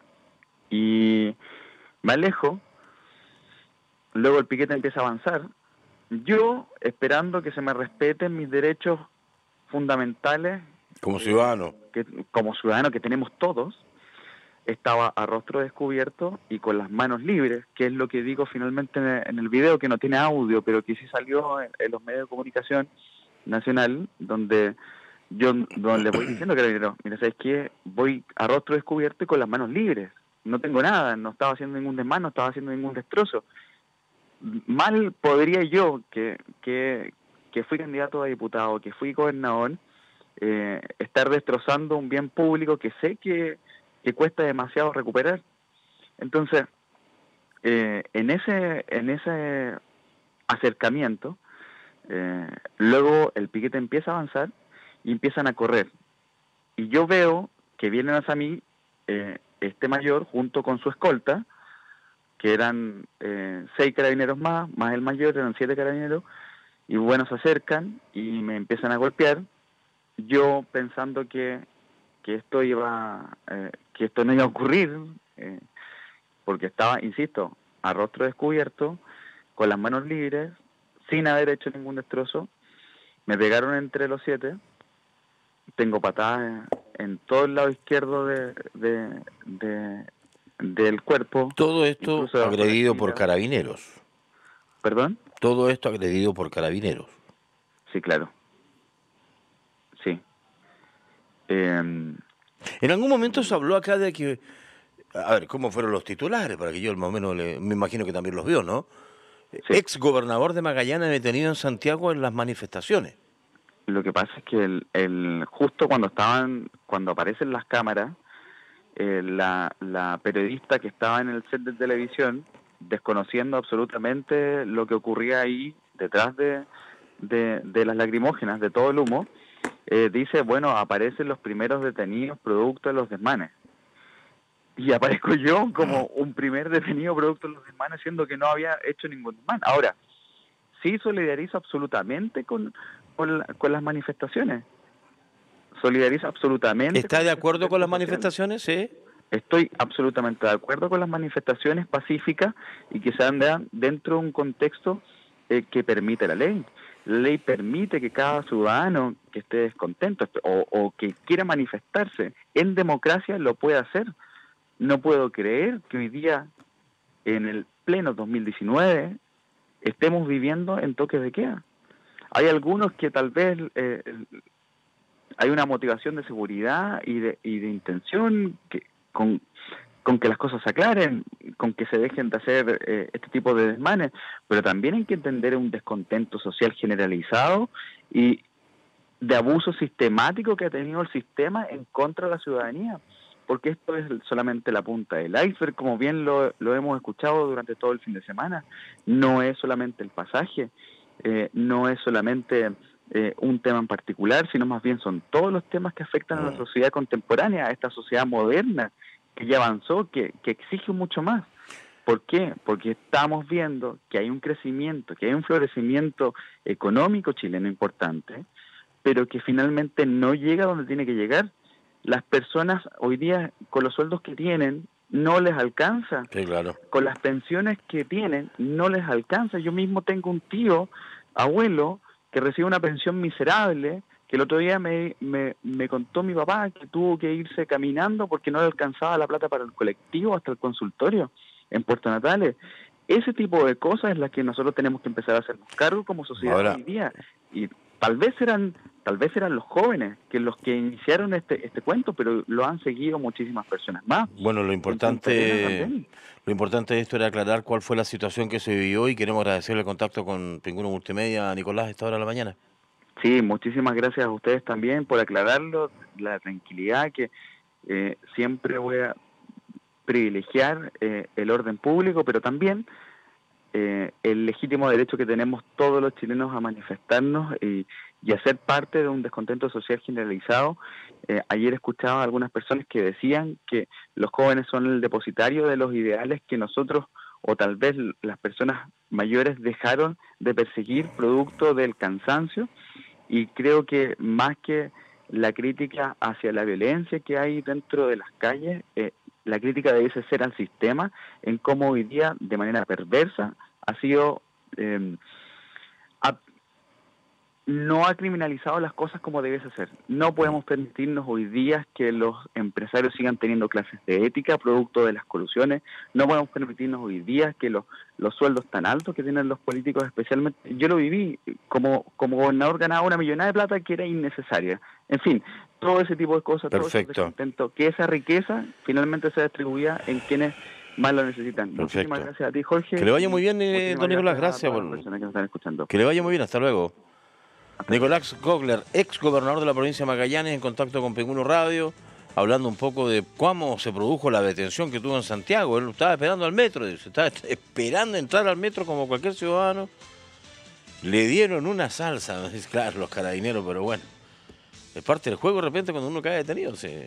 y me alejo. Luego el piquete empieza a avanzar, yo esperando que se me respeten mis derechos fundamentales como ciudadano, que, como ciudadano que tenemos todos. Estaba a rostro descubierto y con las manos libres, que es lo que digo finalmente en el, en el video, que no tiene audio, pero que sí salió en, en los medios de comunicación nacional, donde yo donde le voy diciendo que mira, ¿sabes qué? Voy a rostro descubierto y con las manos libres. No tengo nada, no estaba haciendo ningún desmán, no estaba haciendo ningún destrozo. Mal podría yo, que, que, que fui candidato a diputado, que fui gobernador, eh, estar destrozando un bien público que sé que, que cuesta demasiado recuperar. Entonces, eh, en ese en ese acercamiento, eh, luego el piquete empieza a avanzar y empiezan a correr. Y yo veo que vienen hacia mí eh, este mayor junto con su escolta, que eran eh, seis carabineros más, más el mayor, eran siete carabineros, y bueno, se acercan y me empiezan a golpear, yo pensando que, que esto iba, eh, que esto no iba a ocurrir, eh, porque estaba, insisto, a rostro descubierto, con las manos libres, sin haber hecho ningún destrozo. Me pegaron entre los siete, tengo patadas en todo el lado izquierdo de, de, de del cuerpo. Todo esto agredido por carabineros. ¿Perdón? Todo esto agredido por carabineros. Sí, claro. Sí. Eh, en algún momento se habló acá de que, a ver, ¿cómo fueron los titulares? Para que yo más o menos le, me imagino que también los vio, ¿no? Sí. Ex gobernador de Magallanes detenido en Santiago en las manifestaciones. Lo que pasa es que el, el justo cuando estaban, cuando aparecen las cámaras, eh, la, la periodista que estaba en el set de televisión, desconociendo absolutamente lo que ocurría ahí detrás de, de, de las lacrimógenas, de todo el humo, eh, dice, bueno, aparecen los primeros detenidos producto de los desmanes. Y aparezco yo como un primer detenido producto de los desmanes, siendo que no había hecho ningún desmán. Ahora, sí solidarizo absolutamente con, con, la, con las manifestaciones. Solidarizo absolutamente. ¿Está de acuerdo con las manifestaciones? Sí. Estoy absolutamente de acuerdo con las manifestaciones pacíficas y que se dan dentro de un contexto eh, que permite la ley. La ley permite que cada ciudadano que esté descontento o, o que quiera manifestarse en democracia lo pueda hacer. No puedo creer que hoy día, en el pleno dos mil diecinueve, estemos viviendo en toques de queda. Hay algunos que tal vez eh, hay una motivación de seguridad y de, y de intención que Con, con que las cosas se aclaren, con que se dejen de hacer eh, este tipo de desmanes, pero también hay que entender un descontento social generalizado y de abuso sistemático que ha tenido el sistema en contra de la ciudadanía, porque esto es solamente la punta del iceberg, como bien lo, lo hemos escuchado durante todo el fin de semana. No es solamente el pasaje, eh, no es solamente Eh, un tema en particular, sino más bien son todos los temas que afectan a la sociedad contemporánea, a esta sociedad moderna que ya avanzó, que, que exige mucho más. ¿Por qué? Porque estamos viendo que hay un crecimiento, que hay un florecimiento económico chileno importante, pero que finalmente no llega donde tiene que llegar. Las personas hoy día, con los sueldos que tienen, no les alcanza. Sí, claro. Con las pensiones que tienen, no les alcanza. Yo mismo tengo un tío, abuelo, que recibe una pensión miserable, que el otro día me, me, me contó mi papá que tuvo que irse caminando porque no le alcanzaba la plata para el colectivo hasta el consultorio en Puerto Natales. Ese tipo de cosas es las que nosotros tenemos que empezar a hacernos cargo como sociedad Ahora, hoy día. Y tal vez eran tal vez eran los jóvenes que los que iniciaron este este cuento, pero lo han seguido muchísimas personas más. Bueno, lo importante lo importante de esto era aclarar cuál fue la situación que se vivió y queremos agradecerle el contacto con Pingüino Multimedia, Nicolás, a esta hora de la mañana. Sí, muchísimas gracias a ustedes también por aclararlo, la tranquilidad que eh, siempre voy a privilegiar eh, el orden público, pero también eh, el legítimo derecho que tenemos todos los chilenos a manifestarnos y, y a ser parte de un descontento social generalizado. Eh, ayer escuchaba a algunas personas que decían que los jóvenes son el depositario de los ideales que nosotros, o tal vez las personas mayores, dejaron de perseguir producto del cansancio, y creo que más que la crítica hacia la violencia que hay dentro de las calles, eh, la crítica debe ser al sistema en cómo hoy día, de manera perversa, ha sido eh, ha, no ha criminalizado las cosas como debiese ser. No podemos permitirnos hoy día que los empresarios sigan teniendo clases de ética producto de las colusiones. No podemos permitirnos hoy día que los, los sueldos tan altos que tienen los políticos, especialmente, yo lo viví, como, como gobernador ganaba una millonada de plata que era innecesaria. En fin, todo ese tipo de cosas, Perfecto. todo ese descontento, que esa riqueza finalmente se distribuía en quienes más lo necesitan. Perfecto. Muchísimas gracias a ti, Jorge. Que le vaya muy bien, eh, don Nicolás, gracias. A todas las personas que nos están escuchando. Que le vaya muy bien, hasta luego. Nicolás Gogler, ex gobernador de la provincia de Magallanes, en contacto con Pingüino Radio, hablando un poco de cómo se produjo la detención que tuvo en Santiago. Él estaba esperando al metro, se estaba esperando entrar al metro como cualquier ciudadano. Le dieron una salsa, claro, los carabineros, pero bueno, es parte del juego de repente cuando uno cae detenido. Se...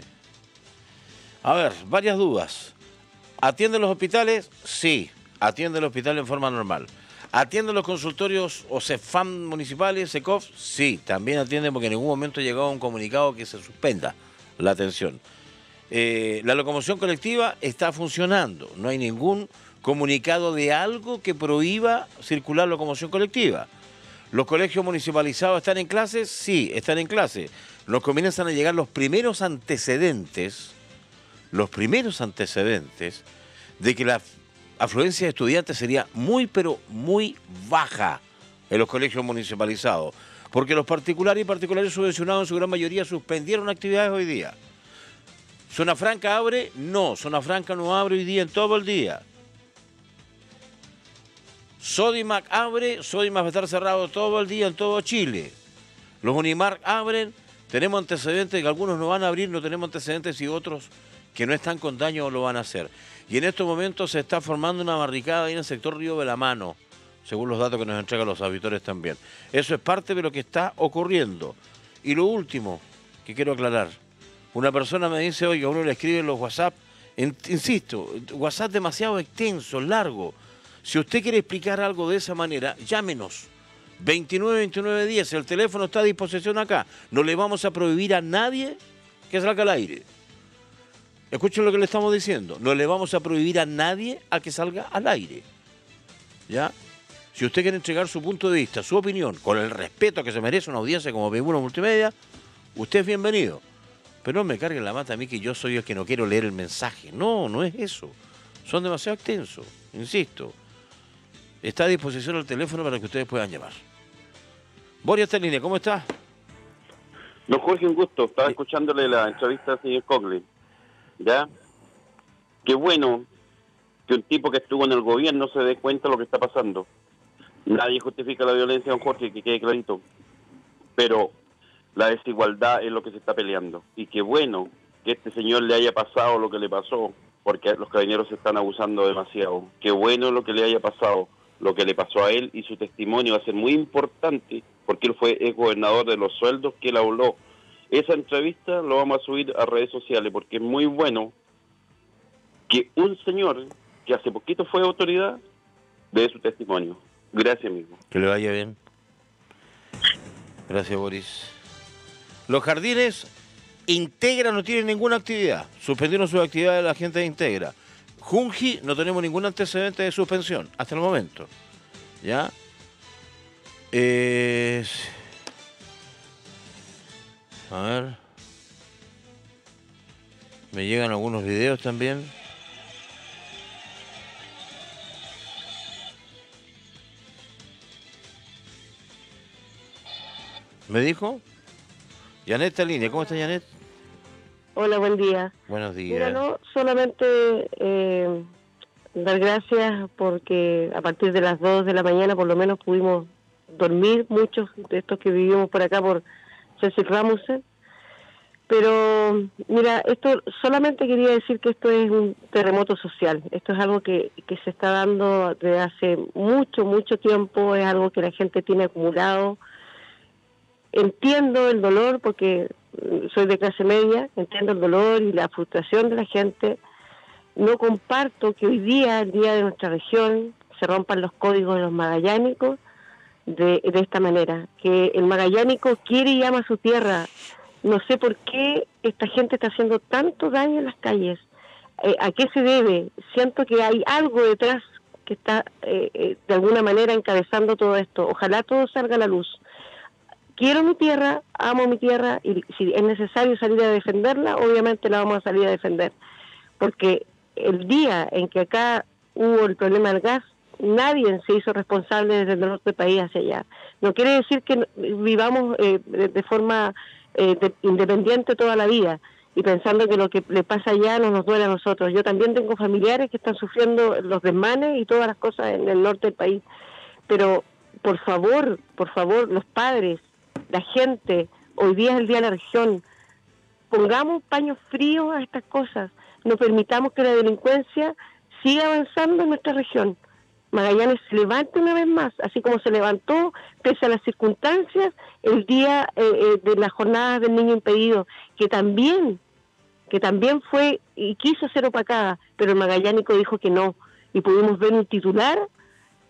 A ver, varias dudas. ¿Atienden los hospitales? Sí, atienden los hospitales en forma normal. ¿Atienden los consultorios o CEFAM municipales, SECOF? Sí, también atienden porque en ningún momento ha llegado un comunicado que se suspenda la atención. Eh, la locomoción colectiva está funcionando, no hay ningún comunicado de algo que prohíba circular locomoción colectiva. ¿Los colegios municipalizados están en clases? Sí, están en clase. Nos comienzan a llegar los primeros antecedentes, los primeros antecedentes de que la afluencia de estudiantes sería muy, pero muy baja en los colegios municipalizados, porque los particulares y particulares subvencionados en su gran mayoría suspendieron actividades hoy día. ¿Zona Franca abre? No, Zona Franca no abre hoy día en todo el día. Sodimac abre, Sodimac va a estar cerrado todo el día en todo Chile. Los Unimark abren, tenemos antecedentes de que algunos no van a abrir, no tenemos antecedentes y otros que no están con daño lo van a hacer. Y en estos momentos se está formando una barricada ahí en el sector Río de la Mano, según los datos que nos entregan los auditores también. Eso es parte de lo que está ocurriendo. Y lo último que quiero aclarar, una persona me dice, oiga, uno le escribe en los WhatsApp, en, insisto, WhatsApp demasiado extenso, largo. Si usted quiere explicar algo de esa manera, llámenos. veintinueve veintinueve diez, el teléfono está a disposición acá. No le vamos a prohibir a nadie que salga al aire. Escuchen lo que le estamos diciendo. No le vamos a prohibir a nadie a que salga al aire. ¿Ya? Si usted quiere entregar su punto de vista, su opinión, con el respeto que se merece una audiencia como P uno Multimedia, usted es bienvenido. Pero no me carguen la mata a mí que yo soy el que no quiero leer el mensaje. No, no es eso. Son demasiado extensos, insisto. Está a disposición el teléfono para que ustedes puedan llamar. Boris, esta línea, ¿cómo está? Don Jorge, un gusto. Estaba escuchándole la entrevista al señor Cogley. ¿Ya? Qué bueno que un tipo que estuvo en el gobierno se dé cuenta de lo que está pasando. Nadie justifica la violencia, don Jorge, que quede clarito. Pero la desigualdad es lo que se está peleando. Y qué bueno que a este señor le haya pasado lo que le pasó, porque los carabineros se están abusando demasiado. Qué bueno lo que le haya pasado, lo que le pasó a él, y su testimonio va a ser muy importante, porque él fue el gobernador de los sueldos que él habló. Esa entrevista lo vamos a subir a redes sociales, porque es muy bueno que un señor que hace poquito fue autoridad dé su testimonio. Gracias, amigo. Que le vaya bien. Gracias, Boris. Los jardines Integra no tiene ninguna actividad. Suspendieron sus actividades la gente de Integra. Junji no tenemos ningún antecedente de suspensión hasta el momento. ¿Ya? Eh... A ver. Me llegan algunos videos también. ¿Me dijo? Janet está en línea. ¿Cómo está Janet? Hola, buen día. Buenos días. Mira, no, solamente eh, dar gracias porque a partir de las dos de la mañana por lo menos pudimos dormir, muchos de estos que vivimos por acá por Cecil Ramusen. Pero mira, esto solamente quería decir que esto es un terremoto social. Esto es algo que, que se está dando desde hace mucho, mucho tiempo. Es algo que la gente tiene acumulado. Entiendo el dolor porque soy de clase media, entiendo el dolor y la frustración de la gente. No comparto que hoy día, el día de nuestra región, se rompan los códigos de los magallánicos de, de esta manera. Que el magallánico quiere y ama su tierra. No sé por qué esta gente está haciendo tanto daño en las calles. Eh, ¿A qué se debe? Siento que hay algo detrás que está eh, eh, de alguna manera encabezando todo esto. Ojalá todo salga a la luz. Quiero mi tierra, amo mi tierra, y si es necesario salir a defenderla, obviamente la vamos a salir a defender. Porque el día en que acá hubo el problema del gas, nadie se hizo responsable desde el norte del país hacia allá. No quiere decir que vivamos eh, de, de forma eh, de, independiente toda la vida y pensando que lo que le pasa allá no nos duele a nosotros. Yo también tengo familiares que están sufriendo los desmanes y todas las cosas en el norte del país. Pero, por favor, por favor, los padres, la gente, hoy día es el día de la región, pongamos paños fríos a estas cosas, no permitamos que la delincuencia siga avanzando en nuestra región. Magallanes se levante una vez más, así como se levantó, pese a las circunstancias, el día eh, eh, de las jornadas del niño impedido, que también, que también fue y quiso ser opacada, pero el magallánico dijo que no, y pudimos ver un titular que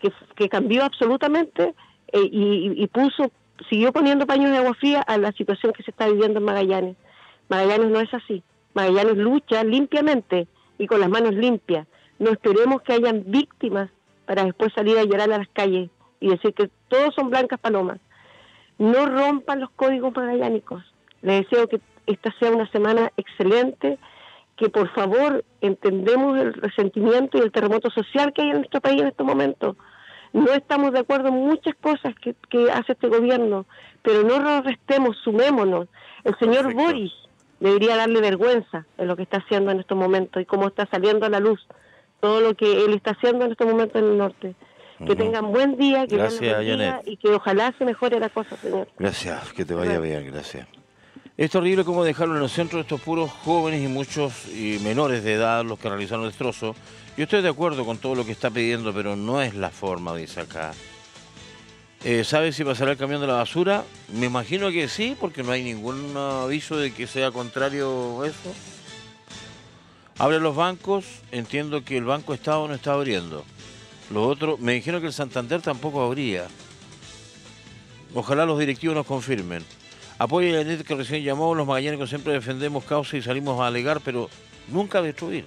que, que cambió absolutamente eh, y, y puso, siguió poniendo paños de agua fría a la situación que se está viviendo en Magallanes. Magallanes no es así. Magallanes lucha limpiamente y con las manos limpias. No esperemos que hayan víctimas para después salir a llorar a las calles y decir que todos son blancas palomas. No rompan los códigos magallánicos. Les deseo que esta sea una semana excelente, que por favor entendemos el resentimiento y el terremoto social que hay en nuestro país en estos momentos. No estamos de acuerdo en muchas cosas que, que hace este gobierno, pero no nos restemos, sumémonos. El señor Perfecto. Boris debería darle vergüenza en lo que está haciendo en estos momentos y cómo está saliendo a la luz todo lo que él está haciendo en estos momentos en el norte. Que uh-huh. tengan buen día, que gracias, tengan buen día y que ojalá se mejore la cosa, señor. Gracias, que te vaya gracias. bien, gracias. Es terrible cómo dejaron en los centros estos puros jóvenes y muchos y menores de edad los que realizaron el destrozo. Yo estoy de acuerdo con todo lo que está pidiendo, pero no es la forma, dice acá. Eh, ¿Sabe si pasará el camión de la basura? Me imagino que sí, porque no hay ningún aviso de que sea contrario a eso. Abren los bancos, entiendo que el Banco Estado no está abriendo. Lo otro, me dijeron que el Santander tampoco abría. Ojalá los directivos nos confirmen. Apoyo a Janet que recién llamó, los magallánicos siempre defendemos causa y salimos a alegar, pero nunca a destruir.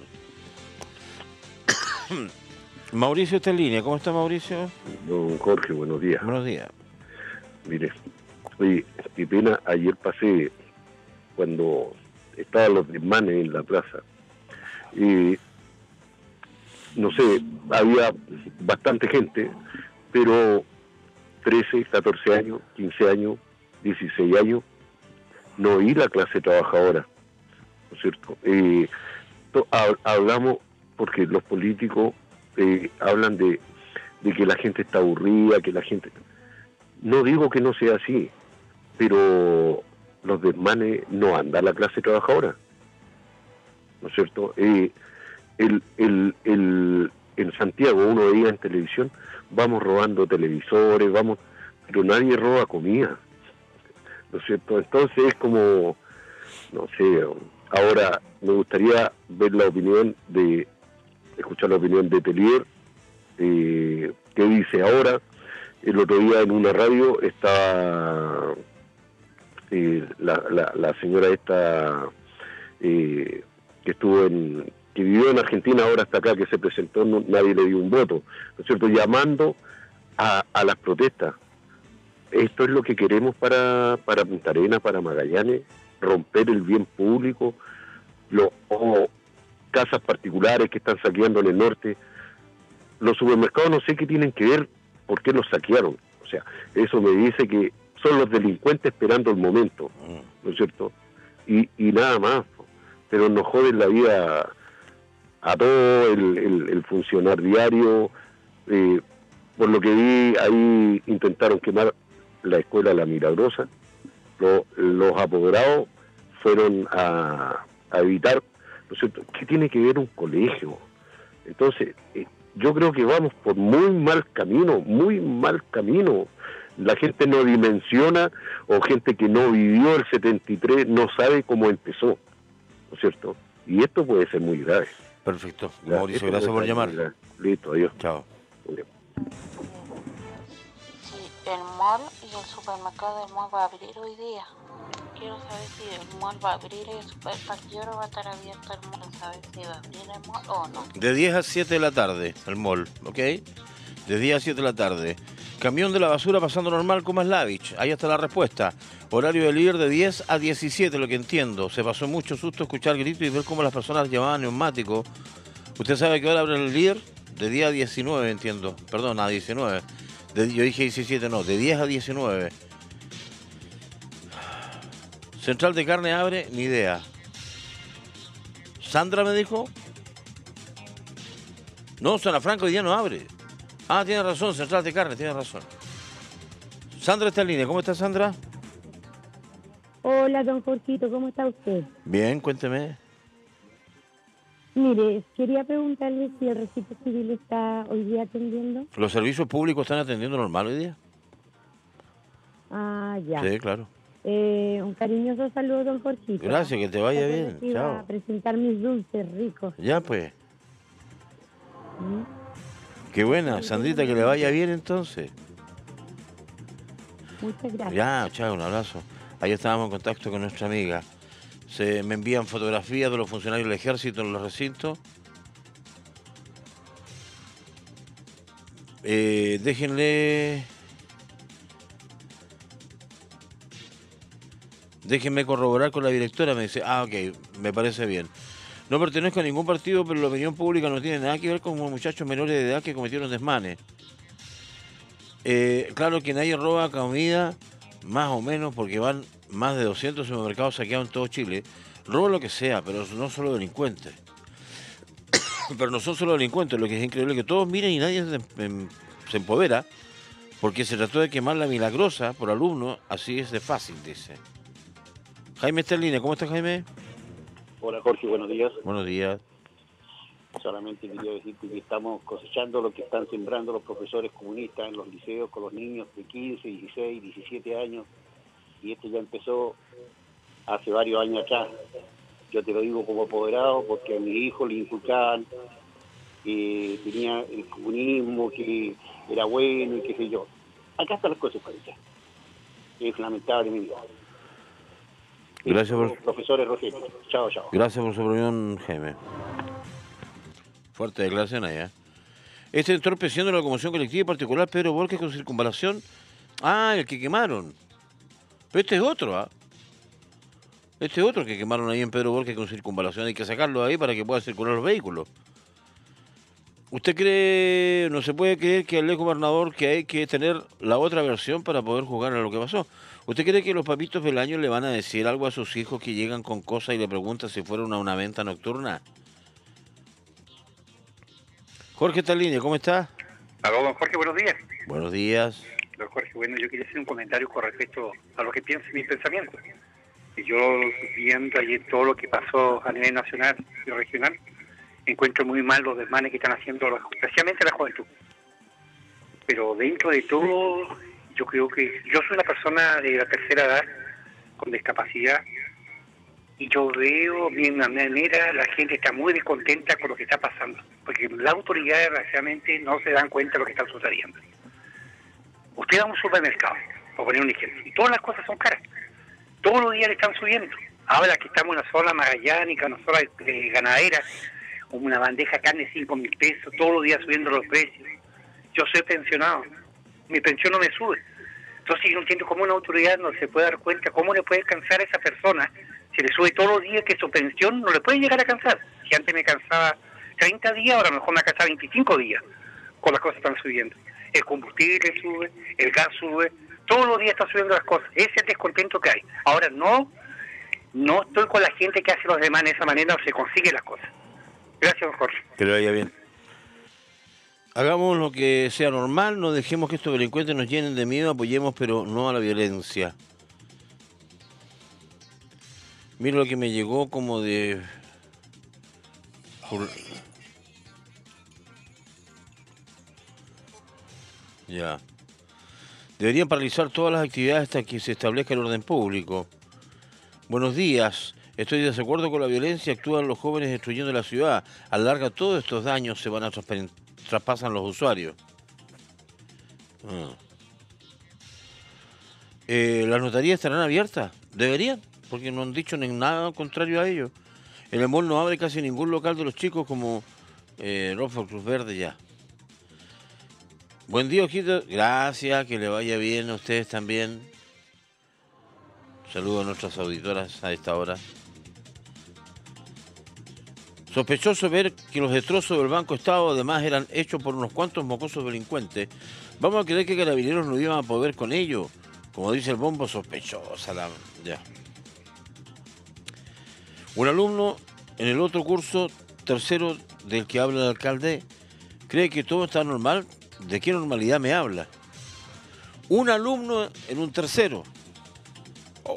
Mauricio está en línea. ¿Cómo está, Mauricio? Don Jorge, buenos días. Buenos días. Mire, oye, qué pena, ayer pasé cuando estaban los desmanes en la plaza. Y, no sé, había bastante gente, pero trece, catorce años, quince años, dieciséis años, no oí la clase trabajadora, ¿no es cierto? Eh, to, ha, hablamos, porque los políticos eh, hablan de, de que la gente está aburrida, que la gente... No digo que no sea así, pero los desmanes no anda la clase trabajadora, ¿no es cierto? Eh, el, el, el, en Santiago uno veía en televisión, vamos robando televisores, vamos, pero nadie roba comida, ¿no es cierto? Entonces es como, no sé, ahora me gustaría ver la opinión de, escuchar la opinión de Telier, eh, que dice ahora. El otro día en una radio está eh, la, la, la señora esta eh, que estuvo en, que vivió en Argentina, ahora está acá, que se presentó, no, nadie le dio un voto, ¿no es cierto? Llamando a, a las protestas. Esto es lo que queremos para, para Punta Arenas, para Magallanes, romper el bien público, lo, o casas particulares que están saqueando en el norte. Los supermercados no sé qué tienen que ver, por qué los saquearon. O sea, eso me dice que son los delincuentes esperando el momento, ¿no es cierto? Y, y nada más. Pero nos joden la vida a todo el, el, el funcionar diario. Eh, por lo que vi, ahí intentaron quemar la escuela La Milagrosa. Lo, los apoderados fueron a, a evitar, ¿no es cierto? ¿Qué tiene que ver un colegio? Entonces, eh, yo creo que vamos por muy mal camino, muy mal camino. La gente no dimensiona, o gente que no vivió el setenta y tres no sabe cómo empezó, ¿no es cierto? Y esto puede ser muy grave. Perfecto. Mauricio, gracias por llamar. Listo, adiós. Chao. Bien. Sí, el mall y el supermercado del mall va a abrir hoy día. Quiero saber si el mall va a abrir el supermercado, ¿qué hora va a estar abierto el mall? ¿Saber si va a abrir el mall o no? De diez a siete de la tarde, el mall, ¿ok? De diez a siete de la tarde. Camión de la basura pasando normal como Slavich. Ahí está la respuesta. Horario de líder de diez a diecisiete, lo que entiendo. Se pasó mucho susto escuchar gritos y ver cómo las personas llevaban neumáticos. ¿Usted sabe a qué hora abre el líder? De diez a diecinueve, entiendo. Perdón, a diecinueve. De, yo dije diecisiete, no. De diez a diecinueve. Central de carne abre, ni idea. ¿Sandra me dijo? No, Zona Franca hoy día no abre. Ah, tiene razón, Central de carne, tiene razón. Sandra está en línea. ¿Cómo está, Sandra? Hola, don Jorgito, ¿cómo está usted? Bien, cuénteme. Mire, quería preguntarle si el registro civil está hoy día atendiendo. ¿Los servicios públicos están atendiendo normal hoy día? Ah, ya. Sí, claro. Eh, un cariñoso saludo, don Jorgito. Gracias, que te vaya bien. Iba Chao. a presentar mis dulces ricos. Ya, pues. ¿Mm? Qué buena, Sandrita, que le vaya bien entonces. Muchas gracias. Ya, chao, un abrazo. Ahí estábamos en contacto con nuestra amiga. Se me envían fotografías de los funcionarios del ejército en los recintos. Eh, déjenle... Déjenme corroborar con la directora, me dice. Ah, ok, me parece bien. No pertenezco a ningún partido, pero la opinión pública no tiene nada que ver con muchachos menores de edad que cometieron desmanes. Eh, claro que nadie roba comida, más o menos, porque van más de doscientos supermercados saqueados en todo Chile. Roban lo que sea, pero no solo delincuentes. Pero no son solo delincuentes, lo que es increíble es que todos miren y nadie se, se empodera, porque se trató de quemar la Milagrosa por alumnos, así es de fácil, dice. Jaime está en línea, ¿cómo estás, Jaime? Hola Jorge, buenos días. Buenos días. Solamente quería decirte que estamos cosechando lo que están sembrando los profesores comunistas en los liceos con los niños de quince, dieciséis, diecisiete años, y esto ya empezó hace varios años atrás. Yo te lo digo como apoderado porque a mi hijo le inculcaban que tenía el comunismo, que era bueno y qué sé yo. Acá están las consecuencias. Es lamentable, mi vida. Gracias por... Profesores Rogelio. Chao, chao. Gracias por su opinión, Jaime. Fuerte declaración allá. Este entorpeciendo la locomoción colectiva, en particular Pedro Borges con circunvalación. Ah, el que quemaron. Pero este es otro, ¿ah? Este es otro que quemaron ahí en Pedro Borges con circunvalación. Hay que sacarlo ahí para que puedan circular los vehículos. ¿Usted cree, no se puede creer que el ex gobernador que hay que tener la otra versión para poder jugar a lo que pasó? ¿Usted cree que los papitos del año le van a decir algo a sus hijos que llegan con cosas y le preguntan si fueron a una venta nocturna? Jorge está en línea, ¿cómo está? Aló, don Jorge, buenos días. Buenos días. Don Jorge, bueno, yo quería hacer un comentario con respecto a lo que pienso y mis pensamientos. Y yo, viendo ayer todo lo que pasó a nivel nacional y regional, encuentro muy mal los desmanes que están haciendo, especialmente la juventud. Pero dentro de todo, yo creo que yo soy una persona de la tercera edad con discapacidad y yo veo de una manera la gente está muy descontenta con lo que está pasando, porque las autoridades desgraciadamente no se dan cuenta de lo que está sucediendo. Usted va a un supermercado, por poner un ejemplo, y todas las cosas son caras. Todos los días le están subiendo. Ahora que estamos en una zona magallánica, una zona eh, ganadera, una bandeja de carne cinco mil pesos, todos los días subiendo los precios. Yo soy pensionado, mi pensión no me sube. Entonces yo no entiendo cómo una autoridad no se puede dar cuenta, cómo le puede cansar a esa persona si le sube todos los días que su pensión no le puede llegar a cansar. Si antes me cansaba treinta días, ahora mejor me cansaba veinticinco días, con las cosas están subiendo. El combustible sube, el gas sube, todos los días están subiendo las cosas. Ese es el descontento que hay. Ahora no, no estoy con la gente que hace los demás de esa manera, no se consigue las cosas. Gracias, don Jorge. Que le vaya bien. Hagamos lo que sea normal, no dejemos que estos delincuentes nos llenen de miedo, apoyemos, pero no a la violencia. Mira lo que me llegó como de... Por... Ya. Deberían paralizar todas las actividades hasta que se establezca el orden público. Buenos días. Estoy de desacuerdo con la violencia, actúan los jóvenes destruyendo la ciudad. A la larga todos estos daños se van a transparentar. Traspasan los usuarios. Ah. Eh, ¿Las notarías estarán abiertas? Deberían, porque no han dicho ni nada contrario a ello. En el mall no abre casi ningún local de los chicos como eh, Rockford Cruz Verde ya. Buen día, ojito. Gracias, que le vaya bien a ustedes también. Saludos a nuestras auditoras a esta hora. Sospechoso ver que los destrozos del Banco Estado además eran hechos por unos cuantos mocosos delincuentes. Vamos a creer que Carabineros no iban a poder con ello. Como dice el bombo, sospechosa la... Ya. Un alumno en el otro curso, tercero del que habla el alcalde, cree que todo está normal. ¿De qué normalidad me habla? Un alumno en un tercero. Oh.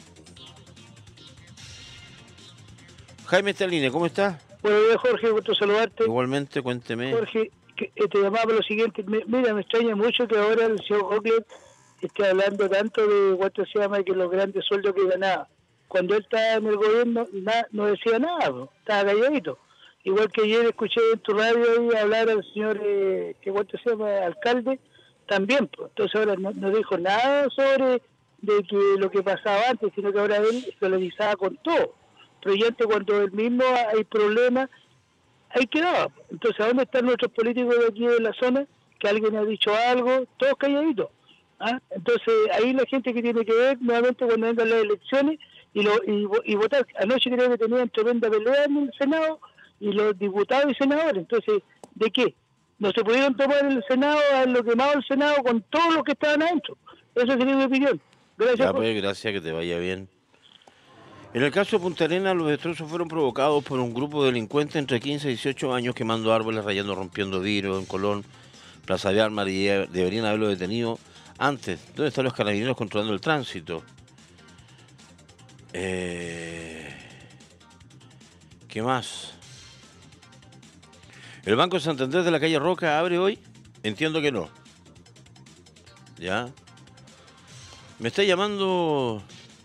Jaime está en línea, ¿cómo está? Buenos días, Jorge, gusto saludarte. Igualmente, cuénteme. Jorge, que, te llamaba por lo siguiente. Me, mira, me extraña mucho que ahora el señor Hockler esté hablando tanto de cuánto se llama que los grandes sueldos que ganaba. Cuando él estaba en el gobierno na, no decía nada, bro. Estaba calladito. igual que ayer escuché en tu radio ahí hablar al señor, eh, que cuánto se llama, alcalde, también, pues. Entonces ahora no, no dijo nada sobre de que lo que pasaba antes, sino que ahora él escolarizaba con todo. Pero ya antes, cuando él mismo hay problemas, ahí quedaba. Entonces, ¿a dónde están nuestros políticos de aquí de la zona? Que alguien ha dicho algo, todos calladitos. ¿Ah? Entonces, ahí la gente que tiene que ver nuevamente cuando vengan las elecciones y, lo, y, y votar. Anoche creo que tenían tremenda pelea en el Senado y los diputados y senadores. Entonces, ¿de qué? No se pudieron tomar el Senado, a lo quemado el Senado con todos los que estaban adentro. Esa sería mi opinión. Gracias. Ya, pues, gracias, que te vaya bien. En el caso de Punta Arenas, los destrozos fueron provocados por un grupo de delincuentes entre quince y dieciocho años quemando árboles, rayando, rompiendo vidrios en Colón, Plaza de Armas, y deberían haberlo detenido antes. ¿Dónde están los carabineros controlando el tránsito? Eh... ¿Qué más? ¿El Banco de Santander de la calle Roca abre hoy? Entiendo que no. ¿Ya? Me está llamando...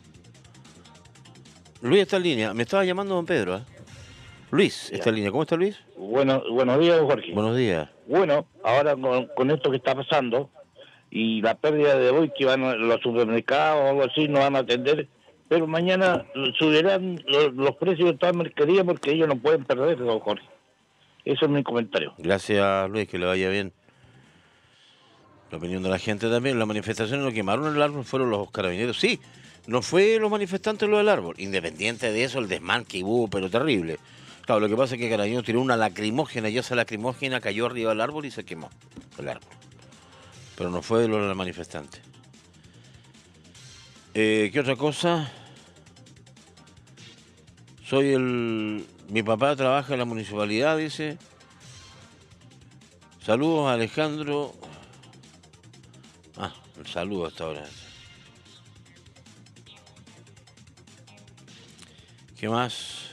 Luis está en línea. Me estaba llamando don Pedro. ¿eh? Luis está en línea. ¿Cómo está Luis? Bueno, buenos días, Jorge. Buenos días. Bueno, ahora con, con esto que está pasando y la pérdida de hoy que van a los supermercados o algo así no van a atender, pero mañana subirán los, los precios de toda mercadería porque ellos no pueden perder, don Jorge. Eso es mi comentario. Gracias, Luis, que le vaya bien. La opinión de la gente también. Las manifestaciones lo quemaron el árbol fueron los carabineros. Sí, no fue los manifestantes lo del árbol. Independiente de eso, el desmán que hubo, pero terrible. Claro, lo que pasa es que Carabineros tiró una lacrimógena y esa lacrimógena cayó arriba del árbol y se quemó el árbol. Pero no fue de los manifestantes. Eh, ¿Qué otra cosa? Soy el... Mi papá trabaja en la municipalidad, dice. Saludos a Alejandro. Ah, el saludo hasta ahora. ¿Qué más?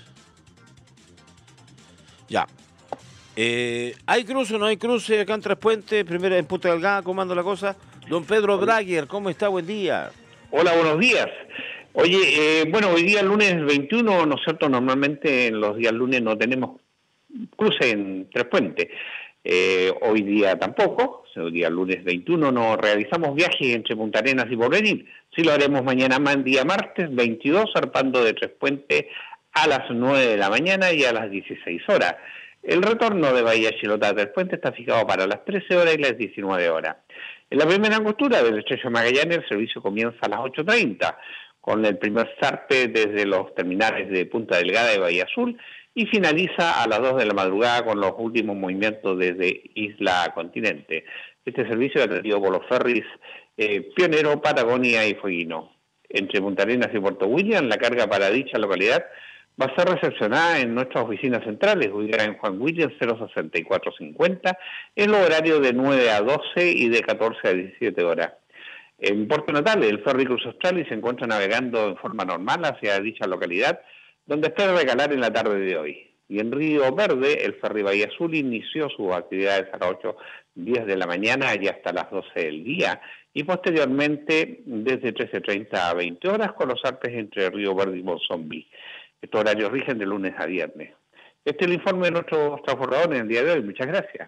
Ya. Eh, ¿Hay cruce o no hay cruce acá en Tres Puentes? Primero en Punta Delgada, ¿cómo anda la cosa? Don Pedro Braguer, ¿cómo está? Buen día. Hola, buenos días. Oye, eh, bueno, hoy día lunes veintiuno, nosotros normalmente en los días lunes no tenemos cruce en Tres Puentes. Eh, hoy día tampoco, hoy día lunes veintiuno no realizamos viajes entre Punta Arenas y Porvenir. Sí lo haremos mañana, más día martes veintidós, zarpando de Tres Puentes a las nueve de la mañana y a las dieciséis horas. El retorno de Bahía Chilota a Tres Puentes está fijado para las trece horas y las diecinueve horas. En la primera angostura del estrecho de Magallanes el servicio comienza a las ocho treinta, con el primer zarpe desde los terminales de Punta Delgada y Bahía Azul, y finaliza a las dos de la madrugada con los últimos movimientos desde Isla Continente. Este servicio es atendido por los ferries eh, Pionero, Patagonia y Fueguino. Entre Punta Arenas y Puerto William, la carga para dicha localidad va a ser recepcionada en nuestras oficinas centrales, ubicadas en Juan Williams cero sesenta y cuatro cincuenta, en los horarios de nueve a doce y de catorce a diecisiete horas. En Puerto Natales, el ferry Cruz Australis se encuentra navegando en forma normal hacia dicha localidad, donde espera recalar en la tarde de hoy. Y en Río Verde, el ferry Bahía Azul inició sus actividades a las ocho diez de la mañana y hasta las doce del día, y posteriormente desde trece treinta a veinte horas con los zarpes entre Río Verde y Monzón. Estos horarios rigen de lunes a viernes. Este es el informe de nuestros transbordadores en el día de hoy. Muchas gracias.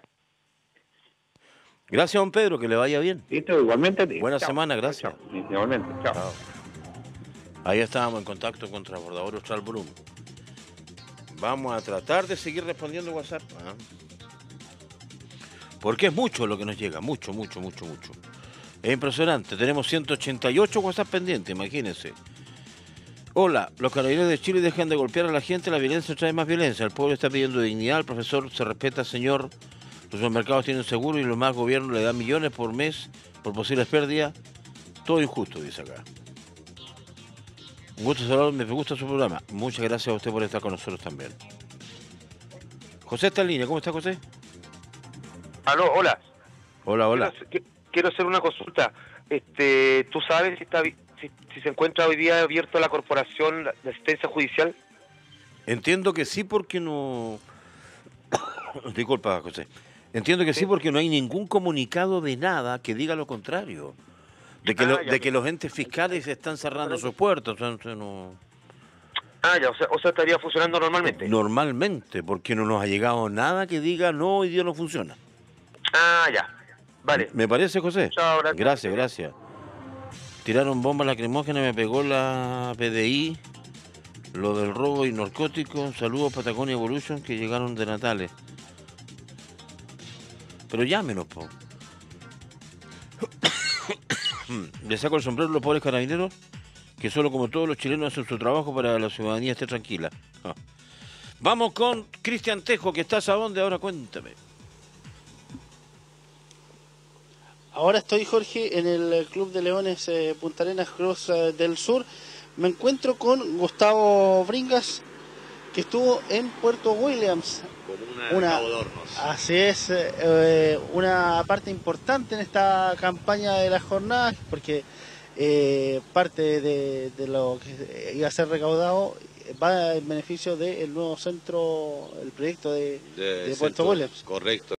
Gracias, don Pedro, que le vaya bien. Listo, igualmente. Buena Chao. semana, gracias. Chao. Igualmente, chao. Chao. Ahí estábamos en contacto con Transbordador Austral Brum. Vamos a tratar de seguir respondiendo WhatsApp. ¿Ah? Porque es mucho lo que nos llega, mucho, mucho, mucho, mucho. Es impresionante, tenemos ciento ochenta y ocho WhatsApp pendientes, imagínense. Hola, los carabineros de Chile dejan de golpear a la gente, la violencia trae más violencia. El pueblo está pidiendo dignidad, el profesor se respeta, señor. Los supermercados tienen seguro y los más gobiernos le dan millones por mes por posibles pérdidas. Todo injusto, dice acá. Un gusto saludar, me gusta su programa. Muchas gracias a usted por estar con nosotros también. José está en línea, ¿cómo está José? Aló, hola. Hola, hola. Quiero, quiero hacer una consulta. Este, ¿tú sabes si está si, si se encuentra hoy día abierto la corporación de asistencia judicial? Entiendo que sí, porque no... Disculpa, José. Entiendo que sí. sí, porque no hay ningún comunicado de nada que diga lo contrario. De que, ah, lo, de que los entes fiscales están cerrando sus puertas. Entonces no... Ah, ya, o sea, o sea, estaría funcionando normalmente. Normalmente, porque no nos ha llegado nada que diga no, hoy día no funciona. Ah, ya. Vale. ¿Me parece, José? Chao, gracias. Gracias, gracias. Tiraron bombas lacrimógenas, me pegó la P D I, lo del robo y narcóticos. Saludos Patagonia Evolution que llegaron de Natales. Pero llámenos, po. Le saco el sombrero a los pobres carabineros, que solo como todos los chilenos hacen su trabajo para que la ciudadanía esté tranquila. Ah. Vamos con Cristian Tejo, que estás a dónde ahora, cuéntame. Ahora estoy, Jorge, en el Club de Leones eh, Punta Arenas Cruz eh, del Sur. Me encuentro con Gustavo Bringas, que estuvo en Puerto Williams. Con una, así es, eh, una parte importante en esta campaña de las jornadas, porque eh, parte de, de lo que iba a ser recaudado va en beneficio del nuevo centro, el proyecto de, de, de centro, Puerto Williams. Correcto.